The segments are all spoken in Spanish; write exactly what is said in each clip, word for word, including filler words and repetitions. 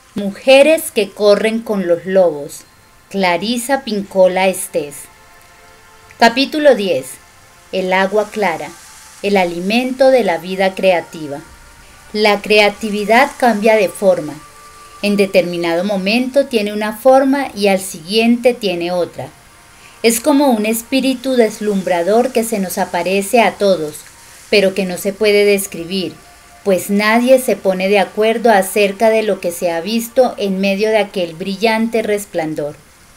Mujeres que corren con los lobos. Clarisa Pincola Estés. Capítulo diez. El agua clara, el alimento de la vida creativa. La creatividad cambia de forma. En determinado momento tiene una forma y al siguiente tiene otra. Es como un espíritu deslumbrador que se nos aparece a todos, pero que no se puede describir, pues nadie se pone de acuerdo acerca de lo que se ha visto en medio de aquel brillante resplandor.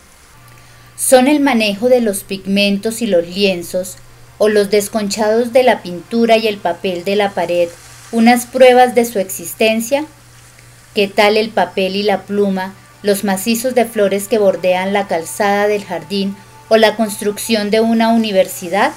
Son el manejo de los pigmentos y los lienzos, o los desconchados de la pintura y el papel de la pared, unas pruebas de su existencia. ¿Qué tal el papel y la pluma, los macizos de flores que bordean la calzada del jardín o la construcción de una universidad?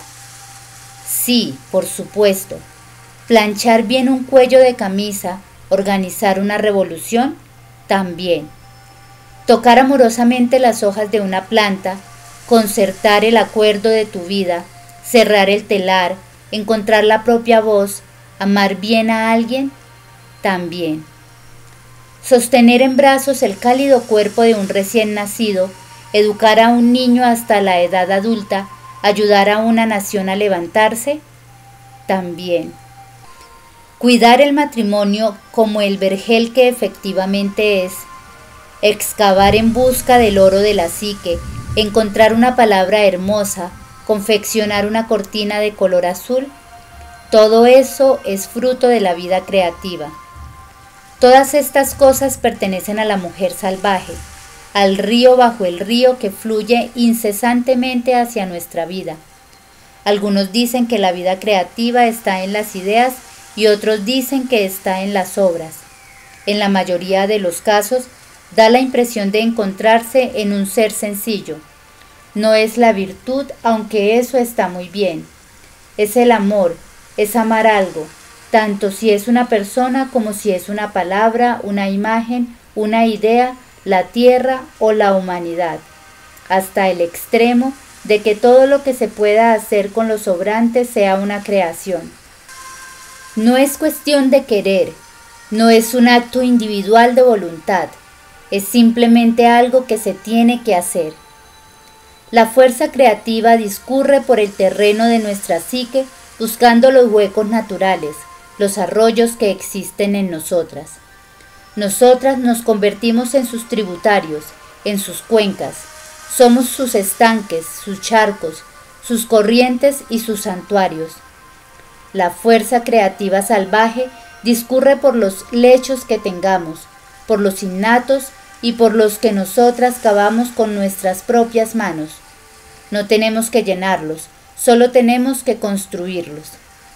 Sí, por supuesto. Planchar bien un cuello de camisa, organizar una revolución, también. Tocar amorosamente las hojas de una planta, concertar el acuerdo de tu vida, cerrar el telar, encontrar la propia voz, amar bien a alguien, también. Sostener en brazos el cálido cuerpo de un recién nacido, educar a un niño hasta la edad adulta, ayudar a una nación a levantarse, también. Cuidar el matrimonio como el vergel que efectivamente es, excavar en busca del oro de la psique, encontrar una palabra hermosa, confeccionar una cortina de color azul, todo eso es fruto de la vida creativa. Todas estas cosas pertenecen a la mujer salvaje, al río bajo el río que fluye incesantemente hacia nuestra vida. Algunos dicen que la vida creativa está en las ideas y otros dicen que está en las obras. En la mayoría de los casos, da la impresión de encontrarse en un ser sencillo. No es la virtud, aunque eso está muy bien. Es el amor, es amar algo, tanto si es una persona como si es una palabra, una imagen, una idea, la tierra o la humanidad, hasta el extremo de que todo lo que se pueda hacer con lo sobrante sea una creación. No es cuestión de querer, no es un acto individual de voluntad, es simplemente algo que se tiene que hacer. La fuerza creativa discurre por el terreno de nuestra psique buscando los huecos naturales, los arroyos que existen en nosotras. Nosotras nos convertimos en sus tributarios, en sus cuencas, somos sus estanques, sus charcos, sus corrientes y sus santuarios. La fuerza creativa salvaje discurre por los lechos que tengamos, por los innatos y por los que nosotras cavamos con nuestras propias manos. No tenemos que llenarlos, solo tenemos que construirlos.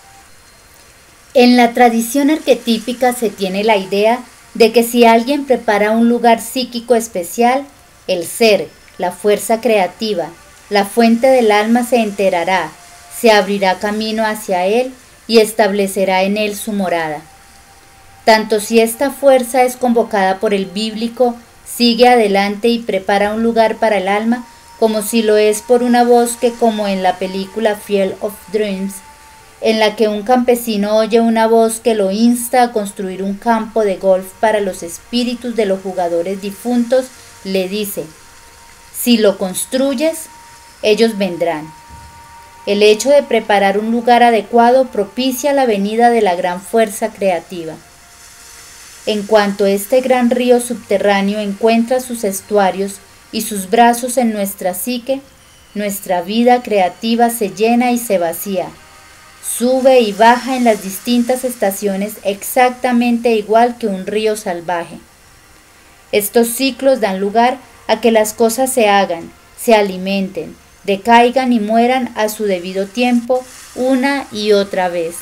En la tradición arquetípica se tiene la idea de que si alguien prepara un lugar psíquico especial, el ser, la fuerza creativa, la fuente del alma se enterará, se abrirá camino hacia él y establecerá en él su morada. Tanto si esta fuerza es convocada por el bíblico, sigue adelante y prepara un lugar para el alma, como si lo es por una voz que, como en la película Field of Dreams, en la que un campesino oye una voz que lo insta a construir un campo de golf para los espíritus de los jugadores difuntos, le dice: si lo construyes, ellos vendrán. El hecho de preparar un lugar adecuado propicia la venida de la gran fuerza creativa. En cuanto este gran río subterráneo encuentra sus estuarios y sus brazos en nuestra psique, nuestra vida creativa se llena y se vacía. Sube y baja en las distintas estaciones exactamente igual que un río salvaje. Estos ciclos dan lugar a que las cosas se hagan, se alimenten, decaigan y mueran a su debido tiempo una y otra vez.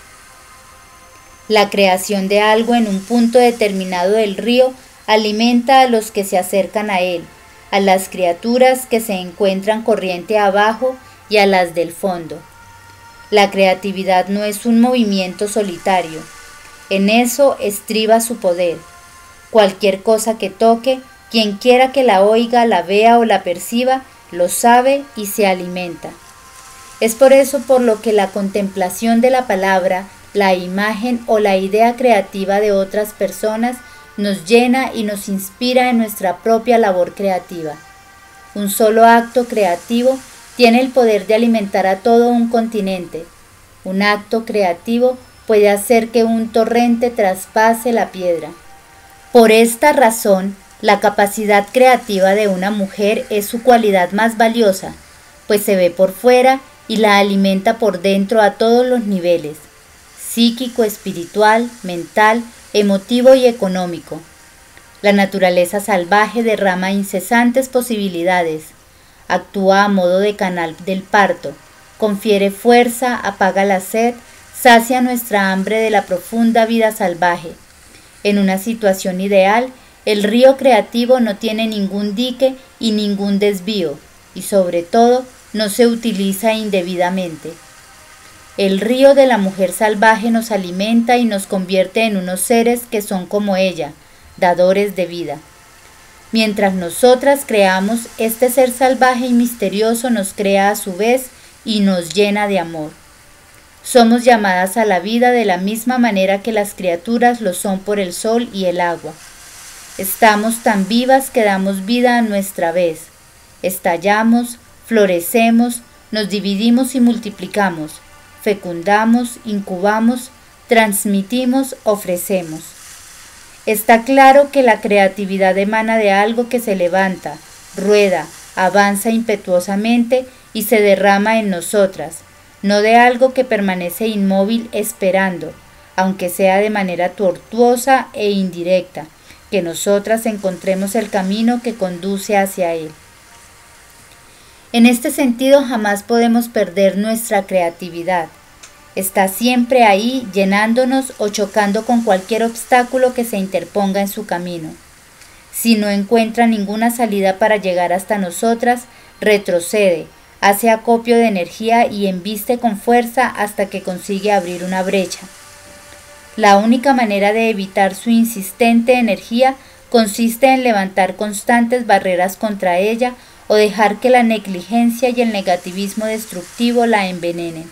La creación de algo en un punto determinado del río alimenta a los que se acercan a él, a las criaturas que se encuentran corriente abajo y a las del fondo. La creatividad no es un movimiento solitario. En eso estriba su poder. Cualquier cosa que toque, quien quiera que la oiga, la vea o la perciba, lo sabe y se alimenta. Es por eso por lo que la contemplación de la palabra, la imagen o la idea creativa de otras personas nos llena y nos inspira en nuestra propia labor creativa. Un solo acto creativo tiene el poder de alimentar a todo un continente. Un acto creativo puede hacer que un torrente traspase la piedra. Por esta razón, la capacidad creativa de una mujer es su cualidad más valiosa, pues se ve por fuera y la alimenta por dentro a todos los niveles: psíquico, espiritual, mental, emotivo y económico. La naturaleza salvaje derrama incesantes posibilidades, actúa a modo de canal del parto, confiere fuerza, apaga la sed, sacia nuestra hambre de la profunda vida salvaje. En una situación ideal, el río creativo no tiene ningún dique y ningún desvío, y sobre todo no se utiliza indebidamente. El río de la mujer salvaje nos alimenta y nos convierte en unos seres que son como ella, dadores de vida. Mientras nosotras creamos, este ser salvaje y misterioso nos crea a su vez y nos llena de amor. Somos llamadas a la vida de la misma manera que las criaturas lo son por el sol y el agua. Estamos tan vivas que damos vida a nuestra vez. Estallamos, florecemos, nos dividimos y multiplicamos, fecundamos, incubamos, transmitimos, ofrecemos. Está claro que la creatividad emana de algo que se levanta, rueda, avanza impetuosamente y se derrama en nosotras, no de algo que permanece inmóvil esperando, aunque sea de manera tortuosa e indirecta, que nosotras encontremos el camino que conduce hacia él. En este sentido, jamás podemos perder nuestra creatividad. Está siempre ahí, llenándonos o chocando con cualquier obstáculo que se interponga en su camino. Si no encuentra ninguna salida para llegar hasta nosotras, retrocede, hace acopio de energía y embiste con fuerza hasta que consigue abrir una brecha. La única manera de evitar su insistente energía consiste en levantar constantes barreras contra ella o dejar que la negligencia y el negativismo destructivo la envenenen.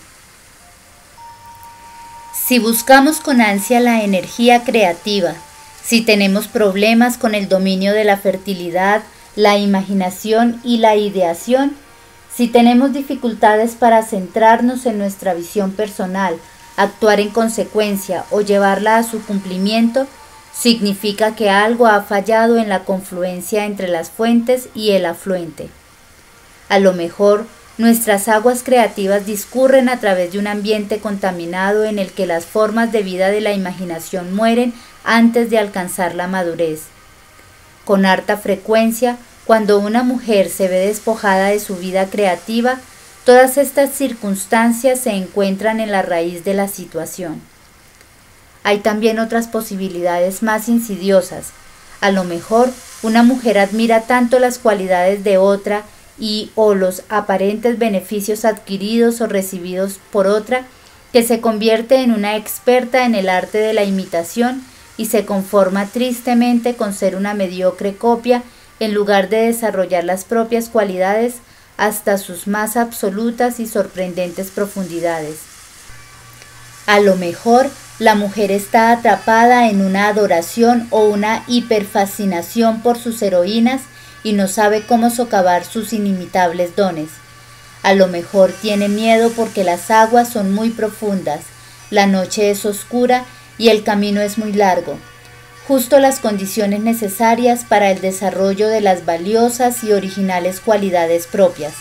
Si buscamos con ansia la energía creativa, si tenemos problemas con el dominio de la fertilidad, la imaginación y la ideación, si tenemos dificultades para centrarnos en nuestra visión personal, actuar en consecuencia o llevarla a su cumplimiento, significa que algo ha fallado en la confluencia entre las fuentes y el afluente. A lo mejor, nuestras aguas creativas discurren a través de un ambiente contaminado en el que las formas de vida de la imaginación mueren antes de alcanzar la madurez. Con harta frecuencia, cuando una mujer se ve despojada de su vida creativa, todas estas circunstancias se encuentran en la raíz de la situación. Hay también otras posibilidades más insidiosas. A lo mejor, una mujer admira tanto las cualidades de otra y o los aparentes beneficios adquiridos o recibidos por otra, que se convierte en una experta en el arte de la imitación y se conforma tristemente con ser una mediocre copia en lugar de desarrollar las propias cualidades hasta sus más absolutas y sorprendentes profundidades. A lo mejor, la mujer está atrapada en una adoración o una hiperfascinación por sus heroínas y no sabe cómo socavar sus inimitables dones. A lo mejor tiene miedo porque las aguas son muy profundas, la noche es oscura y el camino es muy largo, justo las condiciones necesarias para el desarrollo de las valiosas y originales cualidades propias.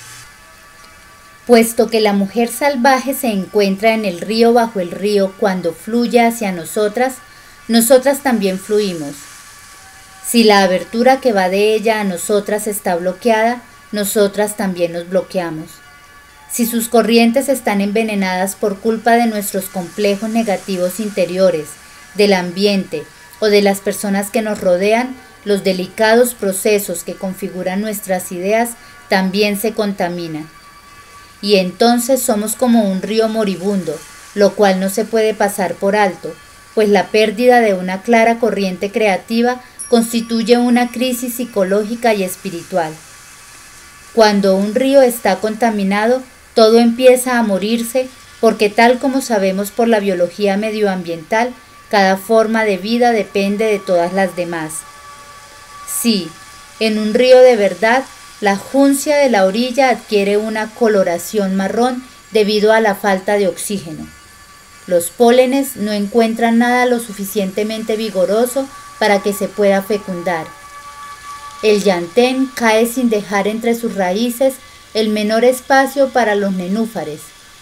Puesto que la mujer salvaje se encuentra en el río bajo el río cuando fluye hacia nosotras, nosotras también fluimos. Si la abertura que va de ella a nosotras está bloqueada, nosotras también nos bloqueamos. Si sus corrientes están envenenadas por culpa de nuestros complejos negativos interiores, del ambiente o de las personas que nos rodean, los delicados procesos que configuran nuestras ideas también se contaminan. Y entonces somos como un río moribundo, lo cual no se puede pasar por alto, pues la pérdida de una clara corriente creativa constituye una crisis psicológica y espiritual. Cuando un río está contaminado, todo empieza a morirse porque, tal como sabemos por la biología medioambiental, Cada forma de vida depende de todas las demás. Sí, en un río de verdad, la juncia de la orilla adquiere una coloración marrón debido a la falta de oxígeno. Los pólenes no encuentran nada lo suficientemente vigoroso para que se pueda fecundar. El llantén cae sin dejar entre sus raíces el menor espacio para los nenúfares.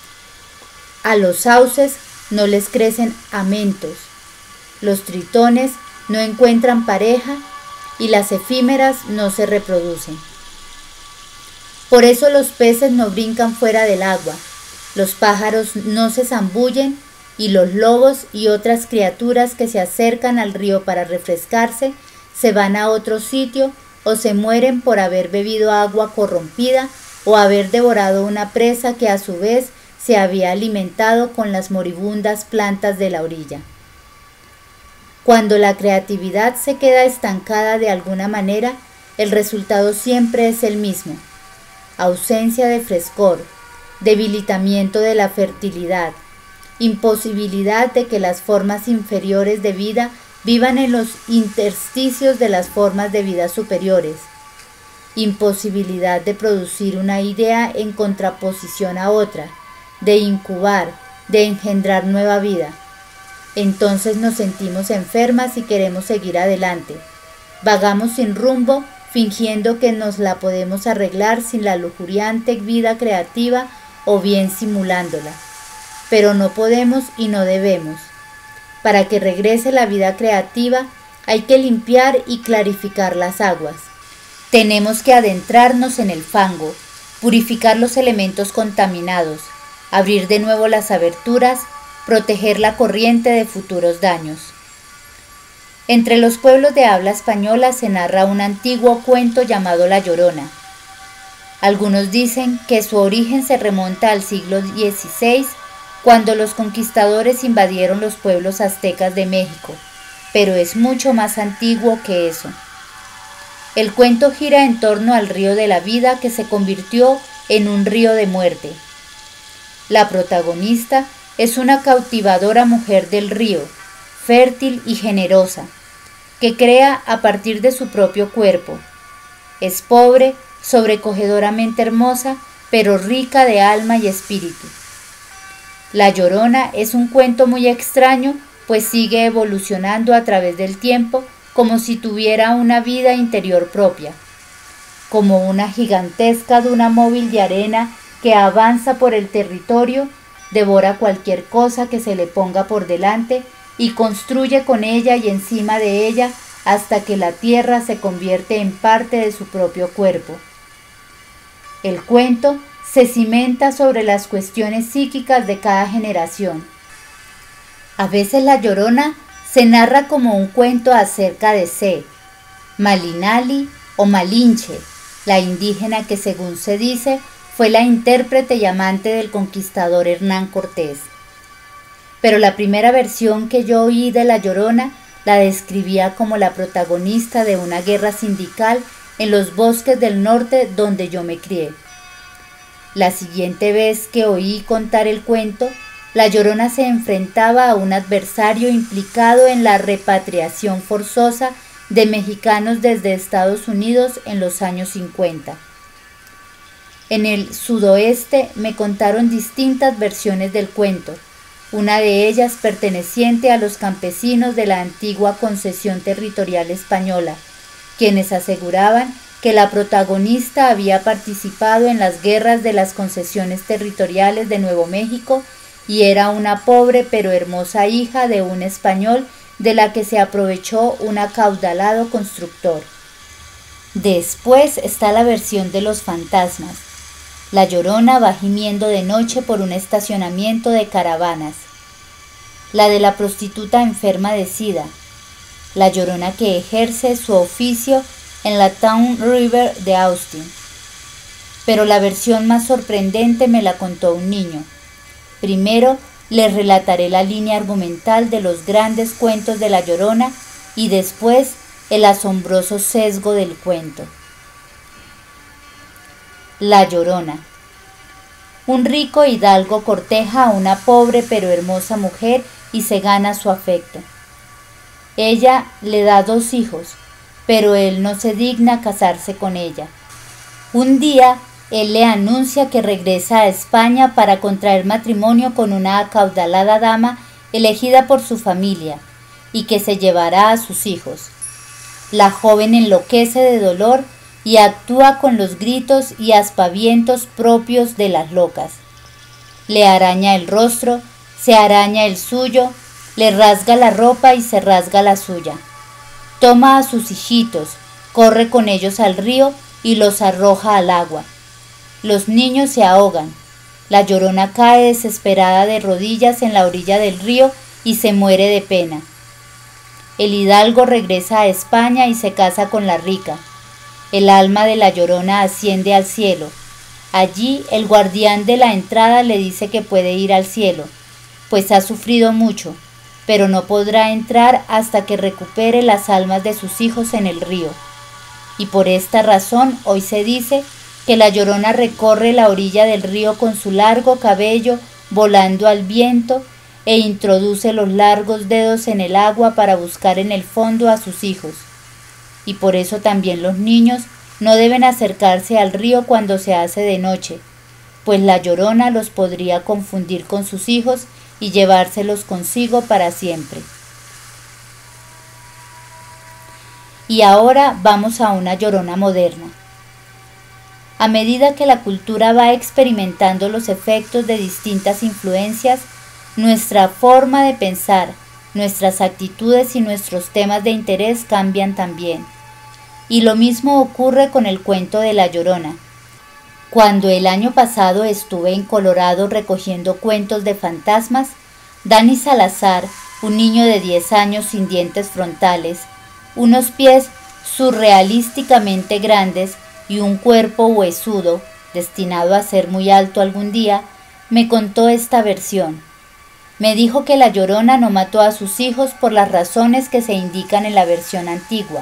A los sauces no les crecen amentos. Los tritones no encuentran pareja y las efímeras no se reproducen. Por eso los peces no brincan fuera del agua, los pájaros no se zambullen y los lobos y otras criaturas que se acercan al río para refrescarse se van a otro sitio o se mueren por haber bebido agua corrompida o haber devorado una presa que a su vez se había alimentado con las moribundas plantas de la orilla. Cuando la creatividad se queda estancada de alguna manera, el resultado siempre es el mismo: ausencia de frescor, debilitamiento de la fertilidad, imposibilidad de que las formas inferiores de vida vivan en los intersticios de las formas de vida superiores, imposibilidad de producir una idea en contraposición a otra, de incubar, de engendrar nueva vida. Entonces nos sentimos enfermas y queremos seguir adelante. Vagamos sin rumbo, fingiendo que nos la podemos arreglar sin la lujuriante vida creativa o bien simulándola. Pero no podemos y no debemos. Para que regrese la vida creativa, hay que limpiar y clarificar las aguas. Tenemos que adentrarnos en el fango, purificar los elementos contaminados, abrir de nuevo las aberturas, proteger la corriente de futuros daños. Entre los pueblos de habla española se narra un antiguo cuento llamado La Llorona. Algunos dicen que su origen se remonta al siglo dieciséis, cuando los conquistadores invadieron los pueblos aztecas de México, pero es mucho más antiguo que eso. El cuento gira en torno al río de la vida que se convirtió en un río de muerte. La protagonista es una cautivadora mujer del río, fértil y generosa, que crea a partir de su propio cuerpo. Es pobre, sobrecogedoramente hermosa, pero rica de alma y espíritu. La Llorona es un cuento muy extraño, pues sigue evolucionando a través del tiempo como si tuviera una vida interior propia, como una gigantesca duna móvil de arena que avanza por el territorio, devora cualquier cosa que se le ponga por delante y construye con ella y encima de ella hasta que la tierra se convierte en parte de su propio cuerpo. El cuento se cimenta sobre las cuestiones psíquicas de cada generación. A veces La Llorona se narra como un cuento acerca de C, Malinali o Malinche, la indígena que, según se dice, fue la intérprete y amante del conquistador Hernán Cortés. Pero la primera versión que yo oí de La Llorona la describía como la protagonista de una guerra sindical en los bosques del norte donde yo me crié. La siguiente vez que oí contar el cuento, La Llorona se enfrentaba a un adversario implicado en la repatriación forzosa de mexicanos desde Estados Unidos en los años cincuenta. En el sudoeste me contaron distintas versiones del cuento, una de ellas perteneciente a los campesinos de la antigua concesión territorial española, quienes aseguraban que la protagonista había participado en las guerras de las concesiones territoriales de Nuevo México y era una pobre pero hermosa hija de un español de la que se aprovechó un acaudalado constructor. Después está la versión de los fantasmas. La Llorona va gimiendo de noche por un estacionamiento de caravanas. La de la prostituta enferma de sida. La Llorona que ejerce su oficio en la Town River de Austin. Pero la versión más sorprendente me la contó un niño. Primero les relataré la línea argumental de los grandes cuentos de La Llorona y después el asombroso sesgo del cuento. La Llorona. Un rico hidalgo corteja a una pobre pero hermosa mujer y se gana su afecto. Ella le da dos hijos, pero él no se digna casarse con ella. Un día, él le anuncia que regresa a España para contraer matrimonio con una acaudalada dama elegida por su familia y que se llevará a sus hijos. La joven enloquece de dolor y actúa con los gritos y aspavientos propios de las locas. Le araña el rostro, se araña el suyo, le rasga la ropa y se rasga la suya. Toma a sus hijitos, corre con ellos al río y los arroja al agua. Los niños se ahogan. La Llorona cae desesperada de rodillas en la orilla del río y se muere de pena. El hidalgo regresa a España y se casa con la rica. El alma de la Llorona asciende al cielo. Allí el guardián de la entrada le dice que puede ir al cielo, pues ha sufrido mucho, pero no podrá entrar hasta que recupere las almas de sus hijos en el río. Y por esta razón hoy se dice que la Llorona recorre la orilla del río con su largo cabello volando al viento e introduce los largos dedos en el agua para buscar en el fondo a sus hijos. Y por eso también los niños no deben acercarse al río cuando se hace de noche, pues la Llorona los podría confundir con sus hijos y llevárselos consigo para siempre. Y ahora vamos a una Llorona moderna. A medida que la cultura va experimentando los efectos de distintas influencias, nuestra forma de pensar, nuestras actitudes y nuestros temas de interés cambian también. Y lo mismo ocurre con el cuento de La Llorona. Cuando el año pasado estuve en Colorado recogiendo cuentos de fantasmas, Dani Salazar, un niño de diez años sin dientes frontales, unos pies surrealísticamente grandes y un cuerpo huesudo, destinado a ser muy alto algún día, me contó esta versión. Me dijo que la Llorona no mató a sus hijos por las razones que se indican en la versión antigua.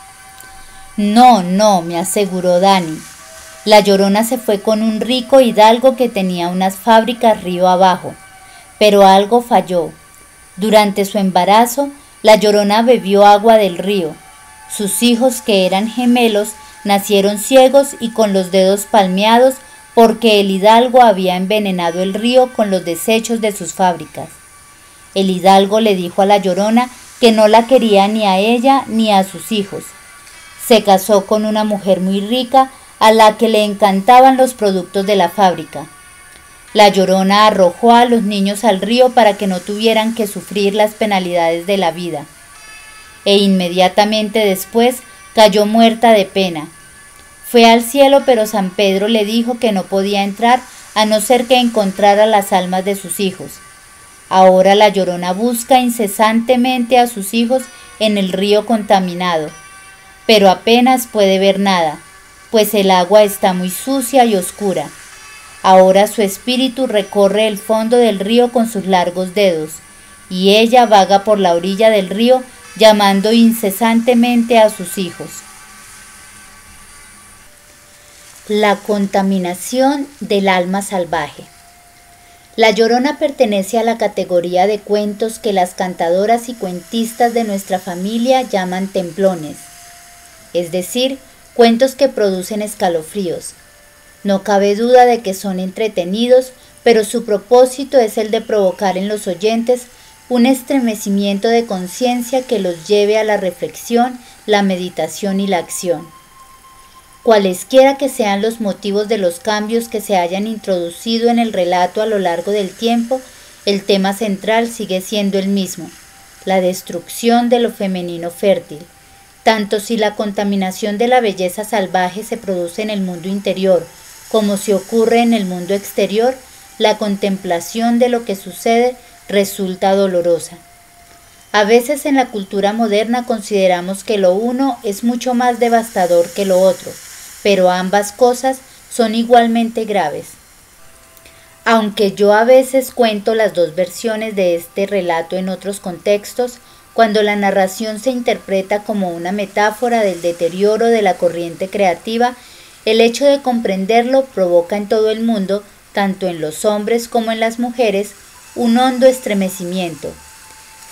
No, no, me aseguró Dani. La Llorona se fue con un rico hidalgo que tenía unas fábricas río abajo, pero algo falló. Durante su embarazo, la Llorona bebió agua del río. Sus hijos, que eran gemelos, nacieron ciegos y con los dedos palmeados porque el hidalgo había envenenado el río con los desechos de sus fábricas. El hidalgo le dijo a la Llorona que no la quería ni a ella ni a sus hijos. Se casó con una mujer muy rica a la que le encantaban los productos de la fábrica. La Llorona arrojó a los niños al río para que no tuvieran que sufrir las penalidades de la vida. E inmediatamente después cayó muerta de pena. Fue al cielo, pero San Pedro le dijo que no podía entrar a no ser que encontrara las almas de sus hijos. Ahora la Llorona busca incesantemente a sus hijos en el río contaminado, pero apenas puede ver nada, pues el agua está muy sucia y oscura. Ahora su espíritu recorre el fondo del río con sus largos dedos, y ella vaga por la orilla del río llamando incesantemente a sus hijos. La contaminación del alma salvaje. La Llorona pertenece a la categoría de cuentos que las cantadoras y cuentistas de nuestra familia llaman templones, es decir, cuentos que producen escalofríos. No cabe duda de que son entretenidos, pero su propósito es el de provocar en los oyentes un estremecimiento de conciencia que los lleve a la reflexión, la meditación y la acción. Cualesquiera que sean los motivos de los cambios que se hayan introducido en el relato a lo largo del tiempo, el tema central sigue siendo el mismo, la destrucción de lo femenino fértil. Tanto si la contaminación de la belleza salvaje se produce en el mundo interior, como si ocurre en el mundo exterior, la contemplación de lo que sucede resulta dolorosa. A veces en la cultura moderna consideramos que lo uno es mucho más devastador que lo otro, pero ambas cosas son igualmente graves. Aunque yo a veces cuento las dos versiones de este relato en otros contextos, cuando la narración se interpreta como una metáfora del deterioro de la corriente creativa, el hecho de comprenderlo provoca en todo el mundo, tanto en los hombres como en las mujeres, un hondo estremecimiento.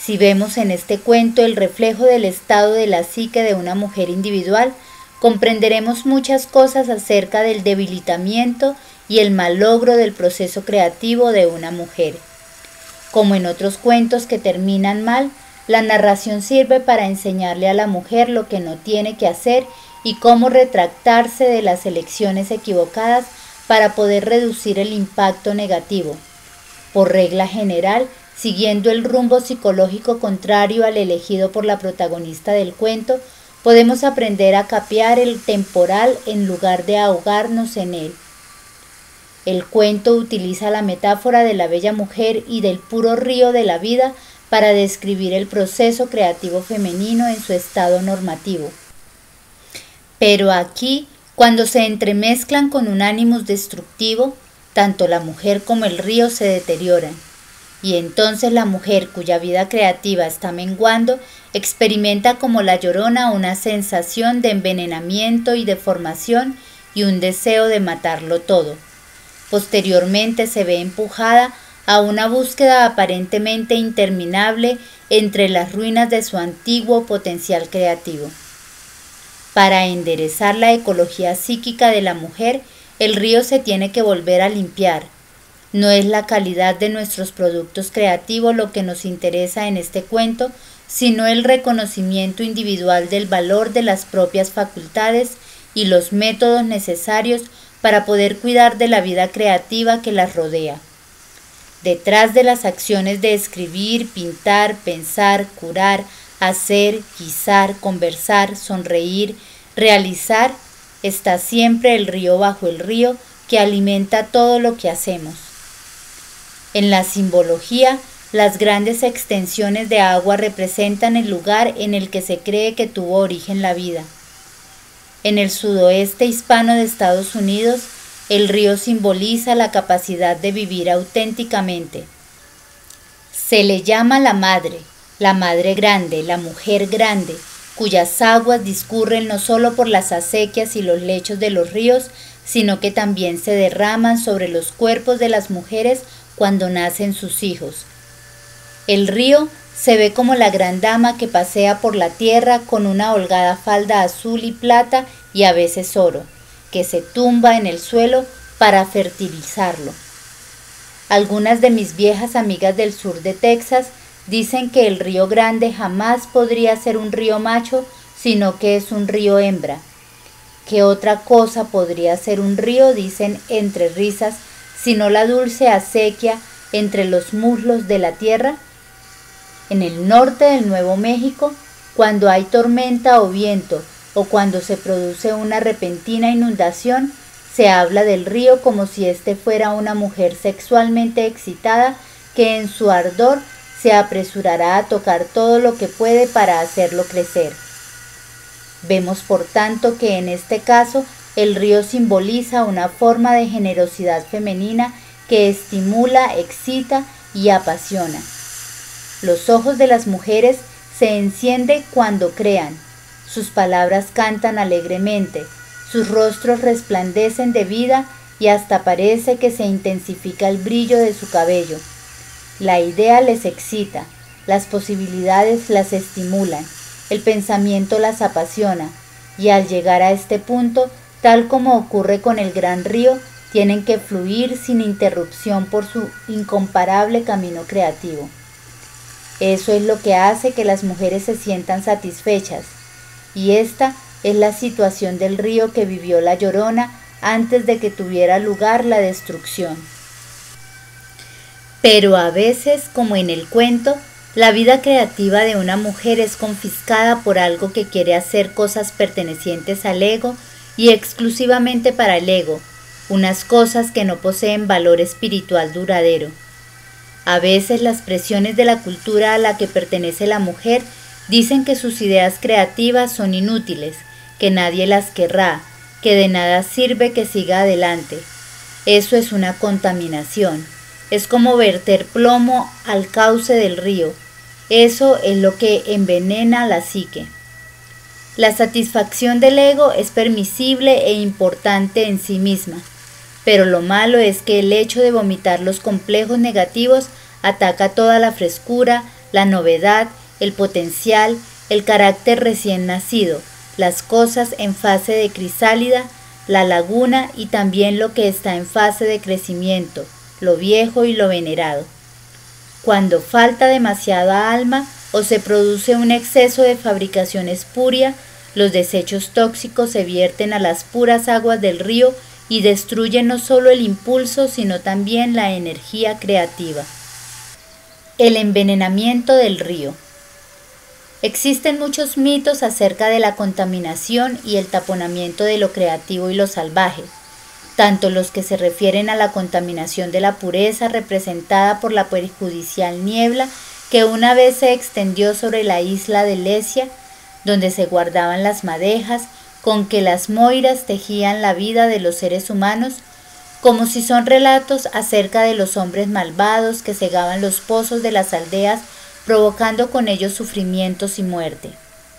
Si vemos en este cuento el reflejo del estado de la psique de una mujer individual, comprenderemos muchas cosas acerca del debilitamiento y el malogro del proceso creativo de una mujer. Como en otros cuentos que terminan mal, la narración sirve para enseñarle a la mujer lo que no tiene que hacer y cómo retractarse de las elecciones equivocadas para poder reducir el impacto negativo. Por regla general, siguiendo el rumbo psicológico contrario al elegido por la protagonista del cuento, podemos aprender a capear el temporal en lugar de ahogarnos en él. El cuento utiliza la metáfora de la bella mujer y del puro río de la vida para describir el proceso creativo femenino en su estado normativo. Pero aquí, cuando se entremezclan con un ánimos destructivo, tanto la mujer como el río se deterioran, y entonces la mujer cuya vida creativa está menguando experimenta como la llorona una sensación de envenenamiento y deformación y un deseo de matarlo todo. Posteriormente se ve empujada a una búsqueda aparentemente interminable entre las ruinas de su antiguo potencial creativo. Para enderezar la ecología psíquica de la mujer, el río se tiene que volver a limpiar. No es la calidad de nuestros productos creativos lo que nos interesa en este cuento, sino el reconocimiento individual del valor de las propias facultades y los métodos necesarios para poder cuidar de la vida creativa que las rodea. Detrás de las acciones de escribir, pintar, pensar, curar, hacer, guisar, conversar, sonreír, realizar, está siempre el río bajo el río que alimenta todo lo que hacemos. En la simbología, las grandes extensiones de agua representan el lugar en el que se cree que tuvo origen la vida. En el sudoeste hispano de Estados Unidos, el río simboliza la capacidad de vivir auténticamente. Se le llama la madre, la madre grande, la mujer grande, cuyas aguas discurren no solo por las acequias y los lechos de los ríos, sino que también se derraman sobre los cuerpos de las mujeres cuando nacen sus hijos. El río se ve como la gran dama que pasea por la tierra con una holgada falda azul y plata y a veces oro, que se tumba en el suelo para fertilizarlo. Algunas de mis viejas amigas del sur de Texas dicen que el río Grande jamás podría ser un río macho, sino que es un río hembra. ¿Qué otra cosa podría ser un río?, dicen entre risas, sino la dulce acequia entre los muslos de la tierra? En el norte del Nuevo México, cuando hay tormenta o viento, o cuando se produce una repentina inundación, se habla del río como si éste fuera una mujer sexualmente excitada que en su ardor se apresurará a tocar todo lo que puede para hacerlo crecer. Vemos por tanto que en este caso el río simboliza una forma de generosidad femenina que estimula, excita y apasiona. Los ojos de las mujeres se encienden cuando crean, sus palabras cantan alegremente, sus rostros resplandecen de vida y hasta parece que se intensifica el brillo de su cabello. La idea les excita, las posibilidades las estimulan, el pensamiento las apasiona, y al llegar a este punto, tal como ocurre con el gran río, tienen que fluir sin interrupción por su incomparable camino creativo. Eso es lo que hace que las mujeres se sientan satisfechas, y esta es la situación del río que vivió la Llorona antes de que tuviera lugar la destrucción. Pero a veces, como en el cuento, la vida creativa de una mujer es confiscada por algo que quiere hacer cosas pertenecientes al ego y exclusivamente para el ego, unas cosas que no poseen valor espiritual duradero. A veces las presiones de la cultura a la que pertenece la mujer dicen que sus ideas creativas son inútiles, que nadie las querrá, que de nada sirve que siga adelante. Eso es una contaminación. Es como verter plomo al cauce del río. Eso es lo que envenena la psique. La satisfacción del ego es permisible e importante en sí misma, pero lo malo es que el hecho de vomitar los complejos negativos ataca toda la frescura, la novedad, el potencial, el carácter recién nacido, las cosas en fase de crisálida, la laguna y también lo que está en fase de crecimiento, lo viejo y lo venerado. Cuando falta demasiada alma o se produce un exceso de fabricación espuria, los desechos tóxicos se vierten a las puras aguas del río y destruyen no solo el impulso, sino también la energía creativa. El envenenamiento del río. Existen muchos mitos acerca de la contaminación y el taponamiento de lo creativo y lo salvaje, tanto los que se refieren a la contaminación de la pureza representada por la perjudicial niebla que una vez se extendió sobre la isla de Lesia, donde se guardaban las madejas con que las moiras tejían la vida de los seres humanos, como si son relatos acerca de los hombres malvados que cegaban los pozos de las aldeas, provocando con ellos sufrimientos y muerte.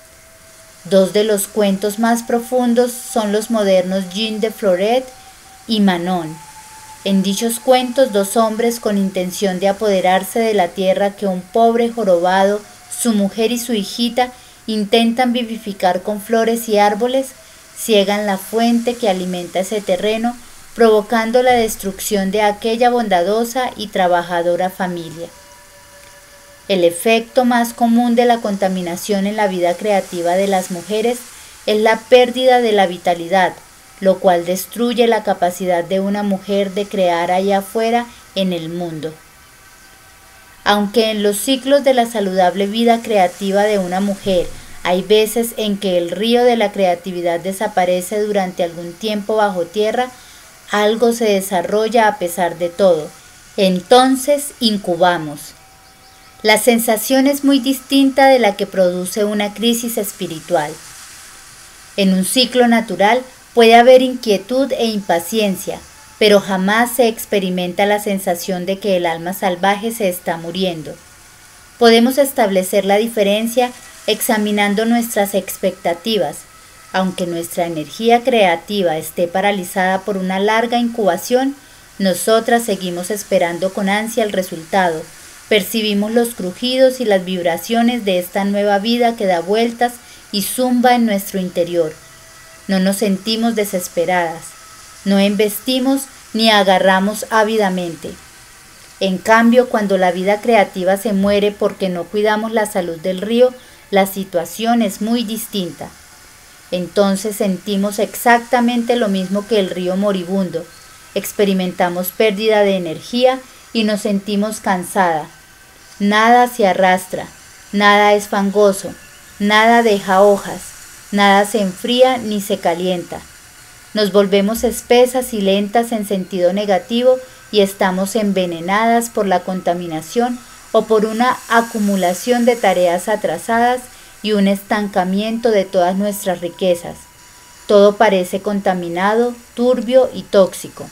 Dos de los cuentos más profundos son los modernos Jean de Floret y Manon. En dichos cuentos, dos hombres con intención de apoderarse de la tierra que un pobre jorobado, su mujer y su hijita intentan vivificar con flores y árboles, ciegan la fuente que alimenta ese terreno, provocando la destrucción de aquella bondadosa y trabajadora familia. El efecto más común de la contaminación en la vida creativa de las mujeres es la pérdida de la vitalidad, lo cual destruye la capacidad de una mujer de crear allá afuera en el mundo. Aunque en los ciclos de la saludable vida creativa de una mujer hay veces en que el río de la creatividad desaparece durante algún tiempo bajo tierra, algo se desarrolla a pesar de todo. Entonces incubamos. La sensación es muy distinta de la que produce una crisis espiritual. En un ciclo natural puede haber inquietud e impaciencia, pero jamás se experimenta la sensación de que el alma salvaje se está muriendo. Podemos establecer la diferencia examinando nuestras expectativas. Aunque nuestra energía creativa esté paralizada por una larga incubación, nosotras seguimos esperando con ansia el resultado. Percibimos los crujidos y las vibraciones de esta nueva vida que da vueltas y zumba en nuestro interior. No nos sentimos desesperadas, no embestimos ni agarramos ávidamente. En cambio, cuando la vida creativa se muere porque no cuidamos la salud del río, la situación es muy distinta. Entonces sentimos exactamente lo mismo que el río moribundo. Experimentamos pérdida de energía y nos sentimos cansada. Nada se arrastra, nada es fangoso, nada deja hojas, nada se enfría ni se calienta. Nos volvemos espesas y lentas en sentido negativo y estamos envenenadas por la contaminación o por una acumulación de tareas atrasadas y un estancamiento de todas nuestras riquezas. Todo parece contaminado, turbio y tóxico.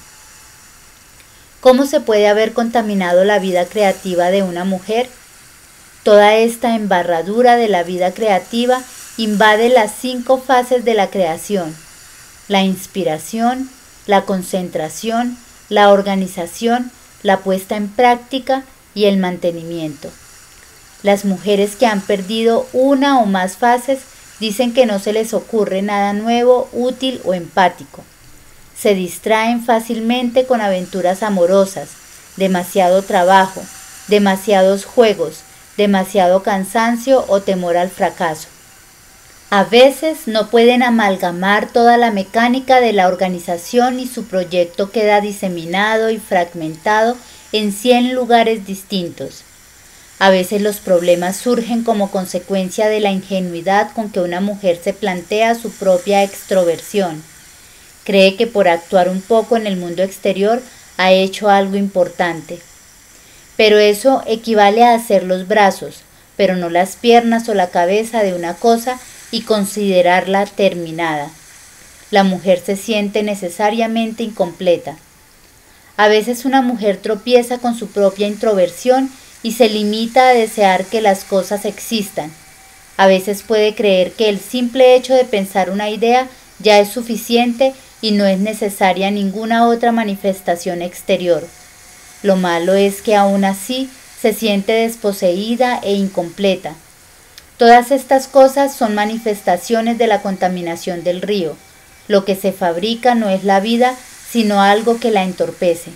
¿Cómo se puede haber contaminado la vida creativa de una mujer? Toda esta embarradura de la vida creativa invade las cinco fases de la creación: la inspiración, la concentración, la organización, la puesta en práctica y el mantenimiento. Las mujeres que han perdido una o más fases dicen que no se les ocurre nada nuevo, útil o empático. Se distraen fácilmente con aventuras amorosas, demasiado trabajo, demasiados juegos, demasiado cansancio o temor al fracaso. A veces no pueden amalgamar toda la mecánica de la organización y su proyecto queda diseminado y fragmentado en cien lugares distintos. A veces los problemas surgen como consecuencia de la ingenuidad con que una mujer se plantea su propia extroversión. Cree que por actuar un poco en el mundo exterior ha hecho algo importante. Pero eso equivale a hacer los brazos, pero no las piernas o la cabeza de una cosa y considerarla terminada. La mujer se siente necesariamente incompleta. A veces una mujer tropieza con su propia introversión y se limita a desear que las cosas existan. A veces puede creer que el simple hecho de pensar una idea ya es suficiente y no es necesaria ninguna otra manifestación exterior. Lo malo es que aún así se siente desposeída e incompleta. Todas estas cosas son manifestaciones de la contaminación del río. Lo que se fabrica no es la vida, sino algo que la entorpece.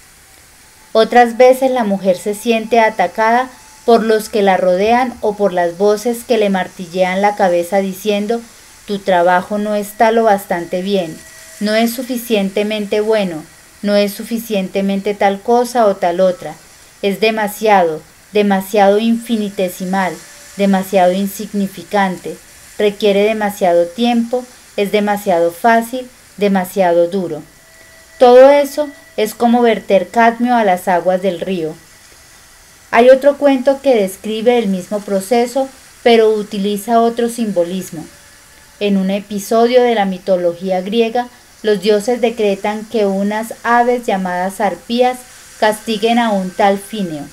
Otras veces la mujer se siente atacada por los que la rodean o por las voces que le martillean la cabeza diciendo: tu trabajo no está lo bastante bien, no es suficientemente bueno, no es suficientemente tal cosa o tal otra, es demasiado, demasiado infinitesimal, demasiado insignificante, requiere demasiado tiempo, es demasiado fácil, demasiado duro. Todo eso es como verter cadmio a las aguas del río. Hay otro cuento que describe el mismo proceso, pero utiliza otro simbolismo. En un episodio de la mitología griega, los dioses decretan que unas aves llamadas arpías castiguen a un tal Fineo.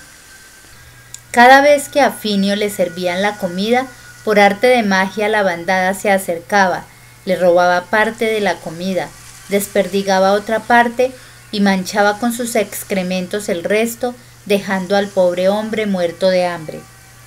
Cada vez que a Fineo le servían la comida, por arte de magia la bandada se acercaba, le robaba parte de la comida, desperdigaba otra parte y manchaba con sus excrementos el resto, dejando al pobre hombre muerto de hambre.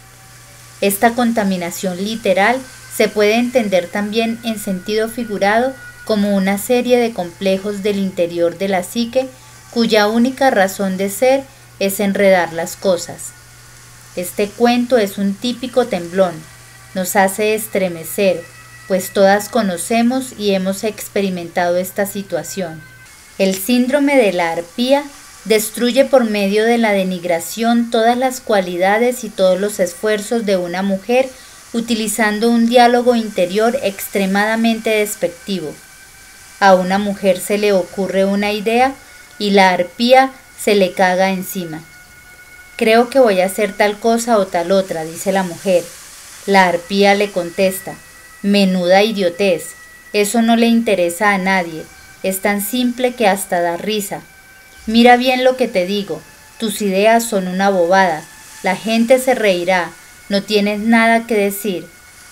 Esta contaminación literal se puede entender también en sentido figurado como una serie de complejos del interior de la psique cuya única razón de ser es enredar las cosas. Este cuento es un típico temblón, nos hace estremecer, pues todas conocemos y hemos experimentado esta situación. El síndrome de la arpía destruye por medio de la denigración todas las cualidades y todos los esfuerzos de una mujer utilizando un diálogo interior extremadamente despectivo. A una mujer se le ocurre una idea y la arpía se le caga encima. Creo que voy a hacer tal cosa o tal otra, dice la mujer. La arpía le contesta: menuda idiotez, eso no le interesa a nadie, es tan simple que hasta da risa. Mira bien lo que te digo, tus ideas son una bobada, la gente se reirá, no tienes nada que decir.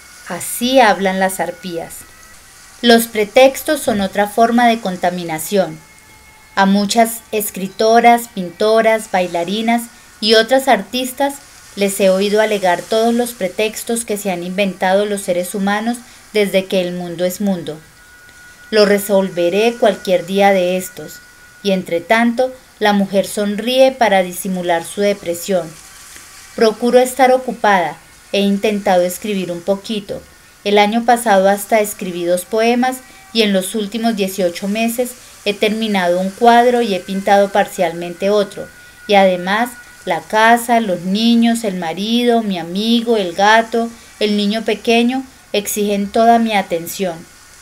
Así hablan las arpías. Los pretextos son otra forma de contaminación. A muchas escritoras, pintoras, bailarinas y otras artistas les he oído alegar todos los pretextos que se han inventado los seres humanos desde que el mundo es mundo. Lo resolveré cualquier día de estos, y entre tanto la mujer sonríe para disimular su depresión. Procuro estar ocupada, he intentado escribir un poquito. El año pasado hasta escribí dos poemas y en los últimos dieciocho meses he terminado un cuadro y he pintado parcialmente otro, y además la casa, los niños, el marido, mi amigo, el gato, el niño pequeño exigen toda mi atención.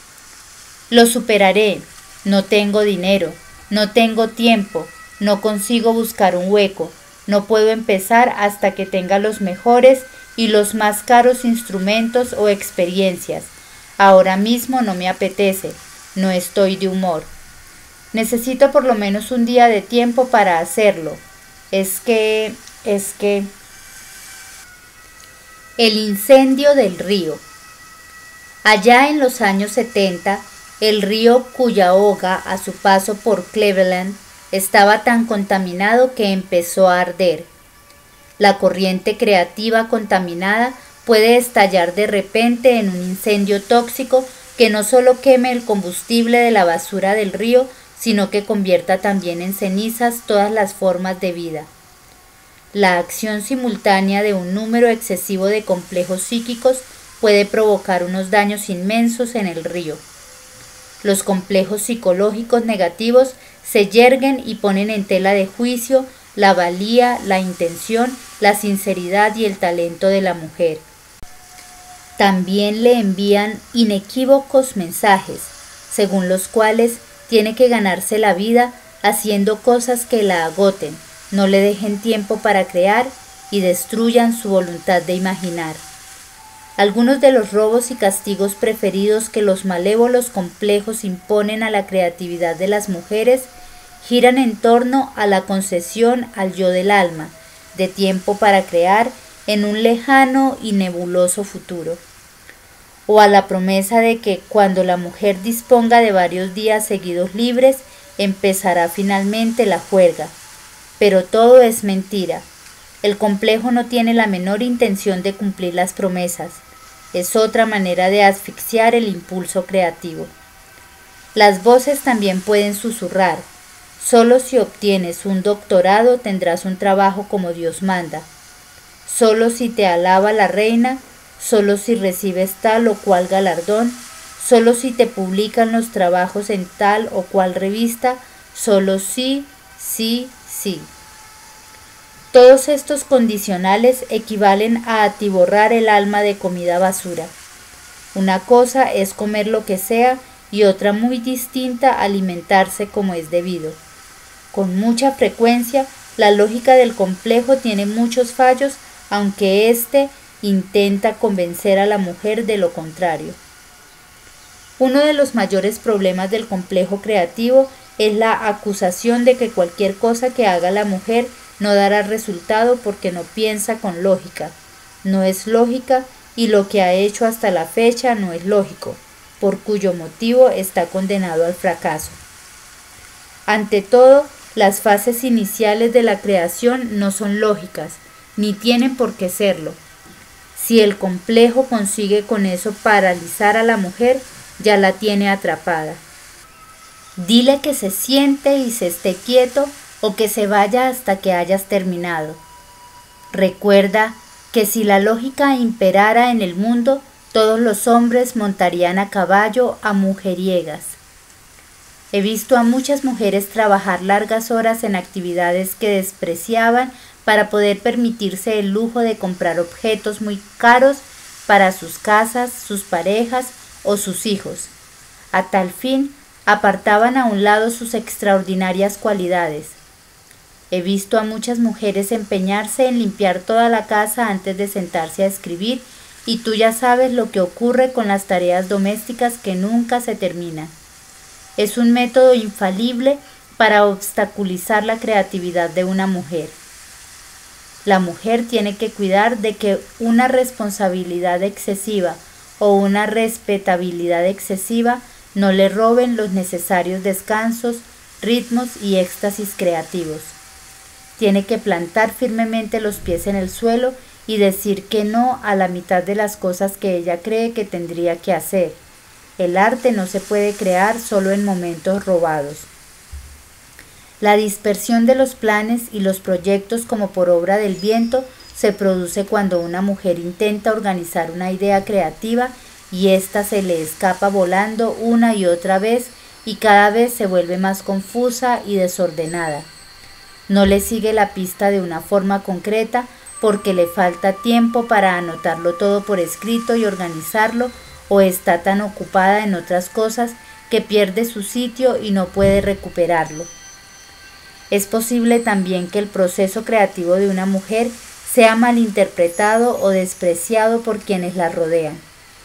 Lo superaré, no tengo dinero, no tengo tiempo, no consigo buscar un hueco, no puedo empezar hasta que tenga los mejores y los más caros instrumentos o experiencias. Ahora mismo no me apetece, no estoy de humor. Necesito por lo menos un día de tiempo para hacerlo. Es que, es que... El incendio del río. Allá en los años setenta, el río Cuyahoga, a su paso por Cleveland, estaba tan contaminado que empezó a arder. La corriente creativa contaminada puede estallar de repente en un incendio tóxico que no solo queme el combustible de la basura del río, sino que convierta también en cenizas todas las formas de vida. La acción simultánea de un número excesivo de complejos psíquicos puede provocar unos daños inmensos en el río. Los complejos psicológicos negativos se yerguen y ponen en tela de juicio la valía, la intención, la sinceridad y el talento de la mujer. También le envían inequívocos mensajes, según los cuales tiene que ganarse la vida haciendo cosas que la agoten, no le dejen tiempo para crear y destruyan su voluntad de imaginar. Algunos de los robos y castigos preferidos que los malévolos complejos imponen a la creatividad de las mujeres giran en torno a la concesión al yo del alma, de tiempo para crear en un lejano y nebuloso futuro, o a la promesa de que cuando la mujer disponga de varios días seguidos libres, empezará finalmente la juerga. Pero todo es mentira. El complejo no tiene la menor intención de cumplir las promesas. Es otra manera de asfixiar el impulso creativo. Las voces también pueden susurrar. Solo si obtienes un doctorado tendrás un trabajo como Dios manda. Solo si te alaba la reina, solo si recibes tal o cual galardón, solo si te publican los trabajos en tal o cual revista, solo si, sí, sí. Todos estos condicionales equivalen a atiborrar el alma de comida basura. Una cosa es comer lo que sea y otra muy distinta alimentarse como es debido. Con mucha frecuencia, la lógica del complejo tiene muchos fallos, aunque éste intenta convencer a la mujer de lo contrario. Uno de los mayores problemas del complejo creativo es la acusación de que cualquier cosa que haga la mujer no dará resultado porque no piensa con lógica, no es lógica y lo que ha hecho hasta la fecha no es lógico, por cuyo motivo está condenado al fracaso. Ante todo, las fases iniciales de la creación no son lógicas, ni tienen por qué serlo. Si el complejo consigue con eso paralizar a la mujer, ya la tiene atrapada. Dile que se siente y se esté quieto o que se vaya hasta que hayas terminado. Recuerda que si la lógica imperara en el mundo, todos los hombres montarían a caballo a mujeriegas. He visto a muchas mujeres trabajar largas horas en actividades que despreciaban para poder permitirse el lujo de comprar objetos muy caros para sus casas, sus parejas o sus hijos. A tal fin, apartaban a un lado sus extraordinarias cualidades. He visto a muchas mujeres empeñarse en limpiar toda la casa antes de sentarse a escribir, y tú ya sabes lo que ocurre con las tareas domésticas que nunca se terminan. Es un método infalible para obstaculizar la creatividad de una mujer. La mujer tiene que cuidar de que una responsabilidad excesiva o una respetabilidad excesiva no le roben los necesarios descansos, ritmos y éxtasis creativos. Tiene que plantar firmemente los pies en el suelo y decir que no a la mitad de las cosas que ella cree que tendría que hacer. El arte no se puede crear solo en momentos robados. La dispersión de los planes y los proyectos como por obra del viento se produce cuando una mujer intenta organizar una idea creativa y ésta se le escapa volando una y otra vez y cada vez se vuelve más confusa y desordenada. No le sigue la pista de una forma concreta porque le falta tiempo para anotarlo todo por escrito y organizarlo, o está tan ocupada en otras cosas que pierde su sitio y no puede recuperarlo. Es posible también que el proceso creativo de una mujer sea malinterpretado o despreciado por quienes la rodean.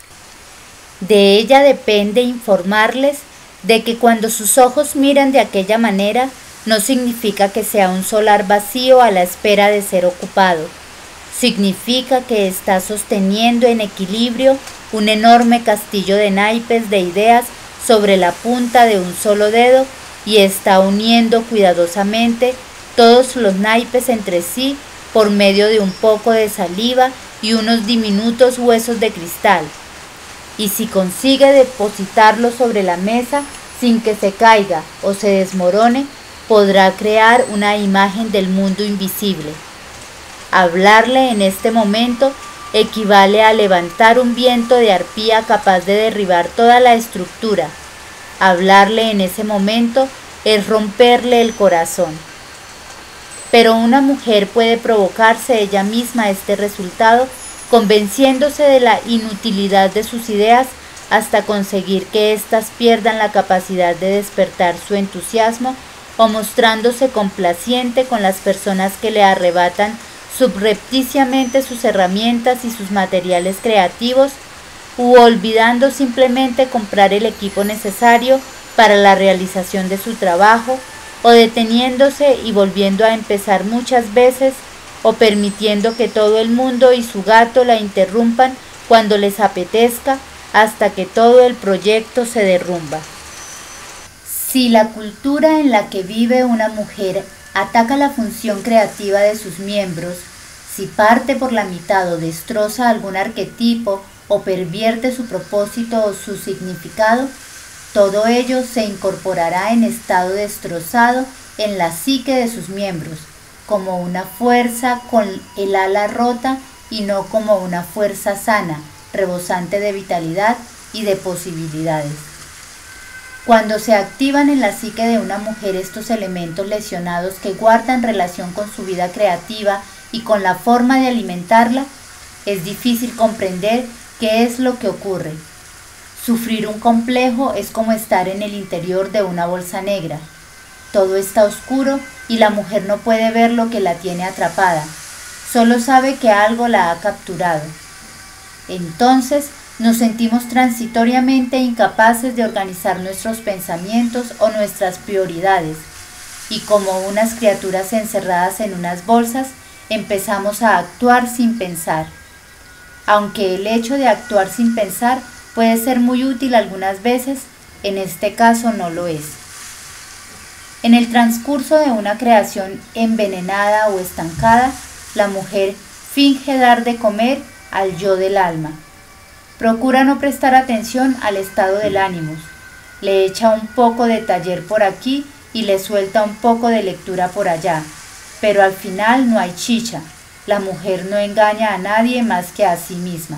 De ella depende informarles de que cuando sus ojos miran de aquella manera, no significa que sea un solar vacío a la espera de ser ocupado. Significa que está sosteniendo en equilibrio un enorme castillo de naipes de ideas sobre la punta de un solo dedo y está uniendo cuidadosamente todos los naipes entre sí por medio de un poco de saliva y unos diminutos huesos de cristal. Y si consigue depositarlo sobre la mesa sin que se caiga o se desmorone, podrá crear una imagen del mundo invisible. Hablarle en este momento equivale a levantar un viento de arpía capaz de derribar toda la estructura. Hablarle en ese momento es romperle el corazón. Pero una mujer puede provocarse ella misma este resultado, convenciéndose de la inutilidad de sus ideas hasta conseguir que éstas pierdan la capacidad de despertar su entusiasmo, o mostrándose complaciente con las personas que le arrebatan subrepticiamente sus herramientas y sus materiales creativos, u olvidando simplemente comprar el equipo necesario para la realización de su trabajo, o deteniéndose y volviendo a empezar muchas veces, o permitiendo que todo el mundo y su gato la interrumpan cuando les apetezca, hasta que todo el proyecto se derrumba. Si la cultura en la que vive una mujer ataca la función creativa de sus miembros, Si parte por la mitad o destroza algún arquetipo o pervierte su propósito o su significado, todo ello se incorporará en estado destrozado en la psique de sus miembros, como una fuerza con el ala rota y no como una fuerza sana, rebosante de vitalidad y de posibilidades. Cuando se activan en la psique de una mujer estos elementos lesionados que guardan relación con su vida creativa y con la forma de alimentarla, es difícil comprender qué es lo que ocurre. Sufrir un complejo es como estar en el interior de una bolsa negra. Todo está oscuro y la mujer no puede ver lo que la tiene atrapada, solo sabe que algo la ha capturado. Entonces nos sentimos transitoriamente incapaces de organizar nuestros pensamientos o nuestras prioridades, y como unas criaturas encerradas en unas bolsas, empezamos a actuar sin pensar. Aunque el hecho de actuar sin pensar puede ser muy útil algunas veces, en este caso no lo es. En el transcurso de una creación envenenada o estancada, la mujer finge dar de comer al yo del alma. Procura no prestar atención al estado del ánimo. Le echa un poco de taller por aquí y le suelta un poco de lectura por allá, pero al final no hay chicha. La mujer no engaña a nadie más que a sí misma.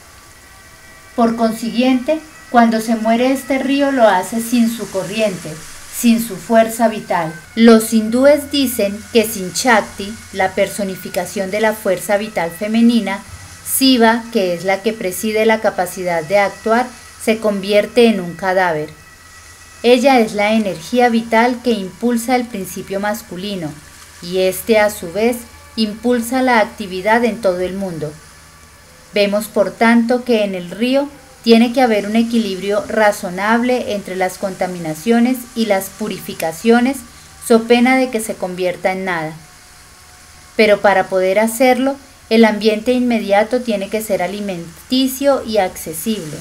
Por consiguiente, cuando se muere este río lo hace sin su corriente, sin su fuerza vital. Los hindúes dicen que sin Shakti, la personificación de la fuerza vital femenina, Shiva, que es la que preside la capacidad de actuar, se convierte en un cadáver. Ella es la energía vital que impulsa el principio masculino, y este a su vez impulsa la actividad en todo el mundo. Vemos por tanto que en el río tiene que haber un equilibrio razonable entre las contaminaciones y las purificaciones, so pena de que se convierta en nada. Pero para poder hacerlo, el ambiente inmediato tiene que ser alimenticio y accesible.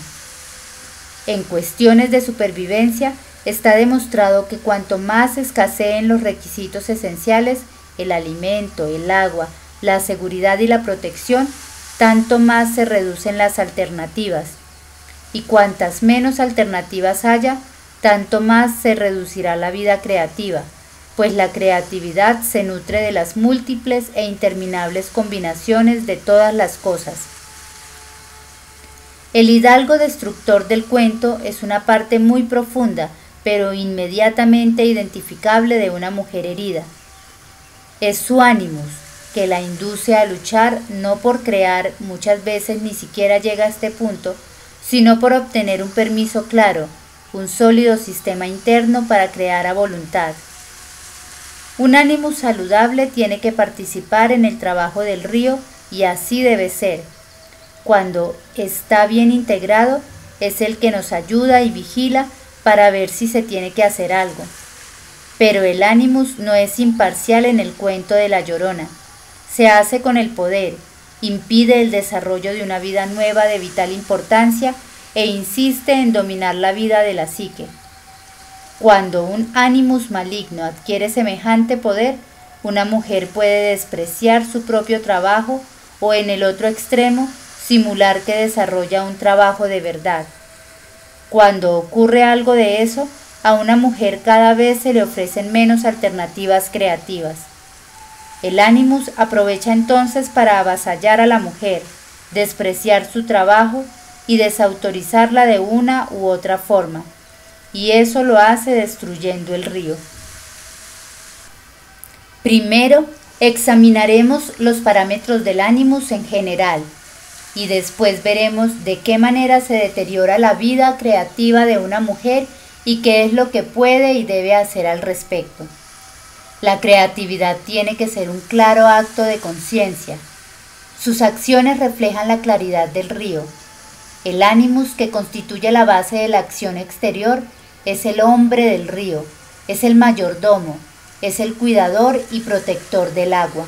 En cuestiones de supervivencia, está demostrado que cuanto más escaseen los requisitos esenciales, el alimento, el agua, la seguridad y la protección, tanto más se reducen las alternativas. Y cuantas menos alternativas haya, tanto más se reducirá la vida creativa, pues la creatividad se nutre de las múltiples e interminables combinaciones de todas las cosas. El hidalgo destructor del cuento es una parte muy profunda, pero inmediatamente identificable de una mujer herida. Es su ánimos, que la induce a luchar no por crear, muchas veces ni siquiera llega a este punto, sino por obtener un permiso claro, un sólido sistema interno para crear a voluntad. Un ánimo saludable tiene que participar en el trabajo del río y así debe ser. Cuando está bien integrado, es el que nos ayuda y vigila para ver si se tiene que hacer algo. Pero el ánimus no es imparcial en el cuento de la Llorona. Se hace con el poder, impide el desarrollo de una vida nueva de vital importancia e insiste en dominar la vida de la psique. Cuando un ánimus maligno adquiere semejante poder, una mujer puede despreciar su propio trabajo o, en el otro extremo, simular que desarrolla un trabajo de verdad. Cuando ocurre algo de eso, a una mujer cada vez se le ofrecen menos alternativas creativas. El ánimus aprovecha entonces para avasallar a la mujer, despreciar su trabajo y desautorizarla de una u otra forma, y eso lo hace destruyendo el río. Primero, examinaremos los parámetros del ánimus en general, y después veremos de qué manera se deteriora la vida creativa de una mujer y qué es lo que puede y debe hacer al respecto. La creatividad tiene que ser un claro acto de conciencia. Sus acciones reflejan la claridad del río. El ánimus que constituye la base de la acción exterior es el hombre del río, es el mayordomo, es el cuidador y protector del agua.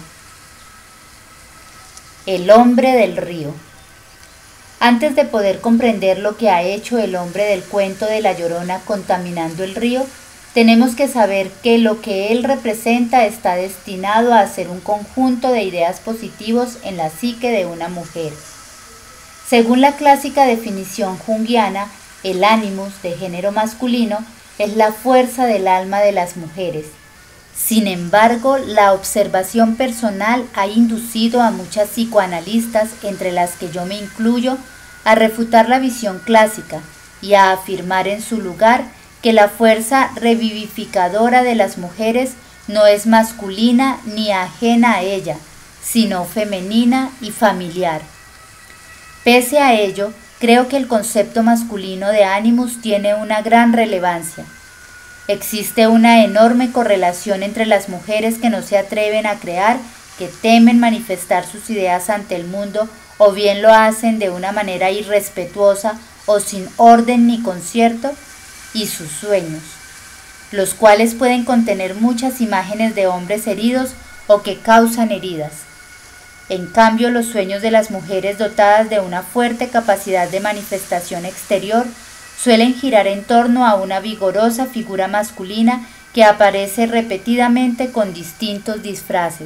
El hombre del río. Antes de poder comprender lo que ha hecho el hombre del cuento de la Llorona contaminando el río, tenemos que saber que lo que él representa está destinado a ser un conjunto de ideas positivos en la psique de una mujer. Según la clásica definición junguiana, el ánimus de género masculino es la fuerza del alma de las mujeres. Sin embargo, la observación personal ha inducido a muchas psicoanalistas, entre las que yo me incluyo, a refutar la visión clásica y a afirmar en su lugar que la fuerza revivificadora de las mujeres no es masculina ni ajena a ella, sino femenina y familiar. Pese a ello, creo que el concepto masculino de ánimus tiene una gran relevancia. Existe una enorme correlación entre las mujeres que no se atreven a crear, que temen manifestar sus ideas ante el mundo o bien lo hacen de una manera irrespetuosa o sin orden ni concierto, y sus sueños, los cuales pueden contener muchas imágenes de hombres heridos o que causan heridas. En cambio, los sueños de las mujeres dotadas de una fuerte capacidad de manifestación exterior suelen girar en torno a una vigorosa figura masculina que aparece repetidamente con distintos disfraces.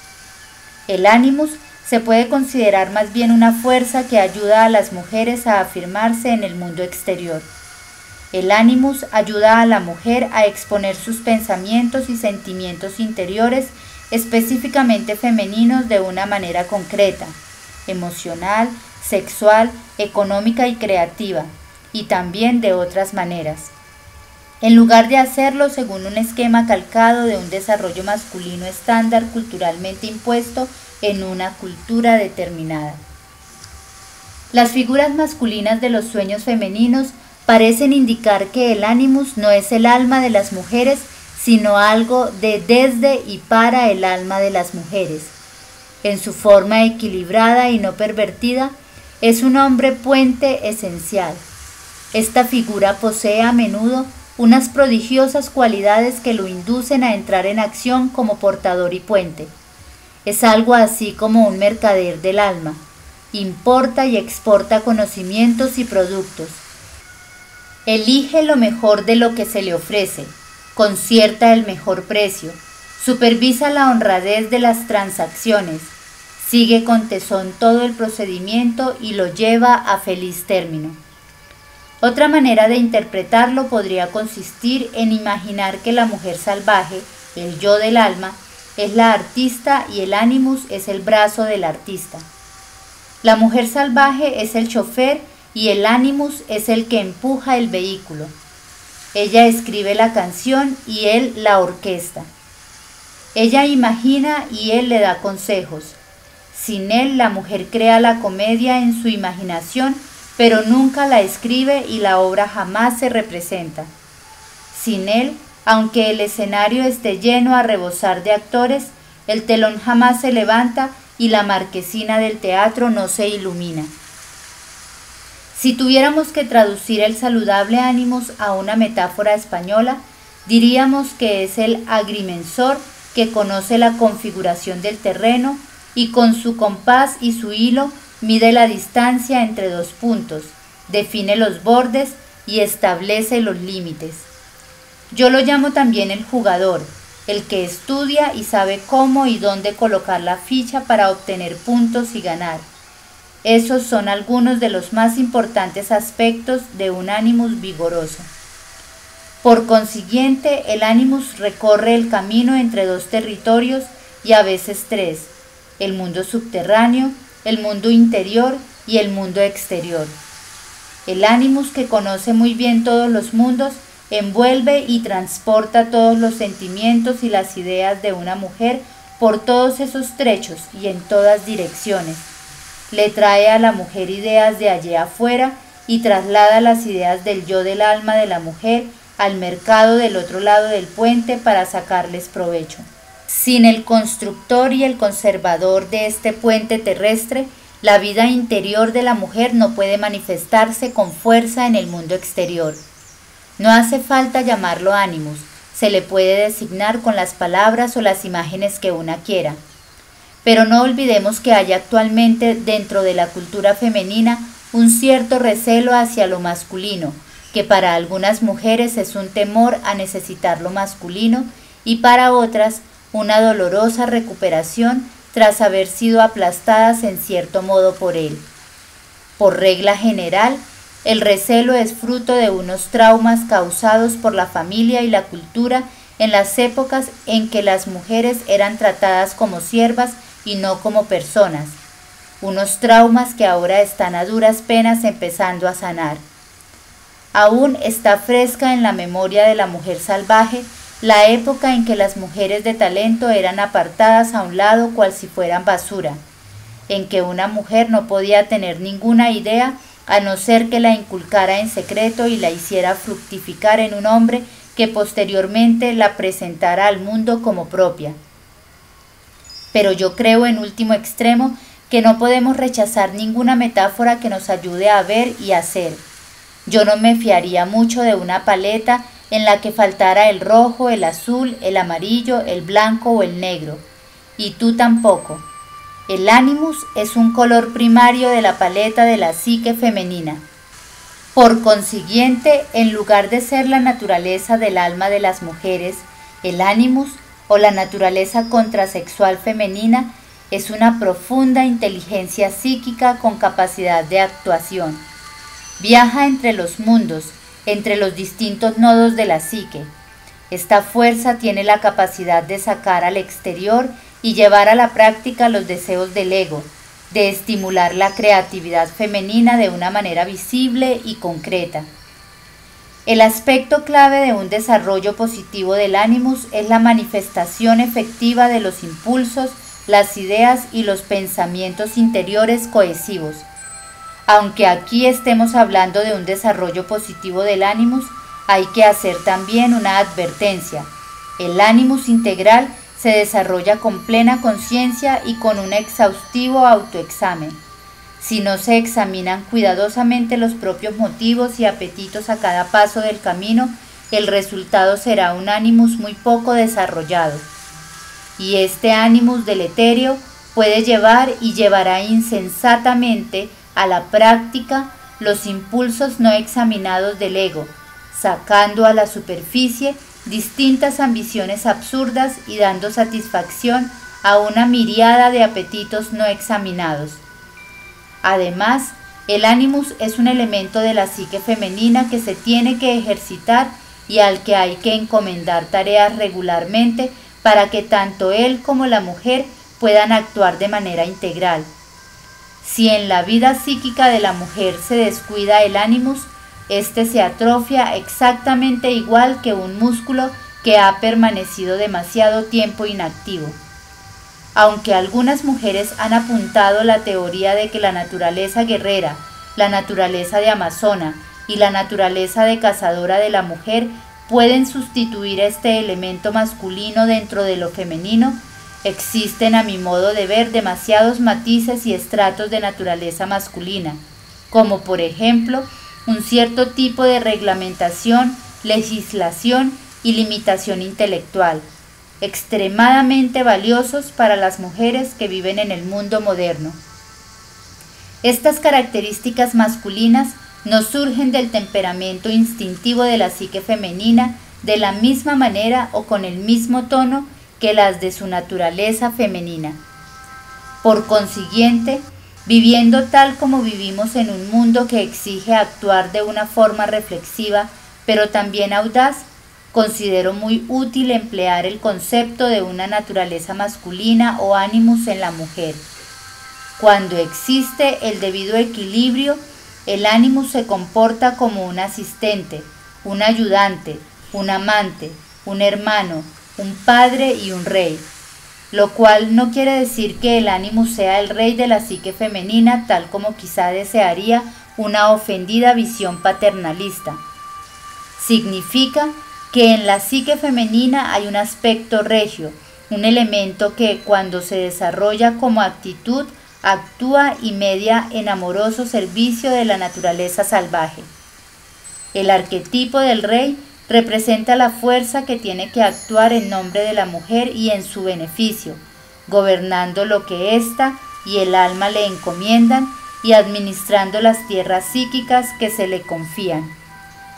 El ánimus se puede considerar más bien una fuerza que ayuda a las mujeres a afirmarse en el mundo exterior. El ánimus ayuda a la mujer a exponer sus pensamientos y sentimientos interiores específicamente femeninos de una manera concreta, emocional, sexual, económica y creativa, y también de otras maneras. En lugar de hacerlo según un esquema calcado de un desarrollo masculino estándar culturalmente impuesto en una cultura determinada. Las figuras masculinas de los sueños femeninos parecen indicar que el ánimus no es el alma de las mujeres, sino algo de desde y para el alma de las mujeres. En su forma equilibrada y no pervertida, es un hombre puente esencial. Esta figura posee a menudo unas prodigiosas cualidades que lo inducen a entrar en acción como portador y puente. Es algo así como un mercader del alma. Importa y exporta conocimientos y productos. Elige lo mejor de lo que se le ofrece, concierta el mejor precio, supervisa la honradez de las transacciones, sigue con tesón todo el procedimiento y lo lleva a feliz término. Otra manera de interpretarlo podría consistir en imaginar que la mujer salvaje, el yo del alma, es la artista y el ánimus es el brazo del artista. La mujer salvaje es el chofer y el ánimus es el que empuja el vehículo. Ella escribe la canción y él la orquesta. Ella imagina y él le da consejos. Sin él, la mujer crea la comedia en su imaginación, pero nunca la escribe y la obra jamás se representa. Sin él, aunque el escenario esté lleno a rebosar de actores, el telón jamás se levanta y la marquesina del teatro no se ilumina. Si tuviéramos que traducir el saludable ánimus a una metáfora española, diríamos que es el agrimensor que conoce la configuración del terreno y con su compás y su hilo mide la distancia entre dos puntos, define los bordes y establece los límites. Yo lo llamo también el jugador, el que estudia y sabe cómo y dónde colocar la ficha para obtener puntos y ganar. Esos son algunos de los más importantes aspectos de un ánimus vigoroso. Por consiguiente, el ánimus recorre el camino entre dos territorios y a veces tres, el mundo subterráneo, el mundo interior y el mundo exterior. El ánimus, que conoce muy bien todos los mundos, envuelve y transporta todos los sentimientos y las ideas de una mujer por todos esos trechos y en todas direcciones. Le trae a la mujer ideas de allí afuera y traslada las ideas del yo del alma de la mujer al mercado del otro lado del puente para sacarles provecho. Sin el constructor y el conservador de este puente terrestre, la vida interior de la mujer no puede manifestarse con fuerza en el mundo exterior. No hace falta llamarlo ánimus, se le puede designar con las palabras o las imágenes que una quiera. Pero no olvidemos que hay actualmente dentro de la cultura femenina un cierto recelo hacia lo masculino, que para algunas mujeres es un temor a necesitar lo masculino y para otras una dolorosa recuperación tras haber sido aplastadas en cierto modo por él. Por regla general, el recelo es fruto de unos traumas causados por la familia y la cultura en las épocas en que las mujeres eran tratadas como siervas y no como personas, unos traumas que ahora están a duras penas empezando a sanar. Aún está fresca en la memoria de la mujer salvaje la época en que las mujeres de talento eran apartadas a un lado cual si fueran basura, en que una mujer no podía tener ninguna idea a no ser que la inculcara en secreto y la hiciera fructificar en un hombre que posteriormente la presentara al mundo como propia. Pero yo creo en último extremo que no podemos rechazar ninguna metáfora que nos ayude a ver y hacer. Yo no me fiaría mucho de una paleta en la que faltara el rojo, el azul, el amarillo, el blanco o el negro. Y tú tampoco. El animus es un color primario de la paleta de la psique femenina. Por consiguiente, en lugar de ser la naturaleza del alma de las mujeres, el animus o la naturaleza contrasexual femenina es una profunda inteligencia psíquica con capacidad de actuación. Viaja entre los mundos, entre los distintos nodos de la psique. Esta fuerza tiene la capacidad de sacar al exterior y llevar a la práctica los deseos del ego, de estimular la creatividad femenina de una manera visible y concreta. El aspecto clave de un desarrollo positivo del animus es la manifestación efectiva de los impulsos, las ideas y los pensamientos interiores cohesivos. Aunque aquí estemos hablando de un desarrollo positivo del animus, hay que hacer también una advertencia. El animus integral se desarrolla con plena conciencia y con un exhaustivo autoexamen. Si no se examinan cuidadosamente los propios motivos y apetitos a cada paso del camino, el resultado será un animus muy poco desarrollado. Y este animus deleterio puede llevar y llevará insensatamente a la práctica los impulsos no examinados del ego, sacando a la superficie distintas ambiciones absurdas y dando satisfacción a una miríada de apetitos no examinados. Además, el animus es un elemento de la psique femenina que se tiene que ejercitar y al que hay que encomendar tareas regularmente para que tanto él como la mujer puedan actuar de manera integral. Si en la vida psíquica de la mujer se descuida el animus, este se atrofia exactamente igual que un músculo que ha permanecido demasiado tiempo inactivo. Aunque algunas mujeres han apuntado la teoría de que la naturaleza guerrera, la naturaleza de amazona y la naturaleza de cazadora de la mujer pueden sustituir este elemento masculino dentro de lo femenino, existen a mi modo de ver demasiados matices y estratos de naturaleza masculina, como por ejemplo un cierto tipo de reglamentación, legislación y limitación intelectual, extremadamente valiosos para las mujeres que viven en el mundo moderno. Estas características masculinas no surgen del temperamento instintivo de la psique femenina de la misma manera o con el mismo tono que las de su naturaleza femenina. Por consiguiente, viviendo tal como vivimos en un mundo que exige actuar de una forma reflexiva, pero también audaz, considero muy útil emplear el concepto de una naturaleza masculina o animus en la mujer. Cuando existe el debido equilibrio, el animus se comporta como un asistente, un ayudante, un amante, un hermano, un padre y un rey, lo cual no quiere decir que el animus sea el rey de la psique femenina tal como quizá desearía una ofendida visión paternalista. Significa que en la psique femenina hay un aspecto regio, un elemento que cuando se desarrolla como actitud actúa y media en amoroso servicio de la naturaleza salvaje. El arquetipo del rey representa la fuerza que tiene que actuar en nombre de la mujer y en su beneficio, gobernando lo que ésta y el alma le encomiendan y administrando las tierras psíquicas que se le confían.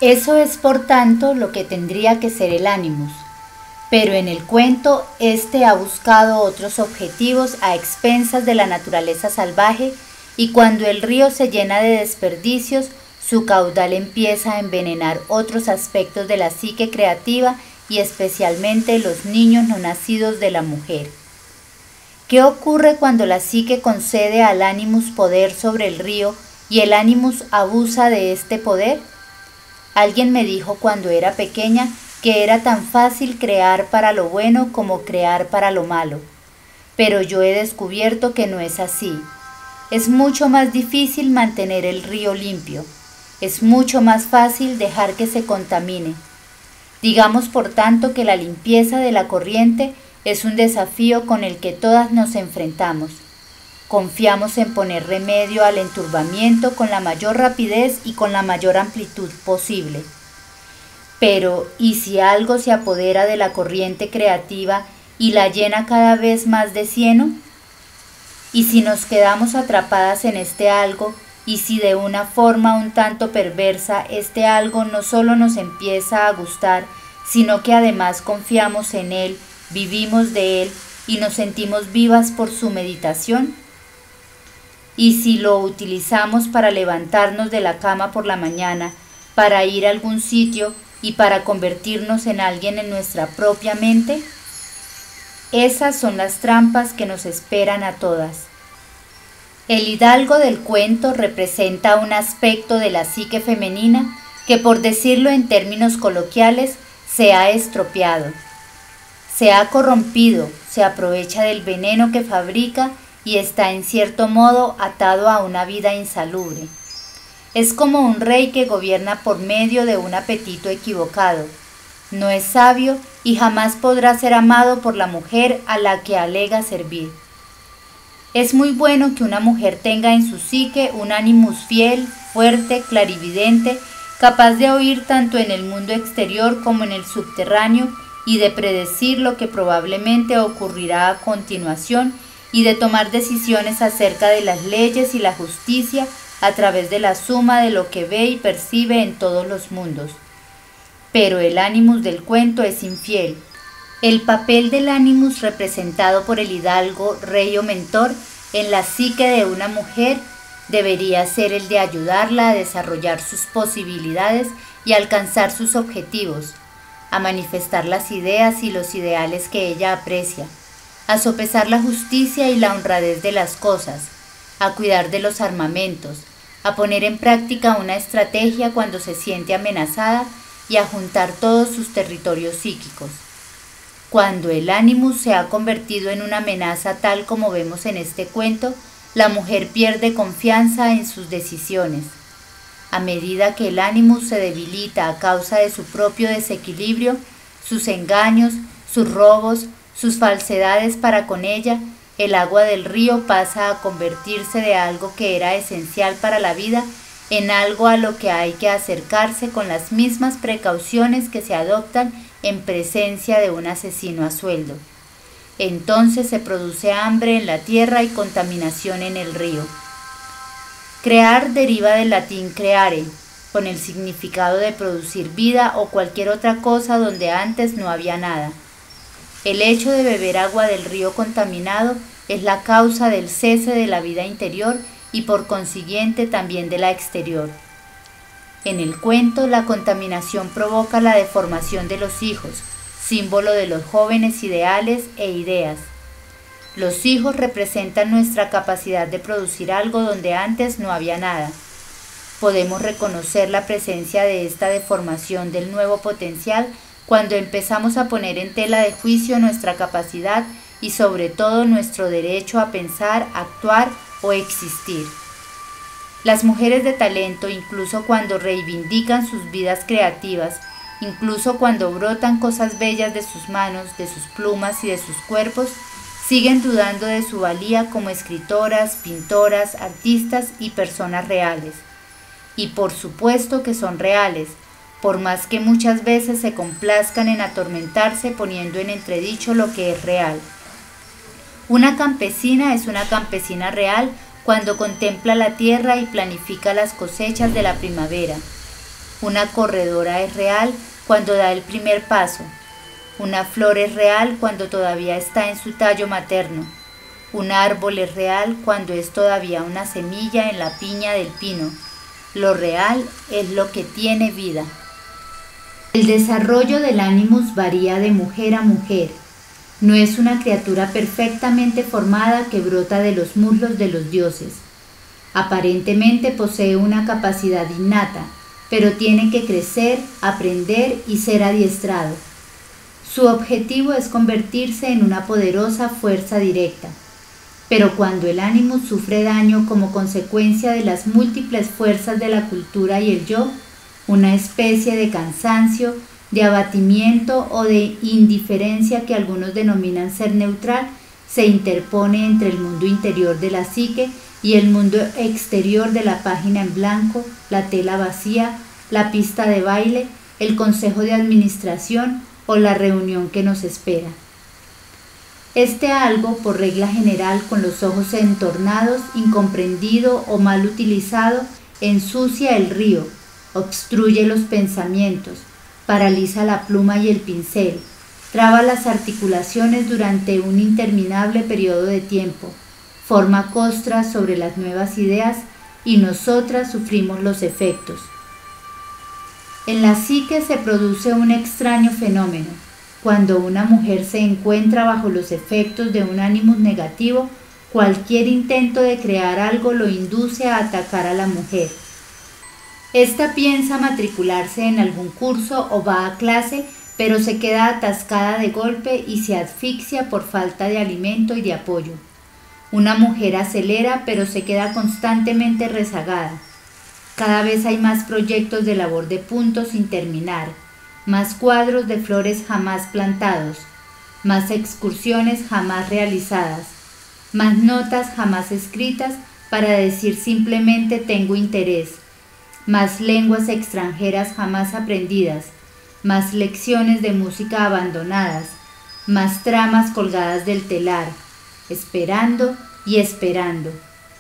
Eso es por tanto lo que tendría que ser el Animus. Pero en el cuento, este ha buscado otros objetivos a expensas de la naturaleza salvaje, y cuando el río se llena de desperdicios, su caudal empieza a envenenar otros aspectos de la psique creativa y especialmente los niños no nacidos de la mujer. ¿Qué ocurre cuando la psique concede al Animus poder sobre el río y el Animus abusa de este poder? Alguien me dijo cuando era pequeña que era tan fácil crear para lo bueno como crear para lo malo, pero yo he descubierto que no es así. Es mucho más difícil mantener el río limpio. Es mucho más fácil dejar que se contamine. Digamos por tanto que la limpieza de la corriente es un desafío con el que todas nos enfrentamos. Confiamos en poner remedio al enturbamiento con la mayor rapidez y con la mayor amplitud posible. Pero, ¿y si algo se apodera de la corriente creativa y la llena cada vez más de cieno? ¿Y si nos quedamos atrapadas en este algo? Y si de una forma un tanto perversa este algo no solo nos empieza a gustar, sino que además confiamos en él, vivimos de él y nos sentimos vivas por su meditación? Y si lo utilizamos para levantarnos de la cama por la mañana, para ir a algún sitio y para convertirnos en alguien en nuestra propia mente, esas son las trampas que nos esperan a todas. El hidalgo del cuento representa un aspecto de la psique femenina que, por decirlo en términos coloquiales, se ha estropeado. Se ha corrompido, se aprovecha del veneno que fabrica y está en cierto modo atado a una vida insalubre. Es como un rey que gobierna por medio de un apetito equivocado. No es sabio y jamás podrá ser amado por la mujer a la que alega servir. Es muy bueno que una mujer tenga en su psique un Animus fiel, fuerte, clarividente, capaz de oír tanto en el mundo exterior como en el subterráneo y de predecir lo que probablemente ocurrirá a continuación y de tomar decisiones acerca de las leyes y la justicia a través de la suma de lo que ve y percibe en todos los mundos. Pero el Animus del cuento es infiel. El papel del Animus representado por el hidalgo, rey o mentor, en la psique de una mujer debería ser el de ayudarla a desarrollar sus posibilidades y alcanzar sus objetivos, a manifestar las ideas y los ideales que ella aprecia, a sopesar la justicia y la honradez de las cosas, a cuidar de los armamentos, a poner en práctica una estrategia cuando se siente amenazada y a juntar todos sus territorios psíquicos. Cuando el Animus se ha convertido en una amenaza tal como vemos en este cuento, la mujer pierde confianza en sus decisiones. A medida que el Animus se debilita a causa de su propio desequilibrio, sus engaños, sus robos, sus falsedades para con ella, el agua del río pasa a convertirse de algo que era esencial para la vida en algo a lo que hay que acercarse con las mismas precauciones que se adoptan en presencia de un asesino a sueldo. Entonces se produce hambre en la tierra y contaminación en el río. Crear deriva del latín creare, con el significado de producir vida o cualquier otra cosa donde antes no había nada. El hecho de beber agua del río contaminado es la causa del cese de la vida interior y por consiguiente también de la exterior. En el cuento, la contaminación provoca la deformación de los hijos, símbolo de los jóvenes ideales e ideas. Los hijos representan nuestra capacidad de producir algo donde antes no había nada. Podemos reconocer la presencia de esta deformación del nuevo potencial cuando empezamos a poner en tela de juicio nuestra capacidad y sobre todo nuestro derecho a pensar, actuar o existir. Las mujeres de talento, incluso cuando reivindican sus vidas creativas, incluso cuando brotan cosas bellas de sus manos, de sus plumas y de sus cuerpos, siguen dudando de su valía como escritoras, pintoras, artistas y personas reales. Y por supuesto que son reales, por más que muchas veces se complazcan en atormentarse poniendo en entredicho lo que es real. Una campesina es una campesina real cuando contempla la tierra y planifica las cosechas de la primavera. Una corredora es real cuando da el primer paso. Una flor es real cuando todavía está en su tallo materno. Un árbol es real cuando es todavía una semilla en la piña del pino. Lo real es lo que tiene vida. El desarrollo del ánimus varía de mujer a mujer. No es una criatura perfectamente formada que brota de los muslos de los dioses. Aparentemente posee una capacidad innata, pero tiene que crecer, aprender y ser adiestrado. Su objetivo es convertirse en una poderosa fuerza directa. Pero cuando el ánimus sufre daño como consecuencia de las múltiples fuerzas de la cultura y el yo, una especie de cansancio, de abatimiento o de indiferencia que algunos denominan ser neutral, se interpone entre el mundo interior de la psique y el mundo exterior de la página en blanco, la tela vacía, la pista de baile, el consejo de administración o la reunión que nos espera. Este algo, por regla general, con los ojos entornados, incomprendido o mal utilizado, ensucia el río, obstruye los pensamientos, paraliza la pluma y el pincel, traba las articulaciones durante un interminable periodo de tiempo, forma costras sobre las nuevas ideas y nosotras sufrimos los efectos. En la psique se produce un extraño fenómeno. Cuando una mujer se encuentra bajo los efectos de un ánimus negativo, cualquier intento de crear algo lo induce a atacar a la mujer. Esta piensa matricularse en algún curso o va a clase, pero se queda atascada de golpe y se asfixia por falta de alimento y de apoyo. Una mujer acelera, pero se queda constantemente rezagada. Cada vez hay más proyectos de labor de punto sin terminar, más cuadros de flores jamás plantados, más excursiones jamás realizadas, más notas jamás escritas para decir simplemente tengo interés, más lenguas extranjeras jamás aprendidas, más lecciones de música abandonadas, más tramas colgadas del telar, esperando y esperando.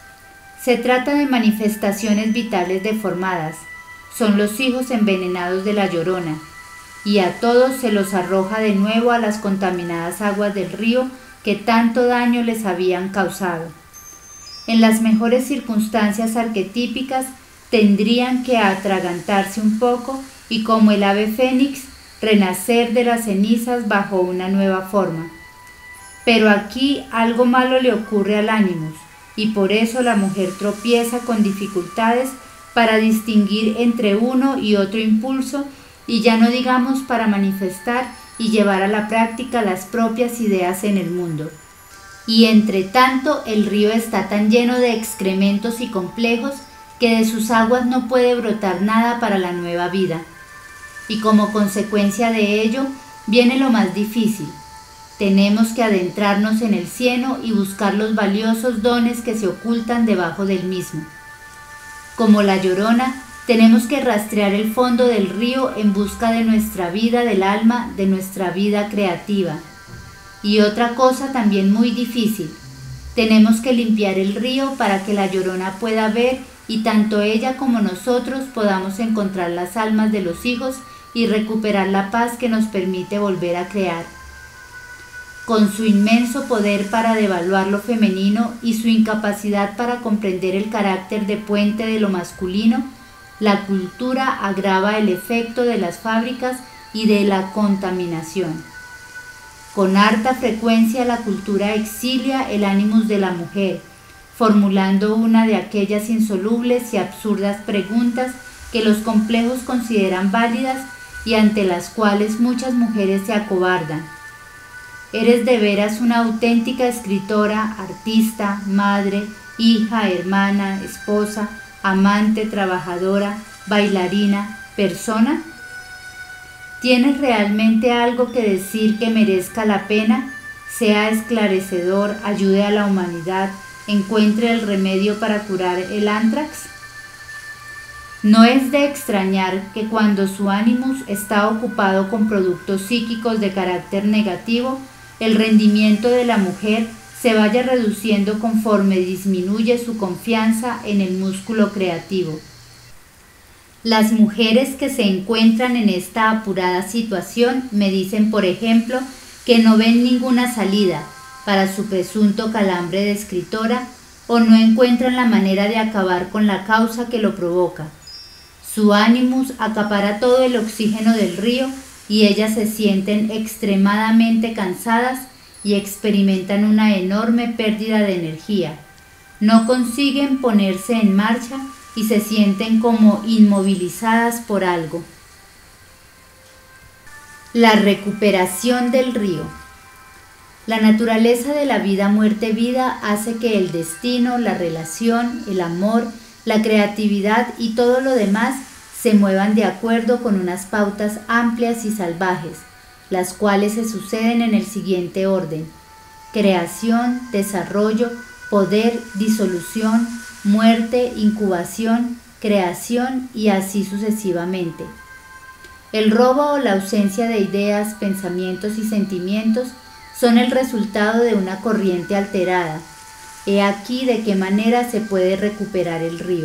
Se trata de manifestaciones vitales deformadas, son los hijos envenenados de la Llorona, y a todos se los arroja de nuevo a las contaminadas aguas del río que tanto daño les habían causado. En las mejores circunstancias arquetípicas tendrían que atragantarse un poco y, como el ave fénix, renacer de las cenizas bajo una nueva forma. Pero aquí algo malo le ocurre al ánimus, y por eso la mujer tropieza con dificultades para distinguir entre uno y otro impulso, y ya no digamos para manifestar y llevar a la práctica las propias ideas en el mundo. Y entre tanto el río está tan lleno de excrementos y complejos que de sus aguas no puede brotar nada para la nueva vida. Y como consecuencia de ello viene lo más difícil. Tenemos que adentrarnos en el cieno y buscar los valiosos dones que se ocultan debajo del mismo. Como la Llorona, tenemos que rastrear el fondo del río en busca de nuestra vida del alma, de nuestra vida creativa. Y otra cosa también muy difícil, tenemos que limpiar el río para que la Llorona pueda ver y tanto ella como nosotros podamos encontrar las almas de los hijos y recuperar la paz que nos permite volver a crear. Con su inmenso poder para devaluar lo femenino y su incapacidad para comprender el carácter de puente de lo masculino, la cultura agrava el efecto de las fábricas y de la contaminación. Con harta frecuencia la cultura exilia el ánimus de la mujer, formulando una de aquellas insolubles y absurdas preguntas que los complejos consideran válidas y ante las cuales muchas mujeres se acobardan. ¿Eres de veras una auténtica escritora, artista, madre, hija, hermana, esposa, amante, trabajadora, bailarina, persona? ¿Tienes realmente algo que decir que merezca la pena, sea esclarecedor, ayude a la humanidad, encuentre el remedio para curar el ántrax? No es de extrañar que cuando su ánimus está ocupado con productos psíquicos de carácter negativo, el rendimiento de la mujer se vaya reduciendo conforme disminuye su confianza en el músculo creativo. Las mujeres que se encuentran en esta apurada situación me dicen, por ejemplo, que no ven ninguna salida para su presunto calambre de escritora o no encuentran la manera de acabar con la causa que lo provoca. Su ánimus acapara todo el oxígeno del río y ellas se sienten extremadamente cansadas y experimentan una enorme pérdida de energía. No consiguen ponerse en marcha y se sienten como inmovilizadas por algo. La recuperación del río. La naturaleza de la vida, muerte, vida hace que el destino, la relación, el amor, la creatividad y todo lo demás se muevan de acuerdo con unas pautas amplias y salvajes, las cuales se suceden en el siguiente orden: creación, desarrollo, poder, disolución, muerte, incubación, creación y así sucesivamente. El robo o la ausencia de ideas, pensamientos y sentimientos son el resultado de una corriente alterada. He aquí de qué manera se puede recuperar el río.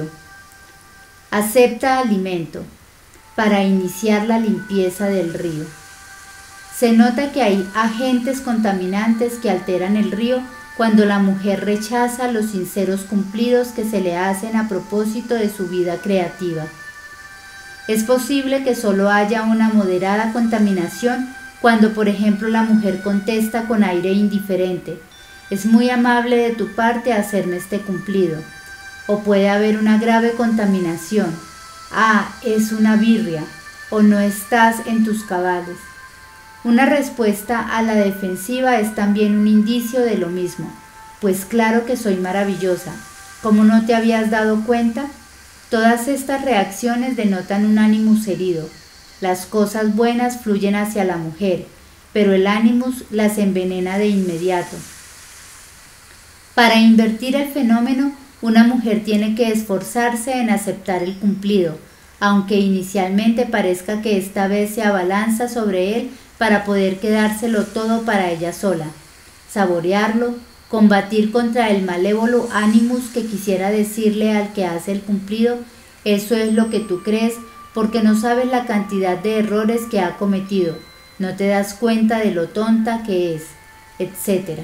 Acepta alimento para iniciar la limpieza del río. Se nota que hay agentes contaminantes que alteran el río cuando la mujer rechaza los sinceros cumplidos que se le hacen a propósito de su vida creativa. Es posible que solo haya una moderada contaminación cuando, por ejemplo, la mujer contesta con aire indiferente: «Es muy amable de tu parte hacerme este cumplido». O puede haber una grave contaminación: «Ah, es una birria», o «no estás en tus cabales». Una respuesta a la defensiva es también un indicio de lo mismo: «Pues claro que soy maravillosa, ¿cómo no te habías dado cuenta?». Todas estas reacciones denotan un ánimus herido. Las cosas buenas fluyen hacia la mujer, pero el ánimus las envenena de inmediato. Para invertir el fenómeno, una mujer tiene que esforzarse en aceptar el cumplido, aunque inicialmente parezca que esta vez se abalanza sobre él para poder quedárselo todo para ella sola, saborearlo, combatir contra el malévolo ánimus que quisiera decirle al que hace el cumplido: «Eso es lo que tú crees porque no sabes la cantidad de errores que ha cometido, no te das cuenta de lo tonta que es», etcétera.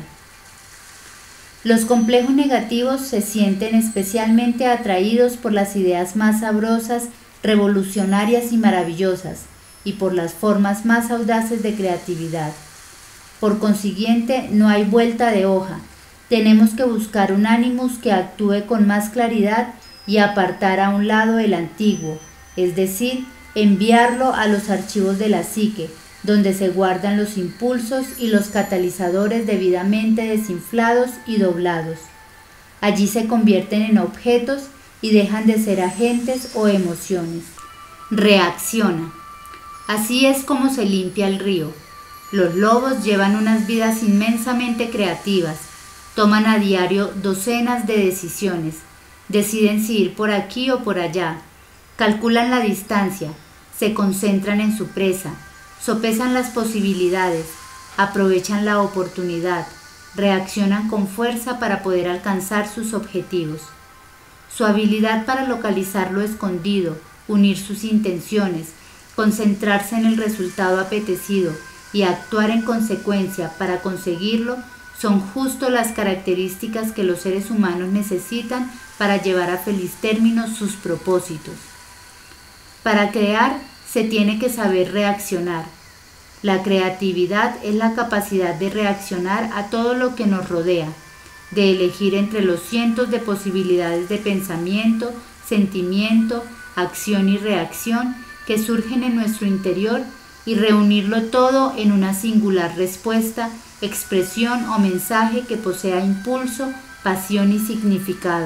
Los complejos negativos se sienten especialmente atraídos por las ideas más sabrosas, revolucionarias y maravillosas, y por las formas más audaces de creatividad. Por consiguiente, no hay vuelta de hoja. Tenemos que buscar un ánimus que actúe con más claridad y apartar a un lado el antiguo, es decir, enviarlo a los archivos de la psique, donde se guardan los impulsos y los catalizadores debidamente desinflados y doblados. Allí se convierten en objetos y dejan de ser agentes o emociones. Reacciona. Así es como se limpia el río. Los lobos llevan unas vidas inmensamente creativas, toman a diario docenas de decisiones, deciden si ir por aquí o por allá, calculan la distancia, se concentran en su presa, sopesan las posibilidades, aprovechan la oportunidad, reaccionan con fuerza para poder alcanzar sus objetivos. Su habilidad para localizar lo escondido, unir sus intenciones, concentrarse en el resultado apetecido y actuar en consecuencia para conseguirlo son justo las características que los seres humanos necesitan para llevar a feliz término sus propósitos. Para crear se tiene que saber reaccionar. La creatividad es la capacidad de reaccionar a todo lo que nos rodea, de elegir entre los cientos de posibilidades de pensamiento, sentimiento, acción y reacción que surgen en nuestro interior y reunirlo todo en una singular respuesta, expresión o mensaje que posea impulso, pasión y significado.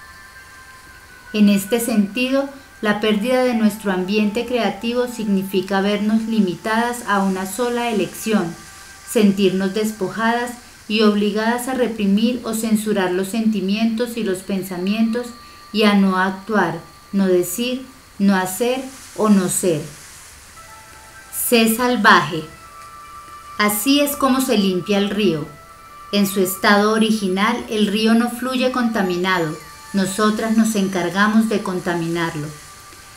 En este sentido, la pérdida de nuestro ambiente creativo significa vernos limitadas a una sola elección, sentirnos despojadas y obligadas a reprimir o censurar los sentimientos y los pensamientos y a no actuar, no decir, no hacer o no ser. Sé salvaje. Así es como se limpia el río. En su estado original, el río no fluye contaminado. Nosotras nos encargamos de contaminarlo.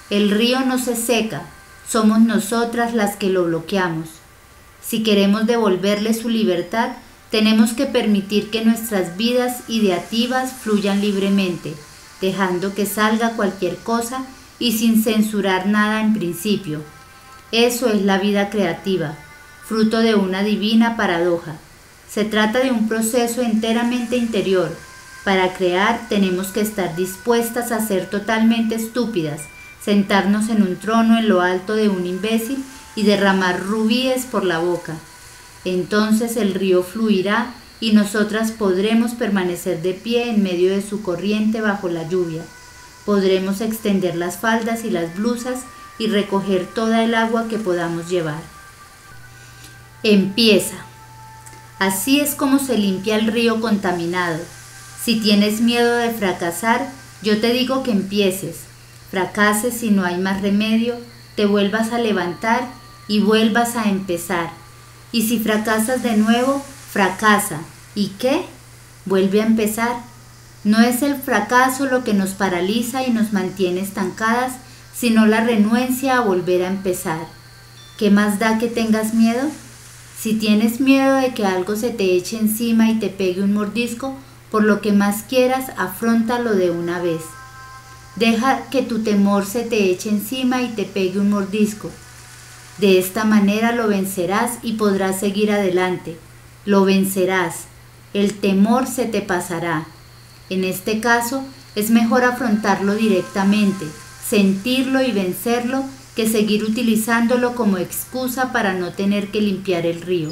El río no se seca, somos nosotras las que lo bloqueamos. Si queremos devolverle su libertad, tenemos que permitir que nuestras vidas ideativas fluyan libremente, dejando que salga cualquier cosa y sin censurar nada en principio. Eso es la vida creativa, fruto de una divina paradoja. Se trata de un proceso enteramente interior. Para crear tenemos que estar dispuestas a ser totalmente estúpidas, sentarnos en un trono en lo alto de un imbécil y derramar rubíes por la boca. Entonces el río fluirá y nosotras podremos permanecer de pie en medio de su corriente bajo la lluvia. Podremos extender las faldas y las blusas y recoger toda el agua que podamos llevar. Empieza. Así es como se limpia el río contaminado. Si tienes miedo de fracasar, yo te digo que empieces. Fracases si no hay más remedio, te vuelvas a levantar y vuelvas a empezar. Y si fracasas de nuevo, fracasa. ¿Y qué? Vuelve a empezar. No es el fracaso lo que nos paraliza y nos mantiene estancadas, sino la renuencia a volver a empezar. ¿Qué más da que tengas miedo? Si tienes miedo de que algo se te eche encima y te pegue un mordisco, por lo que más quieras, afróntalo de una vez. Deja que tu temor se te eche encima y te pegue un mordisco. De esta manera lo vencerás y podrás seguir adelante. Lo vencerás. El temor se te pasará. En este caso, es mejor afrontarlo directamente, sentirlo y vencerlo, que seguir utilizándolo como excusa para no tener que limpiar el río.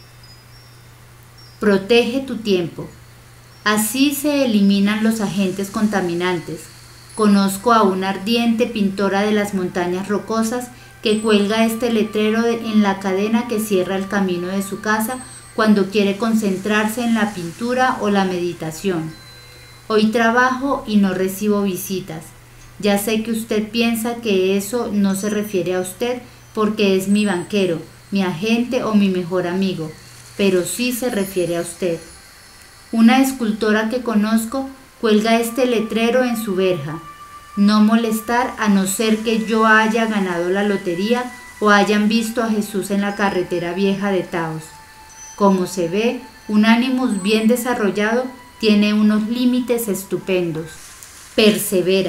Protege tu tiempo. Así se eliminan los agentes contaminantes. Conozco a una ardiente pintora de las montañas rocosas que cuelga este letrero en la cadena que cierra el camino de su casa cuando quiere concentrarse en la pintura o la meditación. Hoy trabajo y no recibo visitas. Ya sé que usted piensa que eso no se refiere a usted porque es mi banquero, mi agente o mi mejor amigo, pero sí se refiere a usted. Una escultora que conozco cuelga este letrero en su verja: no molestar a no ser que yo haya ganado la lotería o hayan visto a Jesús en la carretera vieja de Taos. Como se ve, un ánimos bien desarrollado tiene unos límites estupendos. Persevera.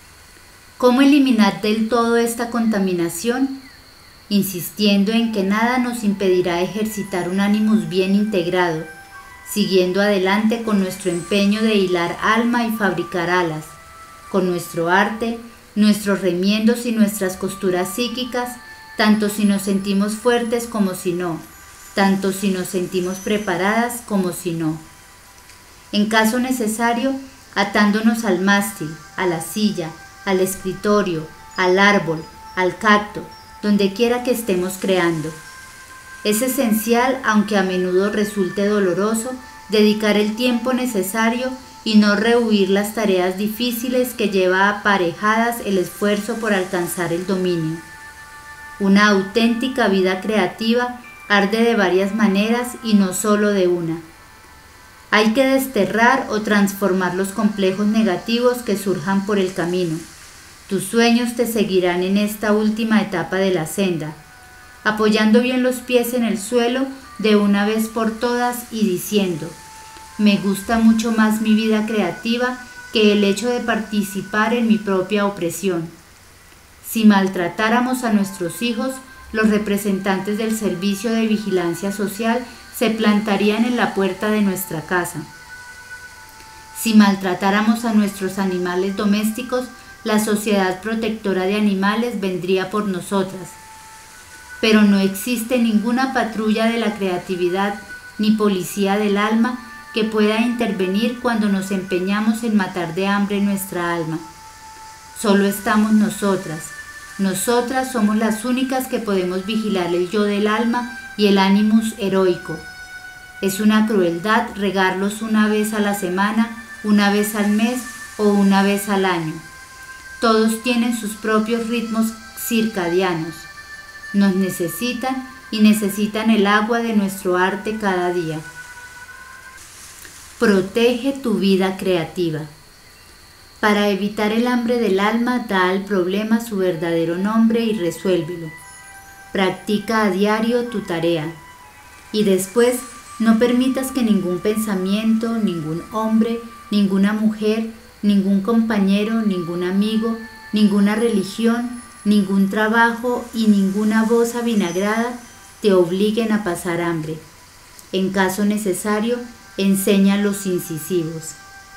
¿Cómo eliminar del todo esta contaminación? Insistiendo en que nada nos impedirá ejercitar un ánimos bien integrado, siguiendo adelante con nuestro empeño de hilar alma y fabricar alas, con nuestro arte, nuestros remiendos y nuestras costuras psíquicas, tanto si nos sentimos fuertes como si no, tanto si nos sentimos preparadas como si no. En caso necesario, atándonos al mástil, a la silla, al escritorio, al árbol, al cacto, donde quiera que estemos creando. Es esencial, aunque a menudo resulte doloroso, dedicar el tiempo necesario y no rehuir las tareas difíciles que lleva aparejadas el esfuerzo por alcanzar el dominio. Una auténtica vida creativa arde de varias maneras y no solo de una. Hay que desterrar o transformar los complejos negativos que surjan por el camino. Tus sueños te seguirán en esta última etapa de la senda, apoyando bien los pies en el suelo de una vez por todas y diciendo: me gusta mucho más mi vida creativa que el hecho de participar en mi propia opresión. Si maltratáramos a nuestros hijos, los representantes del Servicio de Vigilancia Social se plantarían en la puerta de nuestra casa. Si maltratáramos a nuestros animales domésticos, la Sociedad Protectora de Animales vendría por nosotras. Pero no existe ninguna patrulla de la creatividad ni policía del alma que pueda intervenir cuando nos empeñamos en matar de hambre nuestra alma. Solo estamos nosotras. Nosotras somos las únicas que podemos vigilar el yo del alma y el ánimus heroico. Es una crueldad regarlos una vez a la semana, una vez al mes o una vez al año. Todos tienen sus propios ritmos circadianos. Nos necesitan y necesitan el agua de nuestro arte cada día. Protege tu vida creativa. Para evitar el hambre del alma, da al problema su verdadero nombre y resuélvelo. Practica a diario tu tarea. Y después, no permitas que ningún pensamiento, ningún hombre, ninguna mujer, ningún compañero, ningún amigo, ninguna religión, ningún trabajo y ninguna voz avinagrada te obliguen a pasar hambre. En caso necesario, enseña los incisivos.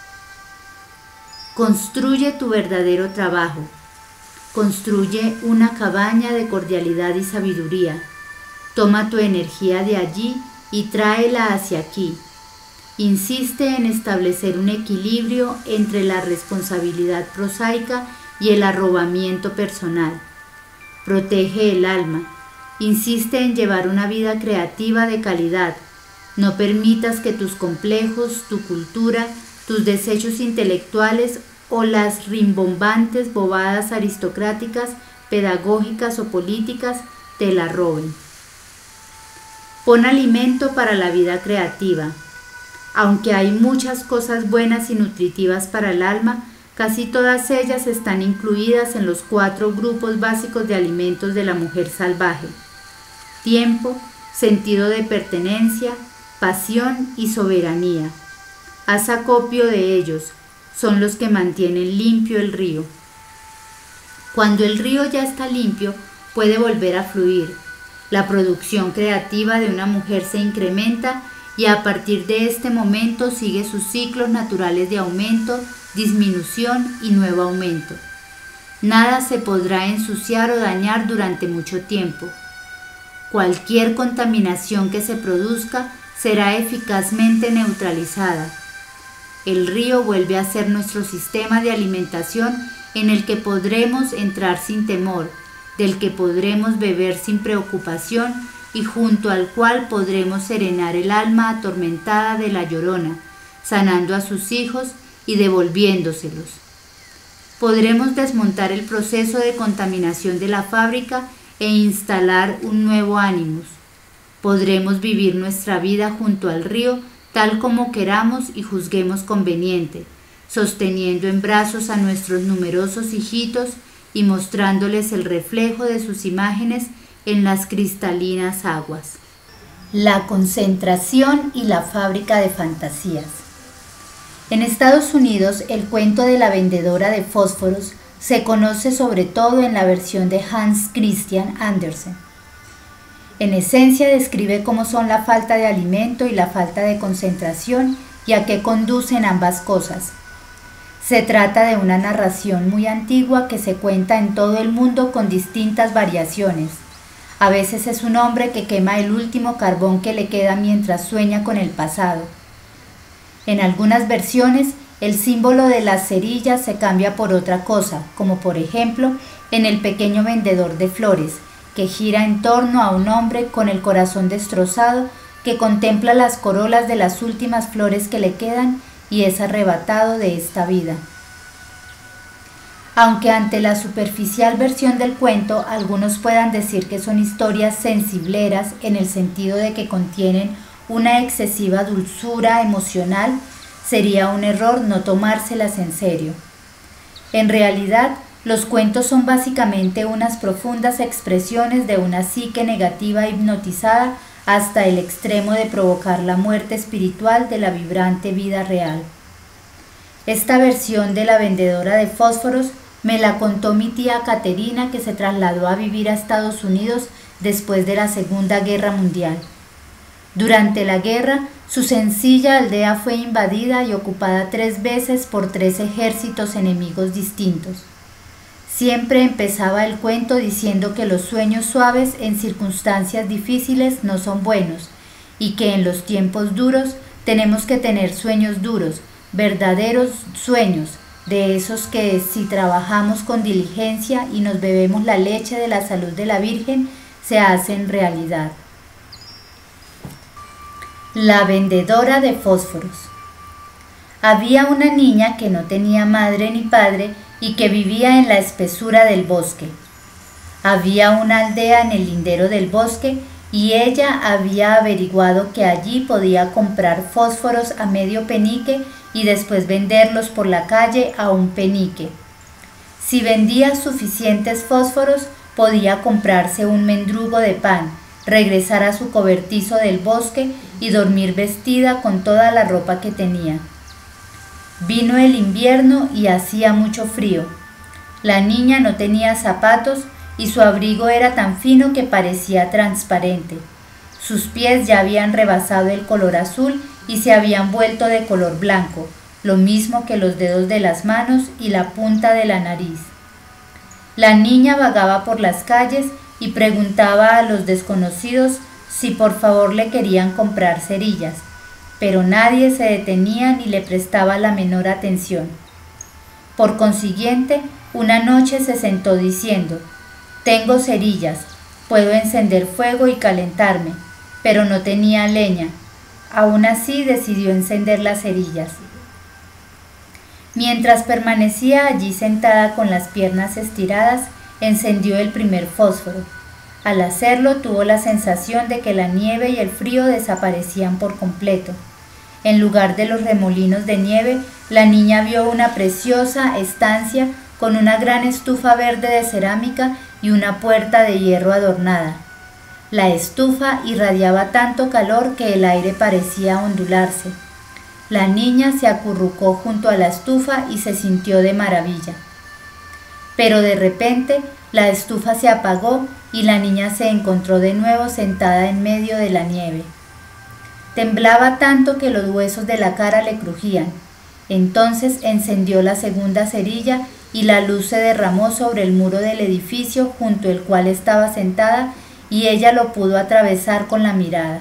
Construye tu verdadero trabajo. Construye una cabaña de cordialidad y sabiduría. Toma tu energía de allí y tráela hacia aquí. Insiste en establecer un equilibrio entre la responsabilidad prosaica y el arrobamiento personal. Protege el alma. Insiste en llevar una vida creativa de calidad. No permitas que tus complejos, tu cultura, tus desechos intelectuales o las rimbombantes bobadas aristocráticas, pedagógicas o políticas te la roben. Pon alimento para la vida creativa. Aunque hay muchas cosas buenas y nutritivas para el alma, casi todas ellas están incluidas en los cuatro grupos básicos de alimentos de la mujer salvaje: tiempo, sentido de pertenencia, pasión y soberanía. Haz acopio de ellos, son los que mantienen limpio el río. Cuando el río ya está limpio, puede volver a fluir. La producción creativa de una mujer se incrementa y a partir de este momento sigue sus ciclos naturales de aumento, disminución y nuevo aumento. Nada se podrá ensuciar o dañar durante mucho tiempo. Cualquier contaminación que se produzca será eficazmente neutralizada. El río vuelve a ser nuestro sistema de alimentación en el que podremos entrar sin temor, del que podremos beber sin preocupación y junto al cual podremos serenar el alma atormentada de la llorona, sanando a sus hijos y devolviéndoselos. Podremos desmontar el proceso de contaminación de la fábrica e instalar un nuevo ánimus. Podremos vivir nuestra vida junto al río tal como queramos y juzguemos conveniente, sosteniendo en brazos a nuestros numerosos hijitos y mostrándoles el reflejo de sus imágenes en las cristalinas aguas. La concentración y la fábrica de fantasías. En Estados Unidos, el cuento de la vendedora de fósforos se conoce sobre todo en la versión de Hans Christian Andersen. En esencia describe cómo son la falta de alimento y la falta de concentración y a qué conducen ambas cosas. Se trata de una narración muy antigua que se cuenta en todo el mundo con distintas variaciones. A veces es un hombre que quema el último carbón que le queda mientras sueña con el pasado. En algunas versiones, el símbolo de las cerillas se cambia por otra cosa, como por ejemplo en el pequeño vendedor de flores, que gira en torno a un hombre con el corazón destrozado que contempla las corolas de las últimas flores que le quedan y es arrebatado de esta vida. Aunque ante la superficial versión del cuento algunos puedan decir que son historias sensibleras en el sentido de que contienen una excesiva dulzura emocional, sería un error no tomárselas en serio. En realidad, los cuentos son básicamente unas profundas expresiones de una psique negativa hipnotizada hasta el extremo de provocar la muerte espiritual de la vibrante vida real. Esta versión de la vendedora de fósforos me la contó mi tía Caterina, que se trasladó a vivir a Estados Unidos después de la Segunda Guerra Mundial. Durante la guerra, su sencilla aldea fue invadida y ocupada tres veces por tres ejércitos enemigos distintos. Siempre empezaba el cuento diciendo que los sueños suaves en circunstancias difíciles no son buenos y que en los tiempos duros tenemos que tener sueños duros, verdaderos sueños, de esos que si trabajamos con diligencia y nos bebemos la leche de la salud de la Virgen, se hacen realidad. La vendedora de fósforos. Había una niña que no tenía madre ni padre y que vivía en la espesura del bosque. Había una aldea en el lindero del bosque y ella había averiguado que allí podía comprar fósforos a medio penique y después venderlos por la calle a un penique. Si vendía suficientes fósforos, podía comprarse un mendrugo de pan, regresar a su cobertizo del bosque y dormir vestida con toda la ropa que tenía. Vino el invierno y hacía mucho frío. La niña no tenía zapatos y su abrigo era tan fino que parecía transparente. Sus pies ya habían rebasado el color azul y se habían vuelto de color blanco, lo mismo que los dedos de las manos y la punta de la nariz. La niña vagaba por las calles y preguntaba a los desconocidos si por favor le querían comprar cerillas, pero nadie se detenía ni le prestaba la menor atención. Por consiguiente, una noche se sentó diciendo: «Tengo cerillas, puedo encender fuego y calentarme», pero no tenía leña. Aún así decidió encender las cerillas. Mientras permanecía allí sentada con las piernas estiradas, encendió el primer fósforo. Al hacerlo tuvo la sensación de que la nieve y el frío desaparecían por completo. En lugar de los remolinos de nieve, la niña vio una preciosa estancia con una gran estufa verde de cerámica y una puerta de hierro adornada. La estufa irradiaba tanto calor que el aire parecía ondularse. La niña se acurrucó junto a la estufa y se sintió de maravilla. Pero de repente la estufa se apagó y la niña se encontró de nuevo sentada en medio de la nieve. Temblaba tanto que los huesos de la cara le crujían. Entonces encendió la segunda cerilla y la luz se derramó sobre el muro del edificio junto al cual estaba sentada y ella lo pudo atravesar con la mirada.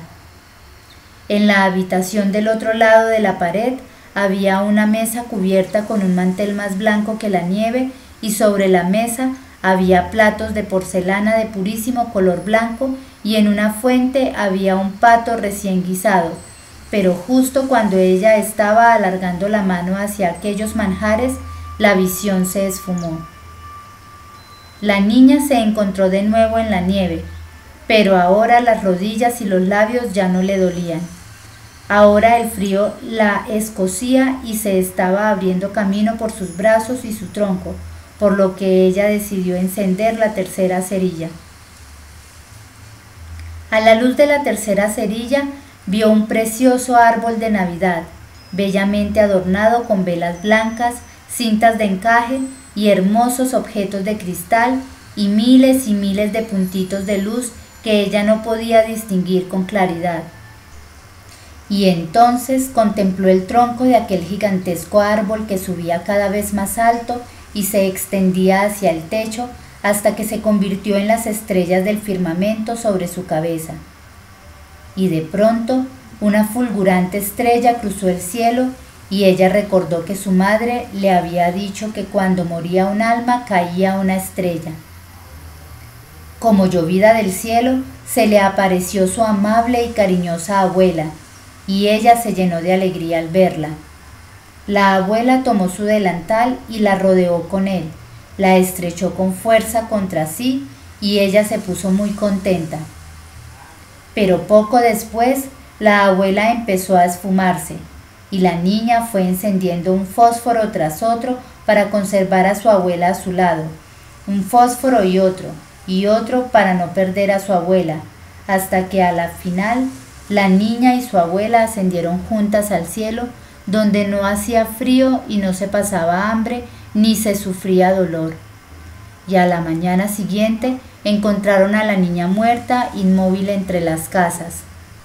En la habitación del otro lado de la pared había una mesa cubierta con un mantel más blanco que la nieve y sobre la mesa había platos de porcelana de purísimo color blanco y en una fuente había un pato recién guisado, pero justo cuando ella estaba alargando la mano hacia aquellos manjares, la visión se esfumó. La niña se encontró de nuevo en la nieve, pero ahora las rodillas y los labios ya no le dolían. Ahora el frío la escocía y se estaba abriendo camino por sus brazos y su tronco, por lo que ella decidió encender la tercera cerilla. A la luz de la tercera cerilla vio un precioso árbol de Navidad, bellamente adornado con velas blancas, cintas de encaje y hermosos objetos de cristal y miles y miles de puntitos de luz que ella no podía distinguir con claridad. Y entonces contempló el tronco de aquel gigantesco árbol que subía cada vez más alto y se extendía hacia el techo hasta que se convirtió en las estrellas del firmamento sobre su cabeza. Y de pronto una fulgurante estrella cruzó el cielo y ella recordó que su madre le había dicho que cuando moría un alma caía una estrella. Como llovida del cielo, se le apareció su amable y cariñosa abuela, y ella se llenó de alegría al verla. La abuela tomó su delantal y la rodeó con él, la estrechó con fuerza contra sí y ella se puso muy contenta. Pero poco después, la abuela empezó a esfumarse y la niña fue encendiendo un fósforo tras otro para conservar a su abuela a su lado, un fósforo y otro, y otro para no perder a su abuela, hasta que a la final la niña y su abuela ascendieron juntas al cielo, donde no hacía frío y no se pasaba hambre ni se sufría dolor. Y a la mañana siguiente encontraron a la niña muerta, inmóvil entre las casas.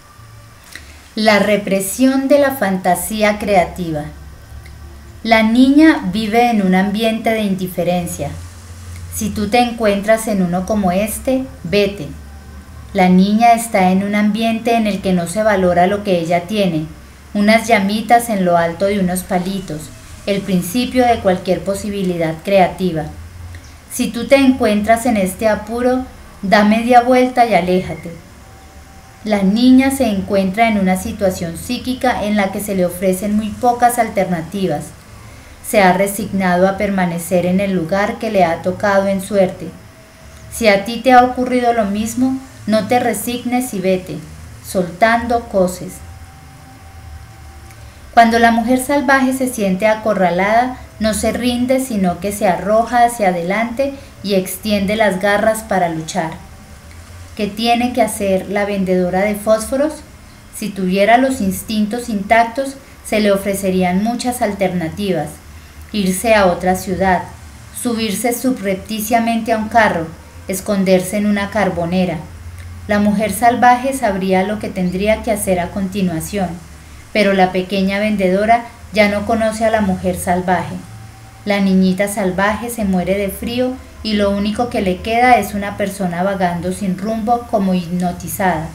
La represión de la fantasía creativa. La niña vive en un ambiente de indiferencia. Si tú te encuentras en uno como este, vete. La niña está en un ambiente en el que no se valora lo que ella tiene, unas llamitas en lo alto de unos palitos, el principio de cualquier posibilidad creativa. Si tú te encuentras en este apuro, da media vuelta y aléjate. La niña se encuentra en una situación psíquica en la que se le ofrecen muy pocas alternativas. Se ha resignado a permanecer en el lugar que le ha tocado en suerte. Si a ti te ha ocurrido lo mismo, no te resignes y vete, soltando coses. Cuando la mujer salvaje se siente acorralada, no se rinde, sino que se arroja hacia adelante y extiende las garras para luchar. ¿Qué tiene que hacer la vendedora de fósforos? Si tuviera los instintos intactos, se le ofrecerían muchas alternativas. Irse a otra ciudad, subirse subrepticiamente a un carro, esconderse en una carbonera. La mujer salvaje sabría lo que tendría que hacer a continuación, pero la pequeña vendedora ya no conoce a la mujer salvaje. La niñita salvaje se muere de frío y lo único que le queda es una persona vagando sin rumbo como hipnotizada.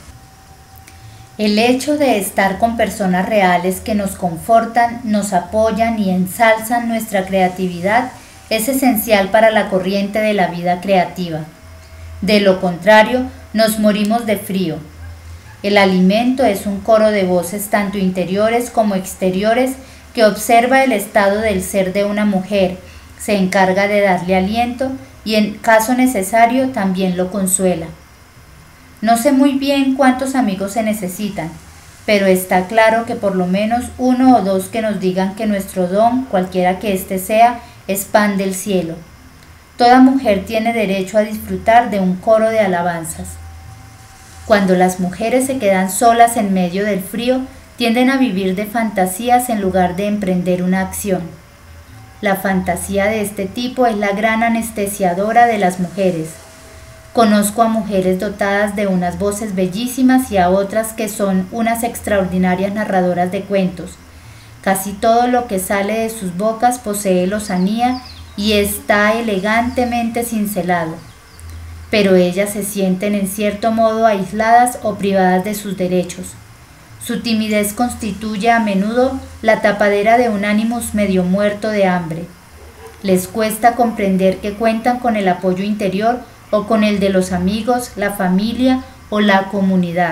El hecho de estar con personas reales que nos confortan, nos apoyan y ensalzan nuestra creatividad es esencial para la corriente de la vida creativa. De lo contrario, nos morimos de frío. El alimento es un coro de voces tanto interiores como exteriores que observa el estado del ser de una mujer, se encarga de darle aliento y en caso necesario también lo consuela. No sé muy bien cuántos amigos se necesitan, pero está claro que por lo menos uno o dos que nos digan que nuestro don, cualquiera que éste sea, es pan del cielo. Toda mujer tiene derecho a disfrutar de un coro de alabanzas. Cuando las mujeres se quedan solas en medio del frío, tienden a vivir de fantasías en lugar de emprender una acción. La fantasía de este tipo es la gran anestesiadora de las mujeres. Conozco a mujeres dotadas de unas voces bellísimas y a otras que son unas extraordinarias narradoras de cuentos. Casi todo lo que sale de sus bocas posee lozanía y está elegantemente cincelado. Pero ellas se sienten en cierto modo aisladas o privadas de sus derechos. Su timidez constituye a menudo la tapadera de un ánimos medio muerto de hambre. Les cuesta comprender que cuentan con el apoyo interior o con el de los amigos, la familia o la comunidad.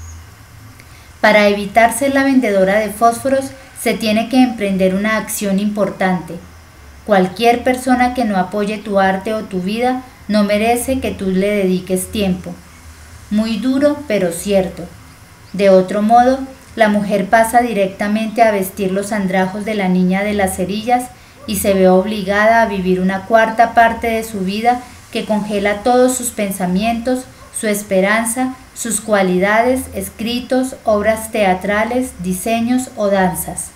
Para evitar ser la vendedora de fósforos, se tiene que emprender una acción importante. Cualquier persona que no apoye tu arte o tu vida no merece que tú le dediques tiempo. Muy duro, pero cierto. De otro modo, la mujer pasa directamente a vestir los andrajos de la niña de las cerillas y se ve obligada a vivir una cuarta parte de su vida que congela todos sus pensamientos, su esperanza, sus cualidades, escritos, obras teatrales, diseños o danzas.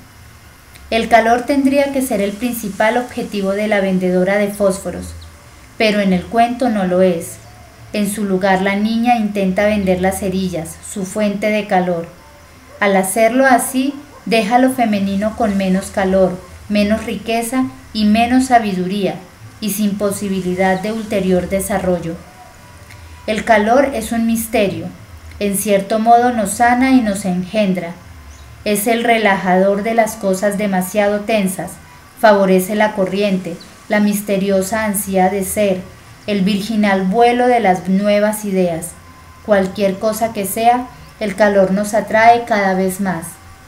El calor tendría que ser el principal objetivo de la vendedora de fósforos, pero en el cuento no lo es. En su lugar la niña intenta vender las cerillas, su fuente de calor. Al hacerlo así, deja lo femenino con menos calor, menos riqueza y menos sabiduría, y sin posibilidad de ulterior desarrollo. El calor es un misterio, en cierto modo nos sana y nos engendra. Es el relajador de las cosas demasiado tensas, favorece la corriente, la misteriosa ansia de ser, el virginal vuelo de las nuevas ideas. Cualquier cosa que sea, el calor nos atrae cada vez más.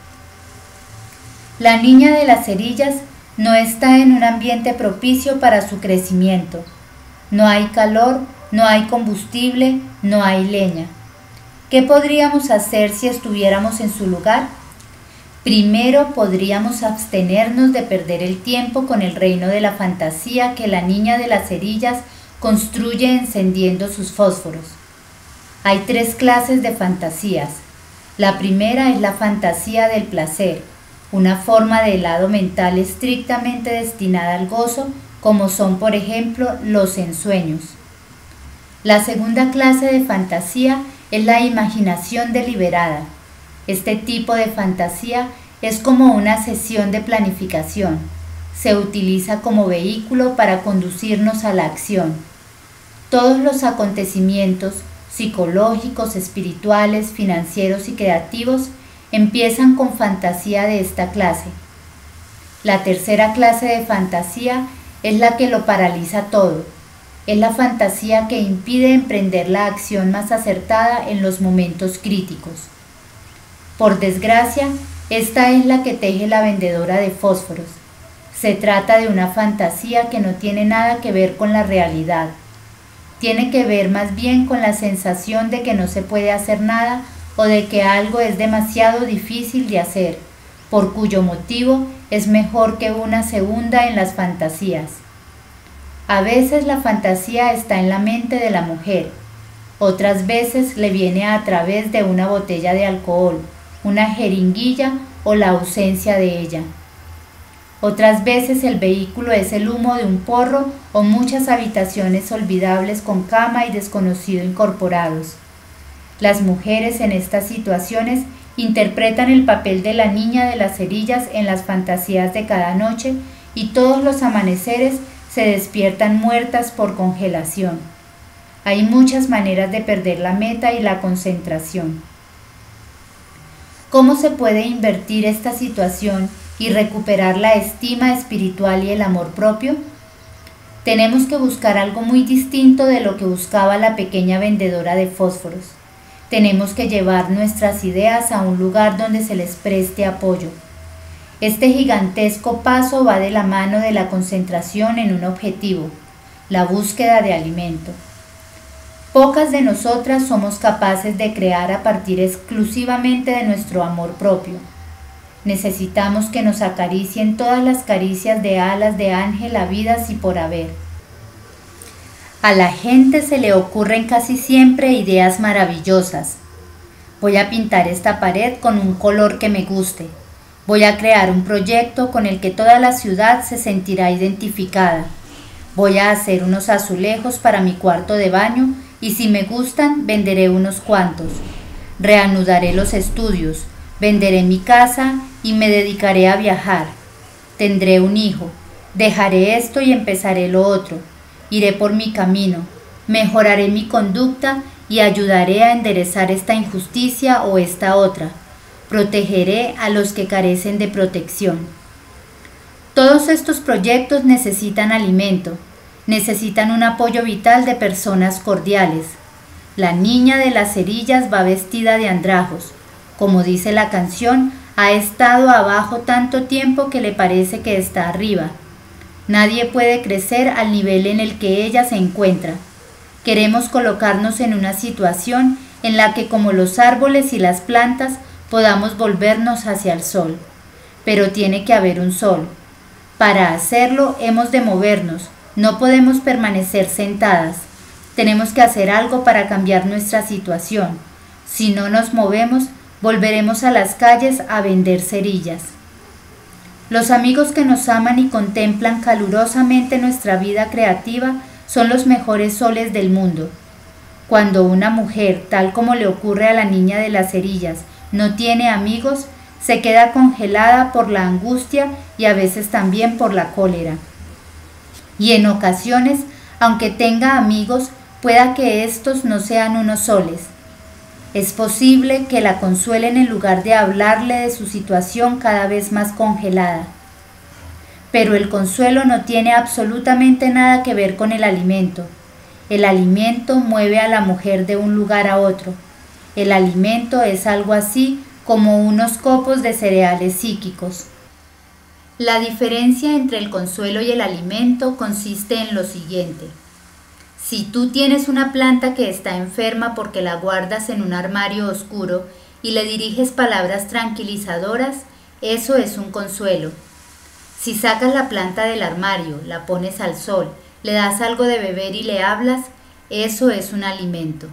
La niña de las cerillas no está en un ambiente propicio para su crecimiento. No hay calor, no hay combustible, no hay leña. ¿Qué podríamos hacer si estuviéramos en su lugar? Primero podríamos abstenernos de perder el tiempo con el reino de la fantasía que la niña de las cerillas construye encendiendo sus fósforos. Hay tres clases de fantasías. La primera es la fantasía del placer, una forma de helado mental estrictamente destinada al gozo, como son por ejemplo los ensueños. La segunda clase de fantasía es la imaginación deliberada. Este tipo de fantasía es como una sesión de planificación. Se utiliza como vehículo para conducirnos a la acción. Todos los acontecimientos psicológicos, espirituales, financieros y creativos empiezan con fantasía de esta clase. La tercera clase de fantasía es la que lo paraliza todo. Es la fantasía que impide emprender la acción más acertada en los momentos críticos. Por desgracia, esta es la que teje la vendedora de fósforos. Se trata de una fantasía que no tiene nada que ver con la realidad. Tiene que ver más bien con la sensación de que no se puede hacer nada o de que algo es demasiado difícil de hacer, por cuyo motivo es mejor que una se hunda en las fantasías. A veces la fantasía está en la mente de la mujer, otras veces le viene a través de una botella de alcohol, una jeringuilla o la ausencia de ella. Otras veces el vehículo es el humo de un porro o muchas habitaciones olvidables con cama y desconocido incorporados. Las mujeres en estas situaciones interpretan el papel de la niña de las cerillas en las fantasías de cada noche y todos los amaneceres se despiertan muertas por congelación. Hay muchas maneras de perder la meta y la concentración. ¿Cómo se puede invertir esta situación y recuperar la estima espiritual y el amor propio? Tenemos que buscar algo muy distinto de lo que buscaba la pequeña vendedora de fósforos. Tenemos que llevar nuestras ideas a un lugar donde se les preste apoyo. Este gigantesco paso va de la mano de la concentración en un objetivo, la búsqueda de alimento. Pocas de nosotras somos capaces de crear a partir exclusivamente de nuestro amor propio. Necesitamos que nos acaricien todas las caricias de alas de ángel habidas y por haber. A la gente se le ocurren casi siempre ideas maravillosas. Voy a pintar esta pared con un color que me guste. Voy a crear un proyecto con el que toda la ciudad se sentirá identificada. Voy a hacer unos azulejos para mi cuarto de baño y si me gustan venderé unos cuantos. Reanudaré los estudios, venderé mi casa y me dedicaré a viajar. Tendré un hijo, dejaré esto y empezaré lo otro. Iré por mi camino, mejoraré mi conducta y ayudaré a enderezar esta injusticia o esta otra. Protegeré a los que carecen de protección. Todos estos proyectos necesitan alimento, necesitan un apoyo vital de personas cordiales. La niña de las cerillas va vestida de andrajos. Como dice la canción, ha estado abajo tanto tiempo que le parece que está arriba. Nadie puede crecer al nivel en el que ella se encuentra. Queremos colocarnos en una situación en la que, como los árboles y las plantas, podamos volvernos hacia el sol. Pero tiene que haber un sol. Para hacerlo hemos de movernos, no podemos permanecer sentadas. Tenemos que hacer algo para cambiar nuestra situación. Si no nos movemos, volveremos a las calles a vender cerillas. Los amigos que nos aman y contemplan calurosamente nuestra vida creativa son los mejores soles del mundo. Cuando una mujer, tal como le ocurre a la niña de las cerillas, no tiene amigos, se queda congelada por la angustia y a veces también por la cólera. Y en ocasiones, aunque tenga amigos, pueda que estos no sean unos soles. Es posible que la consuelen en lugar de hablarle de su situación cada vez más congelada. Pero el consuelo no tiene absolutamente nada que ver con el alimento. El alimento mueve a la mujer de un lugar a otro. El alimento es algo así como unos copos de cereales psíquicos. La diferencia entre el consuelo y el alimento consiste en lo siguiente. Si tú tienes una planta que está enferma porque la guardas en un armario oscuro y le diriges palabras tranquilizadoras, eso es un consuelo. Si sacas la planta del armario, la pones al sol, le das algo de beber y le hablas, eso es un alimento.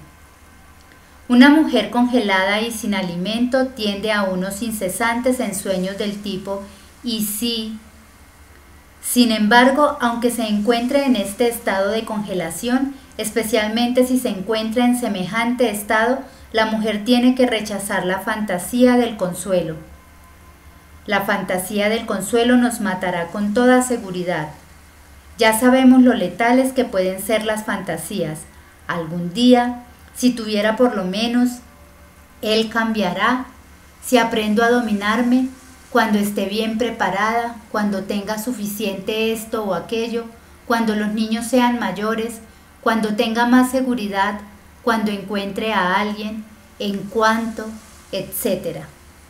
Una mujer congelada y sin alimento tiende a unos incesantes ensueños del tipo «y sí». Sin embargo, aunque se encuentre en este estado de congelación, especialmente si se encuentra en semejante estado, la mujer tiene que rechazar la fantasía del consuelo. La fantasía del consuelo nos matará con toda seguridad. Ya sabemos lo letales que pueden ser las fantasías. Algún día, si tuviera por lo menos, él cambiará, si aprendo a dominarme, cuando esté bien preparada, cuando tenga suficiente esto o aquello, cuando los niños sean mayores, cuando tenga más seguridad, cuando encuentre a alguien, en cuanto, etcétera.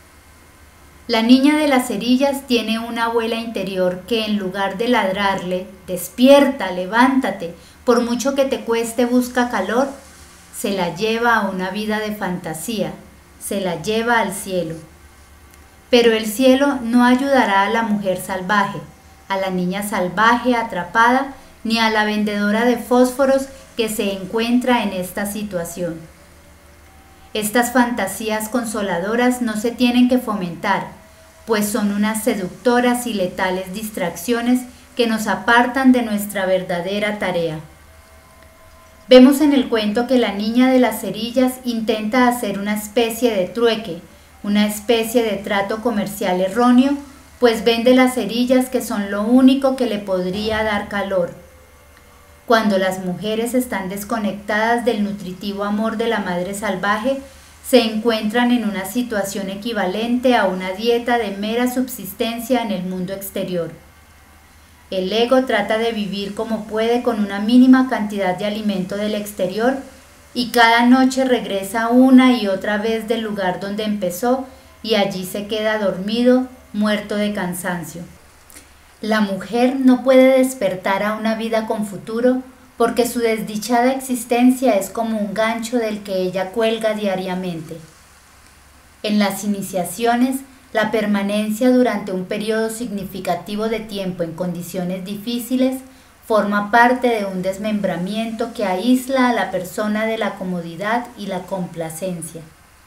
La niña de las cerillas tiene una abuela interior que en lugar de ladrarle, despierta, levántate, por mucho que te cueste busca calor, se la lleva a una vida de fantasía, se la lleva al cielo. Pero el cielo no ayudará a la mujer salvaje, a la niña salvaje atrapada, ni a la vendedora de fósforos que se encuentra en esta situación. Estas fantasías consoladoras no se tienen que fomentar, pues son unas seductoras y letales distracciones que nos apartan de nuestra verdadera tarea. Vemos en el cuento que la niña de las cerillas intenta hacer una especie de trueque, una especie de trato comercial erróneo, pues vende las cerillas que son lo único que le podría dar calor. Cuando las mujeres están desconectadas del nutritivo amor de la madre salvaje, se encuentran en una situación equivalente a una dieta de mera subsistencia en el mundo exterior. El ego trata de vivir como puede con una mínima cantidad de alimento del exterior y cada noche regresa una y otra vez del lugar donde empezó y allí se queda dormido, muerto de cansancio. La mujer no puede despertar a una vida con futuro porque su desdichada existencia es como un gancho del que ella cuelga diariamente. En las iniciaciones, la permanencia durante un periodo significativo de tiempo en condiciones difíciles forma parte de un desmembramiento que aísla a la persona de la comodidad y la complacencia.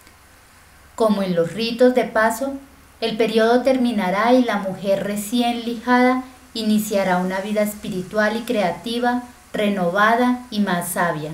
Como en los ritos de paso, el periodo terminará y la mujer recién lijada iniciará una vida espiritual y creativa, renovada y más sabia.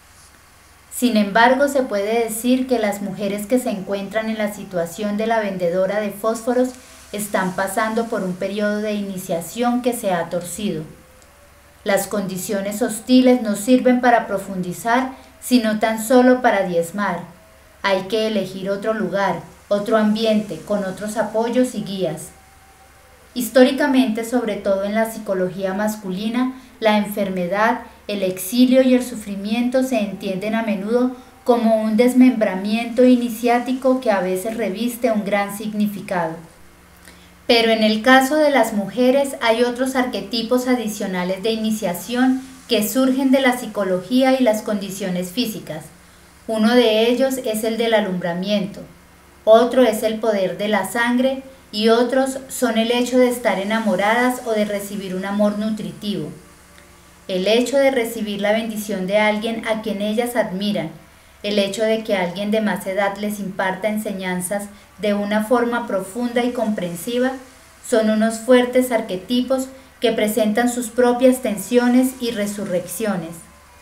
Sin embargo, se puede decir que las mujeres que se encuentran en la situación de la vendedora de fósforos están pasando por un periodo de iniciación que se ha torcido. Las condiciones hostiles no sirven para profundizar, sino tan solo para diezmar. Hay que elegir otro lugar, otro ambiente, con otros apoyos y guías. Históricamente, sobre todo en la psicología masculina, la enfermedad, el exilio y el sufrimiento se entienden a menudo como un desmembramiento iniciático que a veces reviste un gran significado. Pero en el caso de las mujeres hay otros arquetipos adicionales de iniciación que surgen de la psicología y las condiciones físicas. Uno de ellos es el del alumbramiento, otro es el poder de la sangre y otros son el hecho de estar enamoradas o de recibir un amor nutritivo. El hecho de recibir la bendición de alguien a quien ellas admiran, el hecho de que alguien de más edad les imparta enseñanzas de una forma profunda y comprensiva, son unos fuertes arquetipos que presentan sus propias tensiones y resurrecciones.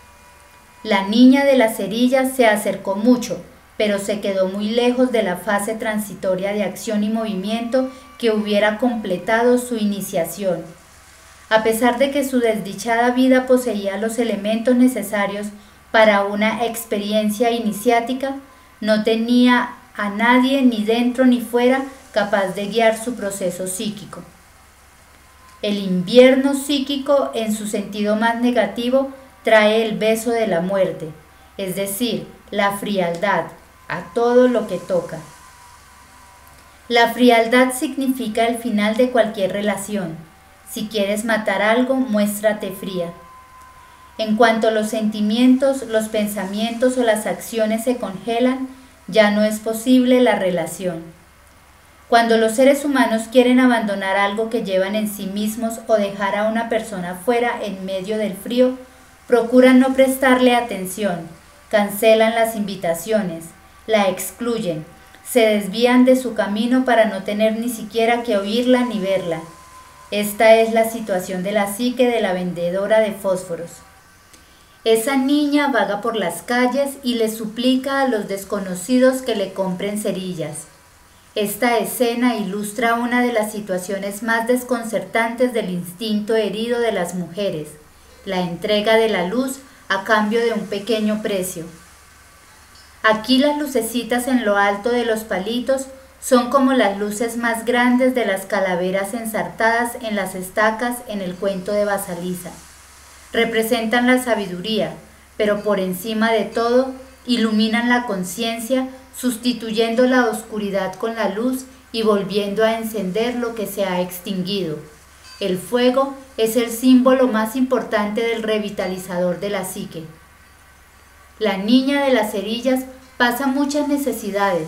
La niña de las cerillas se acercó mucho, pero se quedó muy lejos de la fase transitoria de acción y movimiento que hubiera completado su iniciación. A pesar de que su desdichada vida poseía los elementos necesarios para una experiencia iniciática, no tenía a nadie ni dentro ni fuera capaz de guiar su proceso psíquico. El invierno psíquico, en su sentido más negativo, trae el beso de la muerte, es decir, la frialdad a todo lo que toca. La frialdad significa el final de cualquier relación. Si quieres matar algo, muéstrate fría. En cuanto los sentimientos, los pensamientos o las acciones se congelan, ya no es posible la relación. Cuando los seres humanos quieren abandonar algo que llevan en sí mismos o dejar a una persona fuera en medio del frío, procuran no prestarle atención, cancelan las invitaciones, la excluyen, se desvían de su camino para no tener ni siquiera que oírla ni verla. Esta es la situación de la psique de la vendedora de fósforos. Esa niña vaga por las calles y le suplica a los desconocidos que le compren cerillas. Esta escena ilustra una de las situaciones más desconcertantes del instinto herido de las mujeres, la entrega de la luz a cambio de un pequeño precio. Aquí las lucecitas en lo alto de los palitos son como las luces más grandes de las calaveras ensartadas en las estacas en el cuento de Basalisa. Representan la sabiduría, pero por encima de todo, iluminan la conciencia, sustituyendo la oscuridad con la luz y volviendo a encender lo que se ha extinguido. El fuego es el símbolo más importante del revitalizador de la psique. La niña de las cerillas pasa muchas necesidades.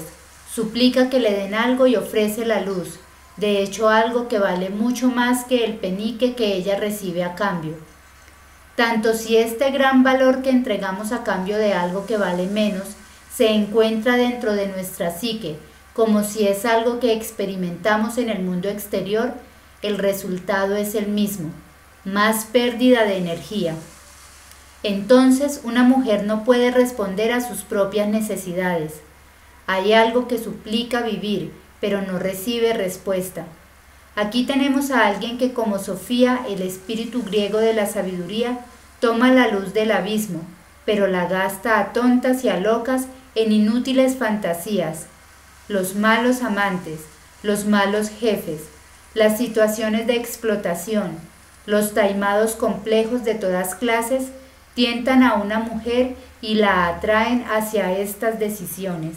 Suplica que le den algo y ofrece la luz, de hecho algo que vale mucho más que el penique que ella recibe a cambio. Tanto si este gran valor que entregamos a cambio de algo que vale menos se encuentra dentro de nuestra psique, como si es algo que experimentamos en el mundo exterior, el resultado es el mismo, más pérdida de energía. Entonces una mujer no puede responder a sus propias necesidades. Hay algo que suplica vivir, pero no recibe respuesta. Aquí tenemos a alguien que, como Sofía, el espíritu griego de la sabiduría, toma la luz del abismo, pero la gasta a tontas y a locas en inútiles fantasías. Los malos amantes, los malos jefes, las situaciones de explotación, los taimados complejos de todas clases, tientan a una mujer y la atraen hacia estas decisiones.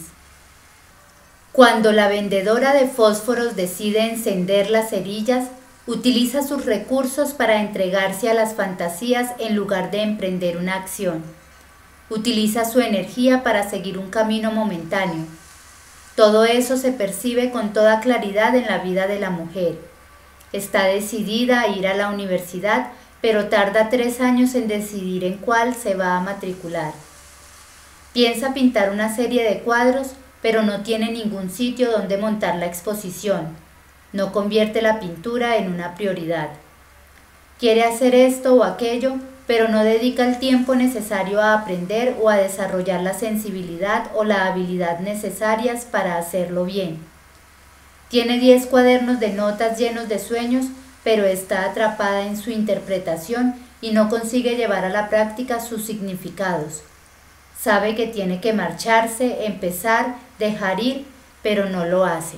Cuando la vendedora de fósforos decide encender las cerillas, utiliza sus recursos para entregarse a las fantasías en lugar de emprender una acción. Utiliza su energía para seguir un camino momentáneo. Todo eso se percibe con toda claridad en la vida de la mujer. Está decidida a ir a la universidad, pero tarda tres años en decidir en cuál se va a matricular. Piensa pintar una serie de cuadros, pero no tiene ningún sitio donde montar la exposición. No convierte la pintura en una prioridad. Quiere hacer esto o aquello, pero no dedica el tiempo necesario a aprender o a desarrollar la sensibilidad o la habilidad necesarias para hacerlo bien. Tiene diez cuadernos de notas llenos de sueños, pero está atrapada en su interpretación y no consigue llevar a la práctica sus significados. Sabe que tiene que marcharse, empezar, dejar ir, pero no lo hace.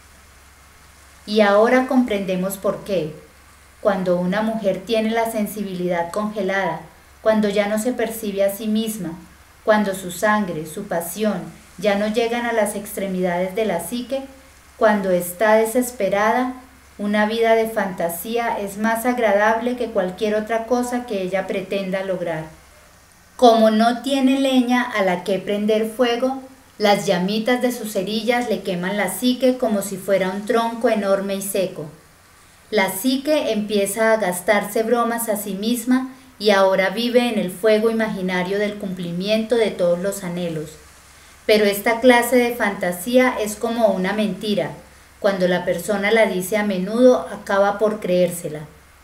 Y ahora comprendemos por qué. Cuando una mujer tiene la sensibilidad congelada, cuando ya no se percibe a sí misma, cuando su sangre, su pasión ya no llegan a las extremidades de la psique, cuando está desesperada, una vida de fantasía es más agradable que cualquier otra cosa que ella pretenda lograr. Como no tiene leña a la que prender fuego, las llamitas de sus cerillas le queman la psique como si fuera un tronco enorme y seco. La psique empieza a gastarse bromas a sí misma y ahora vive en el fuego imaginario del cumplimiento de todos los anhelos. Pero esta clase de fantasía es como una mentira. Cuando la persona la dice a menudo, acaba por creérsela.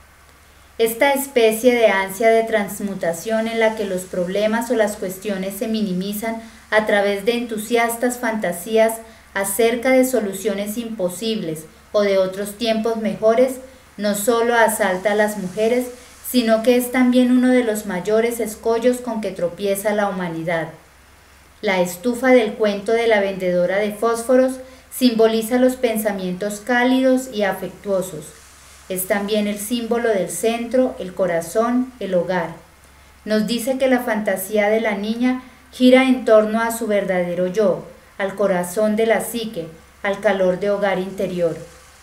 Esta especie de ansia de transmutación en la que los problemas o las cuestiones se minimizan a través de entusiastas fantasías acerca de soluciones imposibles o de otros tiempos mejores, no solo asalta a las mujeres, sino que es también uno de los mayores escollos con que tropieza la humanidad. La estufa del cuento de la vendedora de fósforos simboliza los pensamientos cálidos y afectuosos. Es también el símbolo del centro, el corazón, el hogar. Nos dice que la fantasía de la niña gira en torno a su verdadero yo, al corazón de la psique, al calor de hogar interior.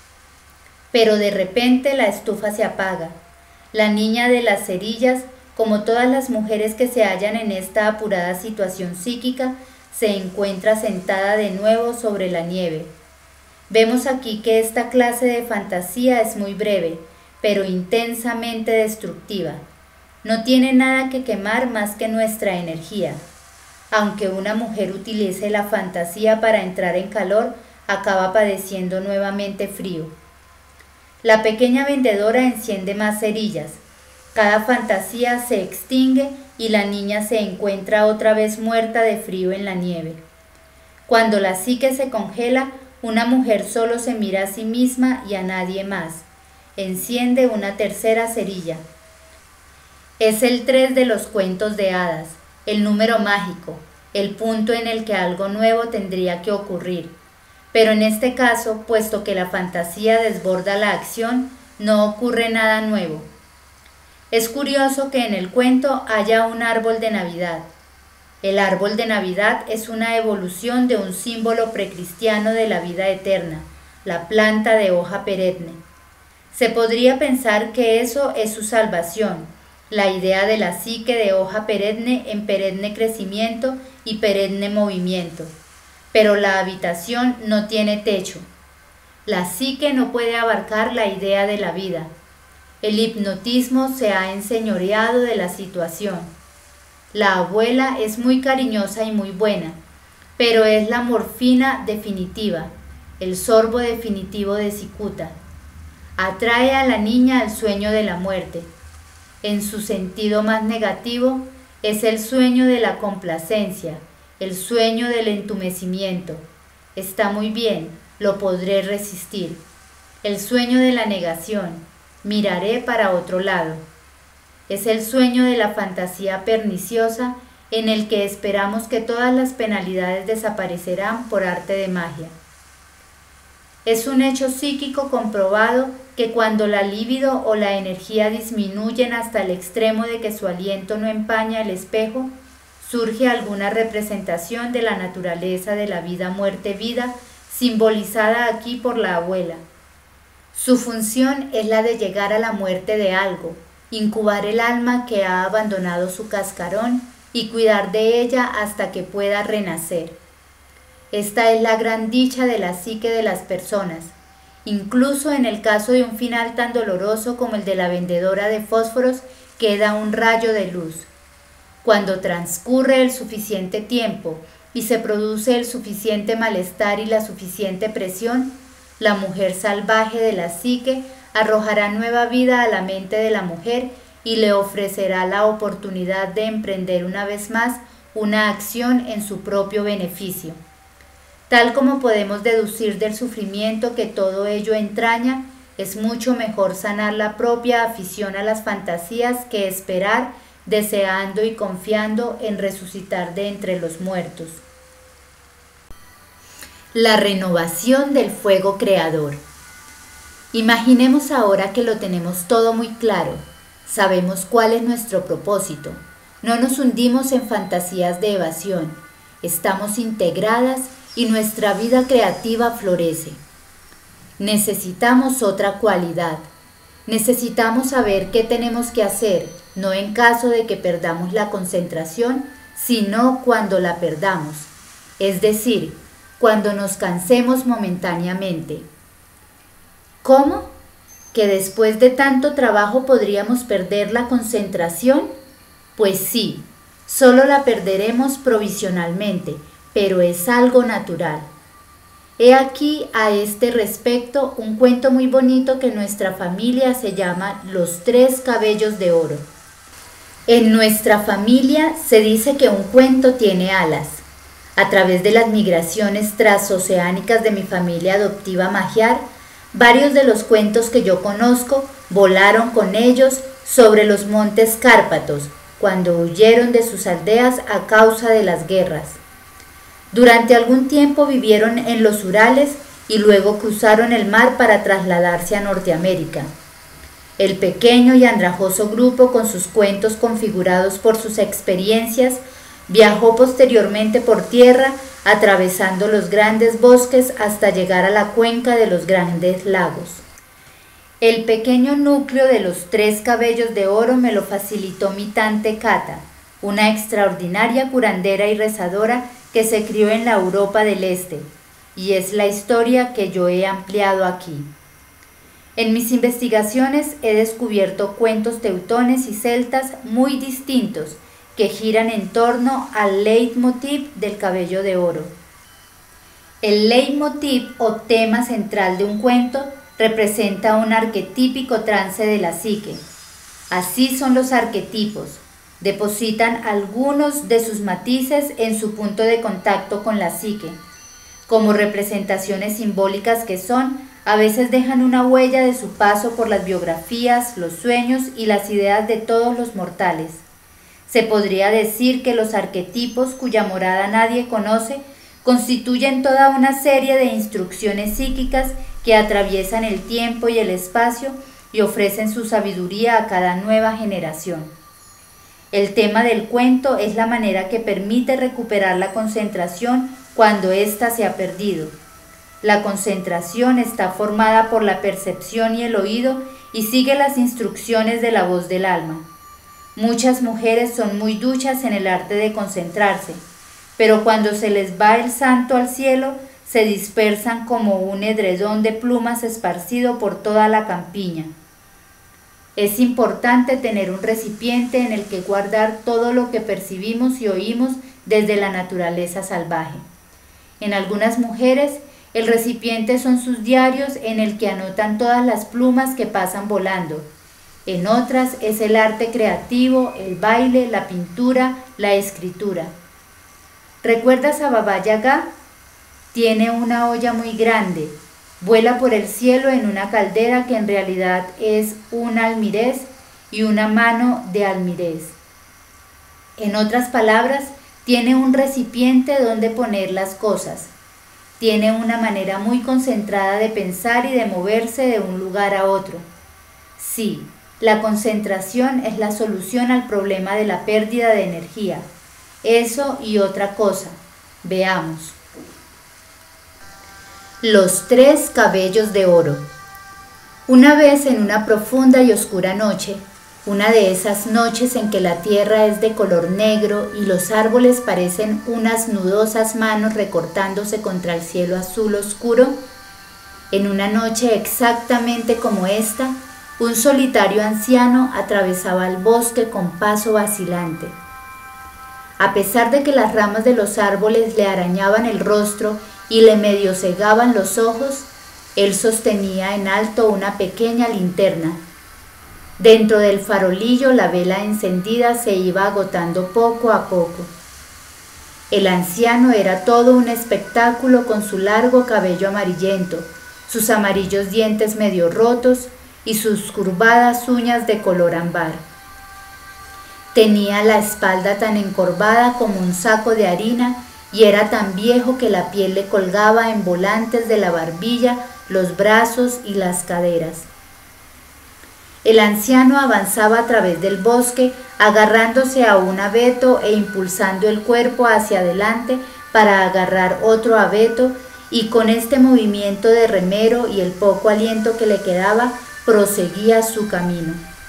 Pero de repente la estufa se apaga. La niña de las cerillas, como todas las mujeres que se hallan en esta apurada situación psíquica, se encuentra sentada de nuevo sobre la nieve. Vemos aquí que esta clase de fantasía es muy breve, pero intensamente destructiva. No tiene nada que quemar más que nuestra energía. Aunque una mujer utilice la fantasía para entrar en calor, acaba padeciendo nuevamente frío. La pequeña vendedora enciende más cerillas. Cada fantasía se extingue y la niña se encuentra otra vez muerta de frío en la nieve. Cuando la psique se congela, una mujer solo se mira a sí misma y a nadie más. Enciende una tercera cerilla. Es el tres de los cuentos de hadas, el número mágico, el punto en el que algo nuevo tendría que ocurrir. Pero en este caso, puesto que la fantasía desborda la acción, no ocurre nada nuevo. Es curioso que en el cuento haya un árbol de Navidad. El árbol de Navidad es una evolución de un símbolo precristiano de la vida eterna, la planta de hoja perenne. Se podría pensar que eso es su salvación, la idea de la psique de hoja perenne en perenne crecimiento y perenne movimiento. pero la habitación no tiene techo. La psique no puede abarcar la idea de la vida. El hipnotismo se ha enseñoreado de la situación. La abuela es muy cariñosa y muy buena, pero es la morfina definitiva, el sorbo definitivo de cicuta. Atrae a la niña al sueño de la muerte. En su sentido más negativo, es el sueño de la complacencia, el sueño del entumecimiento. Está muy bien, lo podré resistir. El sueño de la negación, miraré para otro lado. Es el sueño de la fantasía perniciosa en el que esperamos que todas las penalidades desaparecerán por arte de magia. Es un hecho psíquico comprobado que cuando la libido o la energía disminuyen hasta el extremo de que su aliento no empaña el espejo, surge alguna representación de la naturaleza de la vida, muerte, vida, simbolizada aquí por la abuela. Su función es la de llegar a la muerte de algo, incubar el alma que ha abandonado su cascarón y cuidar de ella hasta que pueda renacer. Esta es la gran dicha de la psique de las personas, incluso en el caso de un final tan doloroso como el de la vendedora de fósforos, queda un rayo de luz. Cuando transcurre el suficiente tiempo y se produce el suficiente malestar y la suficiente presión, la mujer salvaje de la psique arrojará nueva vida a la mente de la mujer y le ofrecerá la oportunidad de emprender una vez más una acción en su propio beneficio. Tal como podemos deducir del sufrimiento que todo ello entraña, es mucho mejor sanar la propia afición a las fantasías que esperar, deseando y confiando en resucitar de entre los muertos. La renovación del fuego creador. Imaginemos ahora que lo tenemos todo muy claro, sabemos cuál es nuestro propósito, no nos hundimos en fantasías de evasión, estamos integradas y nuestra vida creativa florece. Necesitamos otra cualidad, necesitamos saber qué tenemos que hacer, no en caso de que perdamos la concentración, sino cuando la perdamos, es decir, cuando nos cansemos momentáneamente. ¿Cómo? ¿Que después de tanto trabajo podríamos perder la concentración? Pues sí, solo la perderemos provisionalmente, pero es algo natural. He aquí a este respecto un cuento muy bonito que nuestra familia se llama Los Tres Cabellos de Oro. En nuestra familia se dice que un cuento tiene alas. A través de las migraciones transoceánicas de mi familia adoptiva magiar, varios de los cuentos que yo conozco volaron con ellos sobre los montes Cárpatos, cuando huyeron de sus aldeas a causa de las guerras. Durante algún tiempo vivieron en los Urales y luego cruzaron el mar para trasladarse a Norteamérica. El pequeño y andrajoso grupo, con sus cuentos configurados por sus experiencias, viajó posteriormente por tierra, atravesando los grandes bosques hasta llegar a la cuenca de los grandes lagos. El pequeño núcleo de los Tres Cabellos de Oro me lo facilitó mi tante Cata, una extraordinaria curandera y rezadora que se crió en la Europa del Este, y es la historia que yo he ampliado aquí. En mis investigaciones he descubierto cuentos teutones y celtas muy distintos que giran en torno al leitmotiv del cabello de oro. El leitmotiv o tema central de un cuento representa un arquetípico trance de la psique. Así son los arquetipos. Depositan algunos de sus matices en su punto de contacto con la psique. Como representaciones simbólicas que son, a veces dejan una huella de su paso por las biografías, los sueños y las ideas de todos los mortales. Se podría decir que los arquetipos, cuya morada nadie conoce, constituyen toda una serie de instrucciones psíquicas que atraviesan el tiempo y el espacio y ofrecen su sabiduría a cada nueva generación. El tema del cuento es la manera que permite recuperar la concentración cuando ésta se ha perdido. La concentración está formada por la percepción y el oído y sigue las instrucciones de la voz del alma. Muchas mujeres son muy duchas en el arte de concentrarse, pero cuando se les va el santo al cielo, se dispersan como un edredón de plumas esparcido por toda la campiña. Es importante tener un recipiente en el que guardar todo lo que percibimos y oímos desde la naturaleza salvaje. En algunas mujeres, el recipiente son sus diarios en el que anotan todas las plumas que pasan volando. En otras es el arte creativo, el baile, la pintura, la escritura. ¿Recuerdas a Baba Yaga? Tiene una olla muy grande, vuela por el cielo en una caldera que en realidad es un almirez y una mano de almirez. En otras palabras, tiene un recipiente donde poner las cosas. Tiene una manera muy concentrada de pensar y de moverse de un lugar a otro. Sí, la concentración es la solución al problema de la pérdida de energía. Eso y otra cosa. Veamos. Los tres cabellos de oro. Una vez en una profunda y oscura noche, una de esas noches en que la tierra es de color negro y los árboles parecen unas nudosas manos recortándose contra el cielo azul oscuro, en una noche exactamente como esta, un solitario anciano atravesaba el bosque con paso vacilante. A pesar de que las ramas de los árboles le arañaban el rostro y le medio cegaban los ojos, él sostenía en alto una pequeña linterna. Dentro del farolillo la vela encendida se iba agotando poco a poco. El anciano era todo un espectáculo con su largo cabello amarillento, sus amarillos dientes medio rotos y sus curvadas uñas de color ámbar. Tenía la espalda tan encorvada como un saco de harina y era tan viejo que la piel le colgaba en volantes de la barbilla, los brazos y las caderas. El anciano avanzaba a través del bosque, agarrándose a un abeto e impulsando el cuerpo hacia adelante para agarrar otro abeto, y con este movimiento de remero y el poco aliento que le quedaba, proseguía su camino.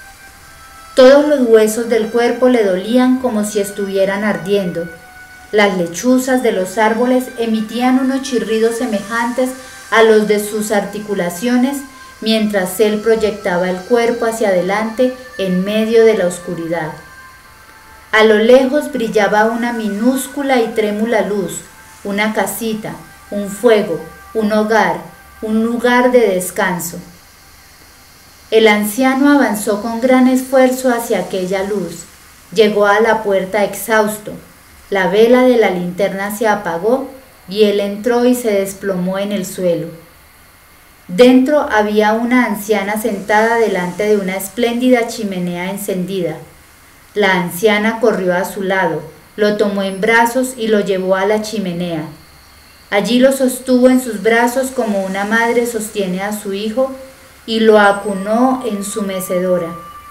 Todos los huesos del cuerpo le dolían como si estuvieran ardiendo. Las lechuzas de los árboles emitían unos chirridos semejantes a los de sus articulaciones, mientras él proyectaba el cuerpo hacia adelante en medio de la oscuridad. A lo lejos brillaba una minúscula y trémula luz, una casita, un fuego, un hogar, un lugar de descanso. El anciano avanzó con gran esfuerzo hacia aquella luz. Llegó a la puerta exhausto. La vela de la linterna se apagó y él entró y se desplomó en el suelo. Dentro había una anciana sentada delante de una espléndida chimenea encendida. La anciana corrió a su lado, lo tomó en brazos y lo llevó a la chimenea. Allí lo sostuvo en sus brazos como una madre sostiene a su hijo y lo acunó en su mecedora.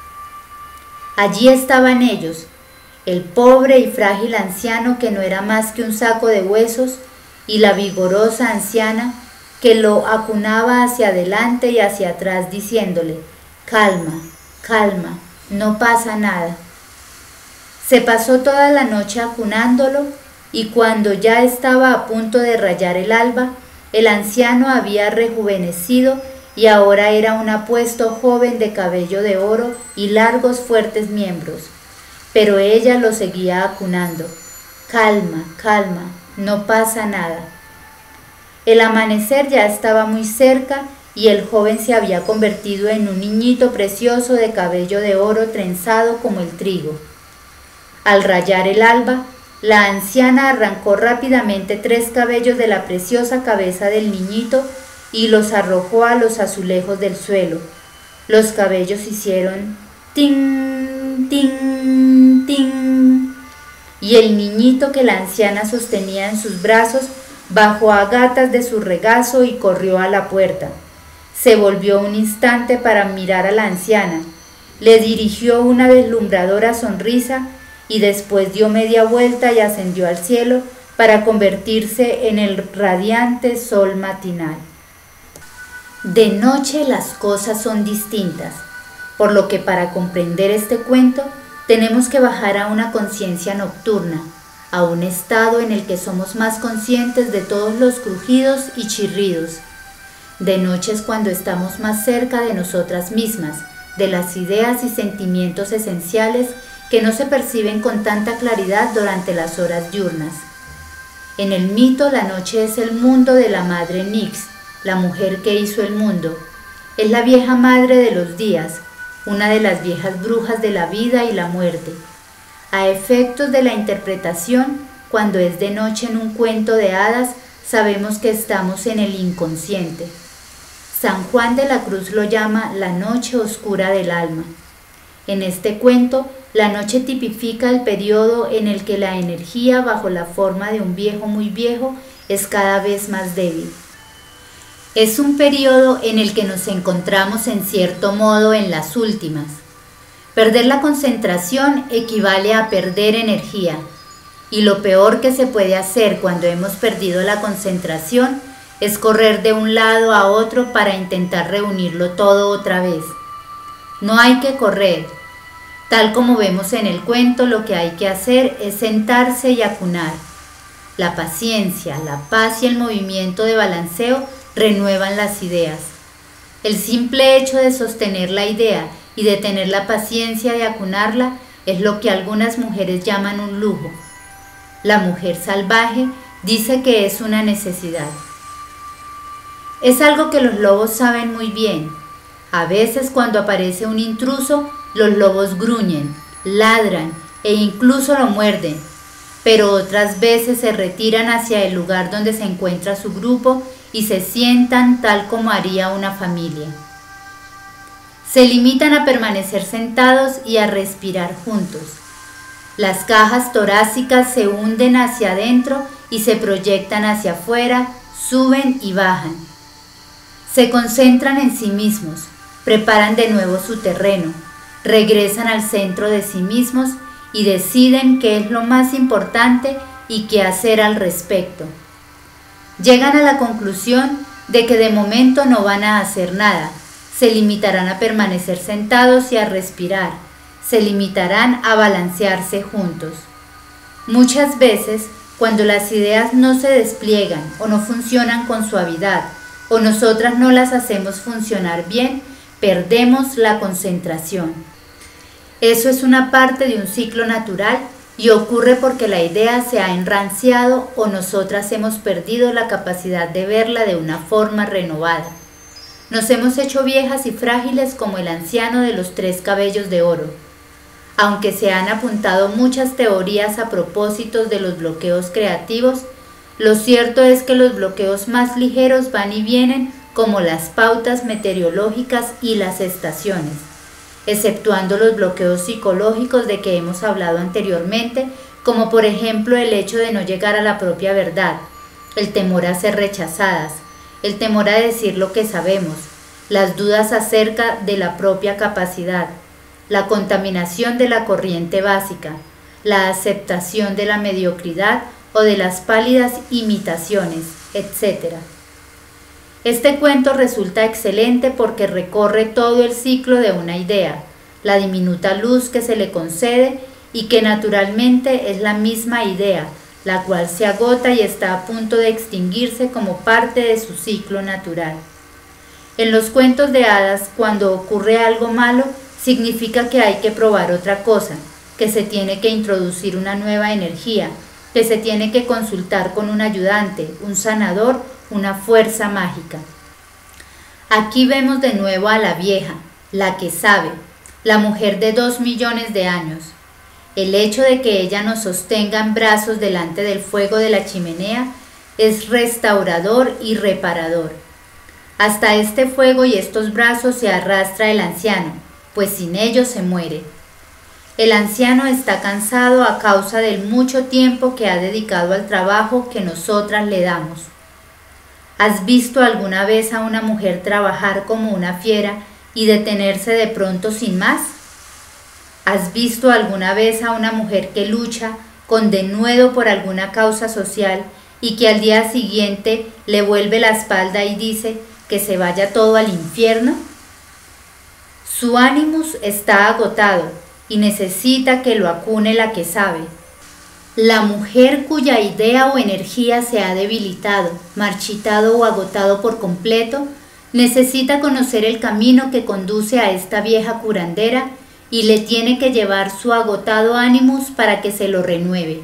Allí estaban ellos, el pobre y frágil anciano que no era más que un saco de huesos y la vigorosa anciana que lo acunaba hacia adelante y hacia atrás diciéndole: calma, calma, no pasa nada. Se pasó toda la noche acunándolo y cuando ya estaba a punto de rayar el alba, el anciano había rejuvenecido y ahora era un apuesto joven de cabello de oro y largos fuertes miembros. Pero ella lo seguía acunando: calma, calma, no pasa nada. El amanecer ya estaba muy cerca y el joven se había convertido en un niñito precioso de cabello de oro trenzado como el trigo. Al rayar el alba, la anciana arrancó rápidamente tres cabellos de la preciosa cabeza del niñito y los arrojó a los azulejos del suelo. Los cabellos hicieron tin, tin, tin, y el niñito que la anciana sostenía en sus brazos bajó a gatas de su regazo y corrió a la puerta. Se volvió un instante para mirar a la anciana, le dirigió una deslumbradora sonrisa y después dio media vuelta y ascendió al cielo para convertirse en el radiante sol matinal. De noche las cosas son distintas, por lo que para comprender este cuento tenemos que bajar a una conciencia nocturna, a un estado en el que somos más conscientes de todos los crujidos y chirridos. De noche es cuando estamos más cerca de nosotras mismas, de las ideas y sentimientos esenciales que no se perciben con tanta claridad durante las horas diurnas. En el mito, la noche es el mundo de la madre Nyx, la mujer que hizo el mundo. Es la vieja madre de los días, una de las viejas brujas de la vida y la muerte. A efectos de la interpretación, cuando es de noche en un cuento de hadas, sabemos que estamos en el inconsciente. San Juan de la Cruz lo llama la noche oscura del alma. En este cuento, la noche tipifica el periodo en el que la energía, bajo la forma de un viejo muy viejo, es cada vez más débil. Es un periodo en el que nos encontramos en cierto modo en las últimas. Perder la concentración equivale a perder energía, y lo peor que se puede hacer cuando hemos perdido la concentración es correr de un lado a otro para intentar reunirlo todo otra vez. No hay que correr. Tal como vemos en el cuento, lo que hay que hacer es sentarse y acunar. La paciencia, la paz y el movimiento de balanceo renuevan las ideas. El simple hecho de sostener la idea y de tener la paciencia de acunarla es lo que algunas mujeres llaman un lujo. La mujer salvaje dice que es una necesidad. Es algo que los lobos saben muy bien. A veces cuando aparece un intruso, los lobos gruñen, ladran e incluso lo muerden, pero otras veces se retiran hacia el lugar donde se encuentra su grupo y se sientan tal como haría una familia. Se limitan a permanecer sentados y a respirar juntos. Las cajas torácicas se hunden hacia adentro y se proyectan hacia afuera, suben y bajan. Se concentran en sí mismos, preparan de nuevo su terreno, regresan al centro de sí mismos y deciden qué es lo más importante y qué hacer al respecto. Llegan a la conclusión de que de momento no van a hacer nada, se limitarán a permanecer sentados y a respirar, se limitarán a balancearse juntos. Muchas veces, cuando las ideas no se despliegan o no funcionan con suavidad, o nosotras no las hacemos funcionar bien, perdemos la concentración. Eso es una parte de un ciclo natural y ocurre porque la idea se ha enranciado o nosotras hemos perdido la capacidad de verla de una forma renovada. Nos hemos hecho viejas y frágiles como el anciano de los tres cabellos de oro. Aunque se han apuntado muchas teorías a propósito de los bloqueos creativos, lo cierto es que los bloqueos más ligeros van y vienen como las pautas meteorológicas y las estaciones, exceptuando los bloqueos psicológicos de que hemos hablado anteriormente, como por ejemplo el hecho de no llegar a la propia verdad, el temor a ser rechazadas, el temor a decir lo que sabemos, las dudas acerca de la propia capacidad, la contaminación de la corriente básica, la aceptación de la mediocridad o de las pálidas imitaciones, etcétera. Este cuento resulta excelente porque recorre todo el ciclo de una idea, la diminuta luz que se le concede y que naturalmente es la misma idea, la cual se agota y está a punto de extinguirse como parte de su ciclo natural. En los cuentos de hadas, cuando ocurre algo malo, significa que hay que probar otra cosa, que se tiene que introducir una nueva energía, que se tiene que consultar con un ayudante, un sanador, una fuerza mágica. Aquí vemos de nuevo a la vieja, la que sabe, la mujer de dos millones de años. El hecho de que ella nos sostenga en brazos delante del fuego de la chimenea es restaurador y reparador. Hasta este fuego y estos brazos se arrastra el anciano, pues sin ellos se muere. El anciano está cansado a causa del mucho tiempo que ha dedicado al trabajo que nosotras le damos. ¿Has visto alguna vez a una mujer trabajar como una fiera y detenerse de pronto sin más? ¿Has visto alguna vez a una mujer que lucha con denuedo por alguna causa social y que al día siguiente le vuelve la espalda y dice que se vaya todo al infierno? Su ánimo está agotado y necesita que lo acune la que sabe. La mujer cuya idea o energía se ha debilitado, marchitado o agotado por completo, necesita conocer el camino que conduce a esta vieja curandera y le tiene que llevar su agotado ánimos para que se lo renueve.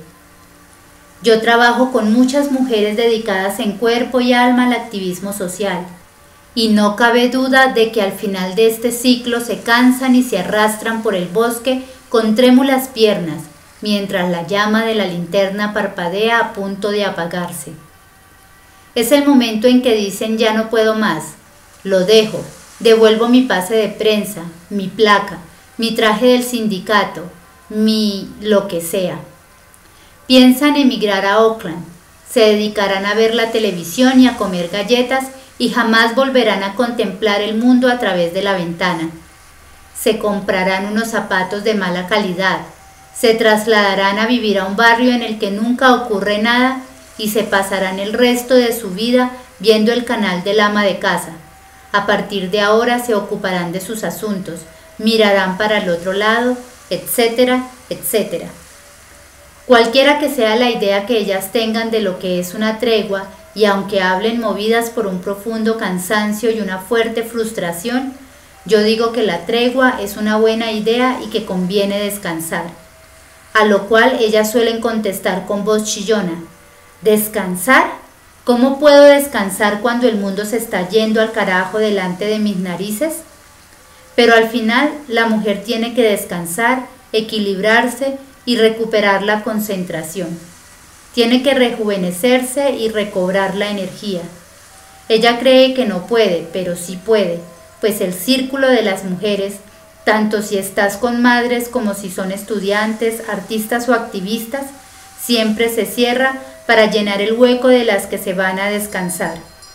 Yo trabajo con muchas mujeres dedicadas en cuerpo y alma al activismo social, y no cabe duda de que al final de este ciclo se cansan y se arrastran por el bosque con trémulas piernas, mientras la llama de la linterna parpadea a punto de apagarse. Es el momento en que dicen ya no puedo más, lo dejo, devuelvo mi pase de prensa, mi placa, mi traje del sindicato, mi lo que sea. Piensan emigrar a Oakland, se dedicarán a ver la televisión y a comer galletas y jamás volverán a contemplar el mundo a través de la ventana. Se comprarán unos zapatos de mala calidad, se trasladarán a vivir a un barrio en el que nunca ocurre nada y se pasarán el resto de su vida viendo el canal del ama de casa. A partir de ahora se ocuparán de sus asuntos, mirarán para el otro lado, etcétera, etcétera. Cualquiera que sea la idea que ellas tengan de lo que es una tregua, y aunque hablen movidas por un profundo cansancio y una fuerte frustración, yo digo que la tregua es una buena idea y que conviene descansar. A lo cual ellas suelen contestar con voz chillona: ¿descansar? ¿Cómo puedo descansar cuando el mundo se está yendo al carajo delante de mis narices? Pero al final la mujer tiene que descansar, equilibrarse y recuperar la concentración. Tiene que rejuvenecerse y recobrar la energía. Ella cree que no puede, pero sí puede, pues el círculo de las mujeres, tanto si estás con madres como si son estudiantes, artistas o activistas, siempre se cierra para llenar el hueco de las que se van a descansar.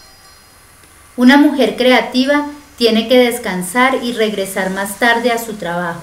Una mujer creativa tiene que descansar y regresar más tarde a su trabajo.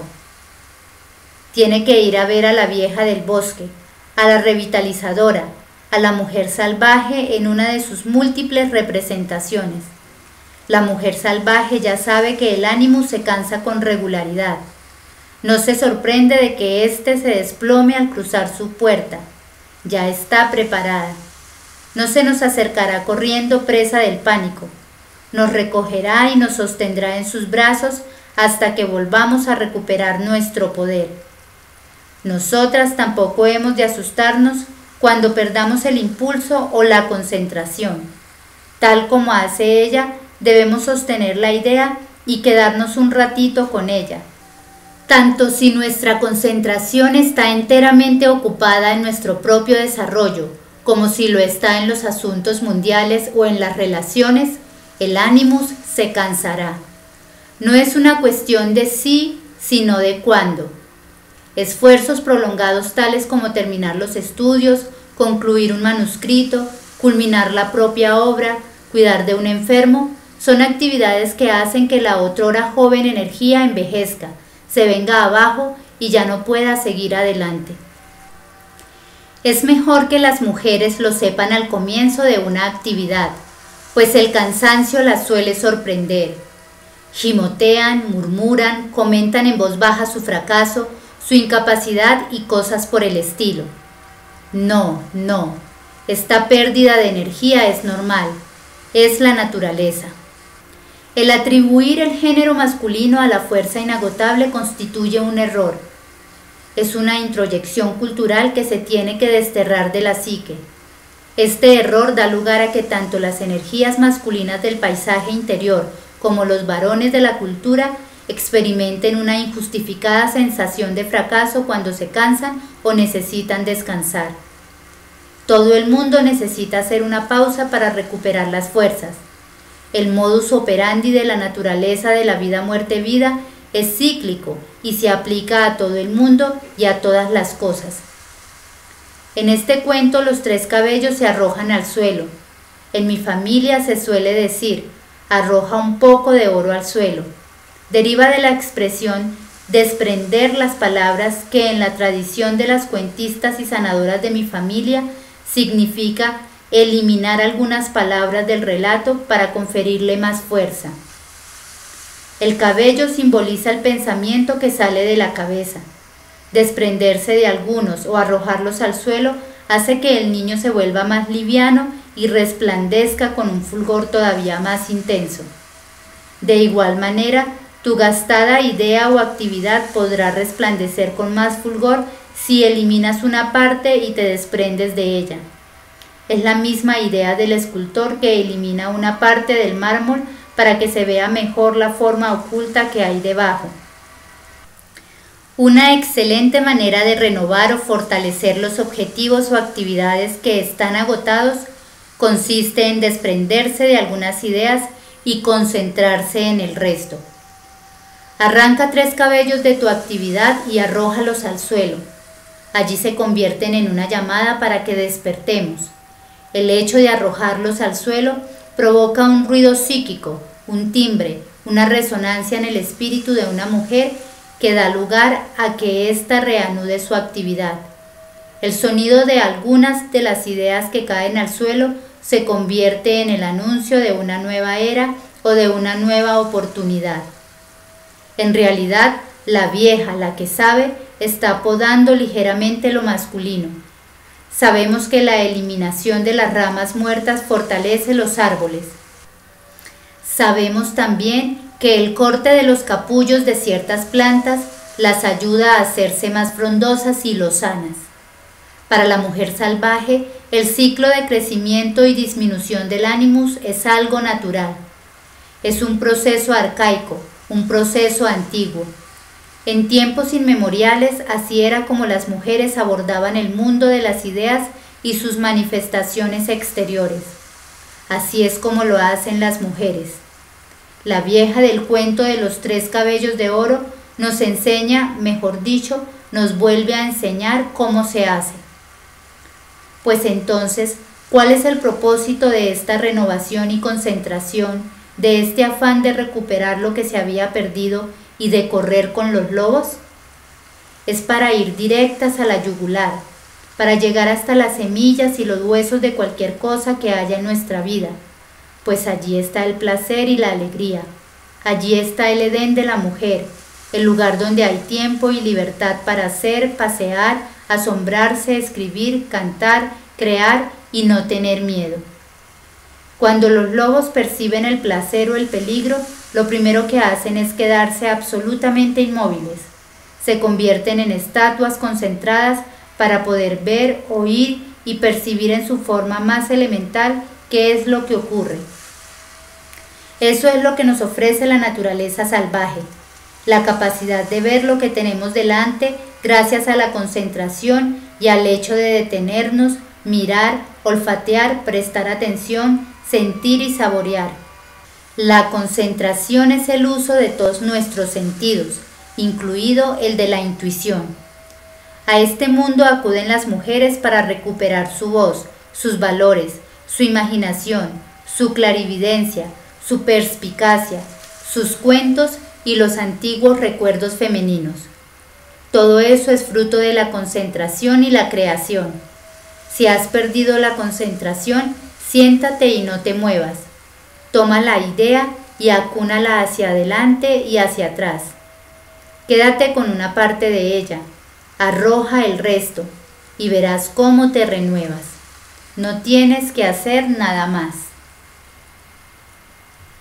Tiene que ir a ver a la vieja del bosque, a la revitalizadora, a la mujer salvaje en una de sus múltiples representaciones. La mujer salvaje ya sabe que el ánimo se cansa con regularidad. No se sorprende de que éste se desplome al cruzar su puerta. Ya está preparada. No se nos acercará corriendo presa del pánico. Nos recogerá y nos sostendrá en sus brazos hasta que volvamos a recuperar nuestro poder. Nosotras tampoco hemos de asustarnos cuando perdamos el impulso o la concentración. Tal como hace ella, debemos sostener la idea y quedarnos un ratito con ella. Tanto si nuestra concentración está enteramente ocupada en nuestro propio desarrollo, como si lo está en los asuntos mundiales o en las relaciones, el ánimos se cansará. No es una cuestión de sí, sino de cuándo. Esfuerzos prolongados tales como terminar los estudios, concluir un manuscrito, culminar la propia obra, cuidar de un enfermo, son actividades que hacen que la otrora joven energía envejezca, se venga abajo y ya no pueda seguir adelante. Es mejor que las mujeres lo sepan al comienzo de una actividad, pues el cansancio las suele sorprender. Gimotean, murmuran, comentan en voz baja su fracaso, su incapacidad y cosas por el estilo. No, no, esta pérdida de energía es normal, es la naturaleza. El atribuir el género masculino a la fuerza inagotable constituye un error. Es una introyección cultural que se tiene que desterrar de la psique. Este error da lugar a que tanto las energías masculinas del paisaje interior como los varones de la cultura experimenten una injustificada sensación de fracaso cuando se cansan o necesitan descansar. Todo el mundo necesita hacer una pausa para recuperar las fuerzas. El modus operandi de la naturaleza de la vida-muerte-vida es cíclico y se aplica a todo el mundo y a todas las cosas. En este cuento los tres cabellos se arrojan al suelo. En mi familia se suele decir, arroja un poco de oro al suelo. Deriva de la expresión desprender las palabras que en la tradición de las cuentistas y sanadoras de mi familia significa eliminar algunas palabras del relato para conferirle más fuerza. El cabello simboliza el pensamiento que sale de la cabeza. Desprenderse de algunos o arrojarlos al suelo hace que el niño se vuelva más liviano y resplandezca con un fulgor todavía más intenso. De igual manera, tu gastada idea o actividad podrá resplandecer con más fulgor si eliminas una parte y te desprendes de ella. Es la misma idea del escultor que elimina una parte del mármol para que se vea mejor la forma oculta que hay debajo. Una excelente manera de renovar o fortalecer los objetivos o actividades que están agotados consiste en desprenderse de algunas ideas y concentrarse en el resto. Arranca tres cabellos de tu actividad y arrójalos al suelo. Allí se convierten en una llamada para que despertemos. El hecho de arrojarlos al suelo provoca un ruido psíquico, un timbre, una resonancia en el espíritu de una mujer que da lugar a que ésta reanude su actividad. El sonido de algunas de las ideas que caen al suelo se convierte en el anuncio de una nueva era o de una nueva oportunidad. En realidad, la vieja, la que sabe, está podando ligeramente lo masculino. Sabemos que la eliminación de las ramas muertas fortalece los árboles. Sabemos también que el corte de los capullos de ciertas plantas las ayuda a hacerse más frondosas y lozanas. Para la mujer salvaje, el ciclo de crecimiento y disminución del ánimus es algo natural. Es un proceso arcaico, un proceso antiguo. En tiempos inmemoriales, así era como las mujeres abordaban el mundo de las ideas y sus manifestaciones exteriores. Así es como lo hacen las mujeres. La vieja del cuento de los tres cabellos de oro nos enseña, mejor dicho, nos vuelve a enseñar cómo se hace. Pues entonces, ¿cuál es el propósito de esta renovación y concentración, de este afán de recuperar lo que se había perdido y de correr con los lobos? Es para ir directas a la yugular, para llegar hasta las semillas y los huesos de cualquier cosa que haya en nuestra vida, pues allí está el placer y la alegría, allí está el Edén de la mujer, el lugar donde hay tiempo y libertad para hacer, pasear, asombrarse, escribir, cantar, crear y no tener miedo. Cuando los lobos perciben el placer o el peligro, lo primero que hacen es quedarse absolutamente inmóviles. Se convierten en estatuas concentradas para poder ver, oír y percibir en su forma más elemental qué es lo que ocurre. Eso es lo que nos ofrece la naturaleza salvaje, la capacidad de ver lo que tenemos delante gracias a la concentración y al hecho de detenernos, mirar, olfatear, prestar atención, sentir y saborear. La concentración es el uso de todos nuestros sentidos, incluido el de la intuición. A este mundo acuden las mujeres para recuperar su voz, sus valores, su imaginación, su clarividencia, su perspicacia, sus cuentos y los antiguos recuerdos femeninos. Todo eso es fruto de la concentración y la creación. Si has perdido la concentración, siéntate y no te muevas. Toma la idea y acúnala hacia adelante y hacia atrás. Quédate con una parte de ella, arroja el resto y verás cómo te renuevas. No tienes que hacer nada más.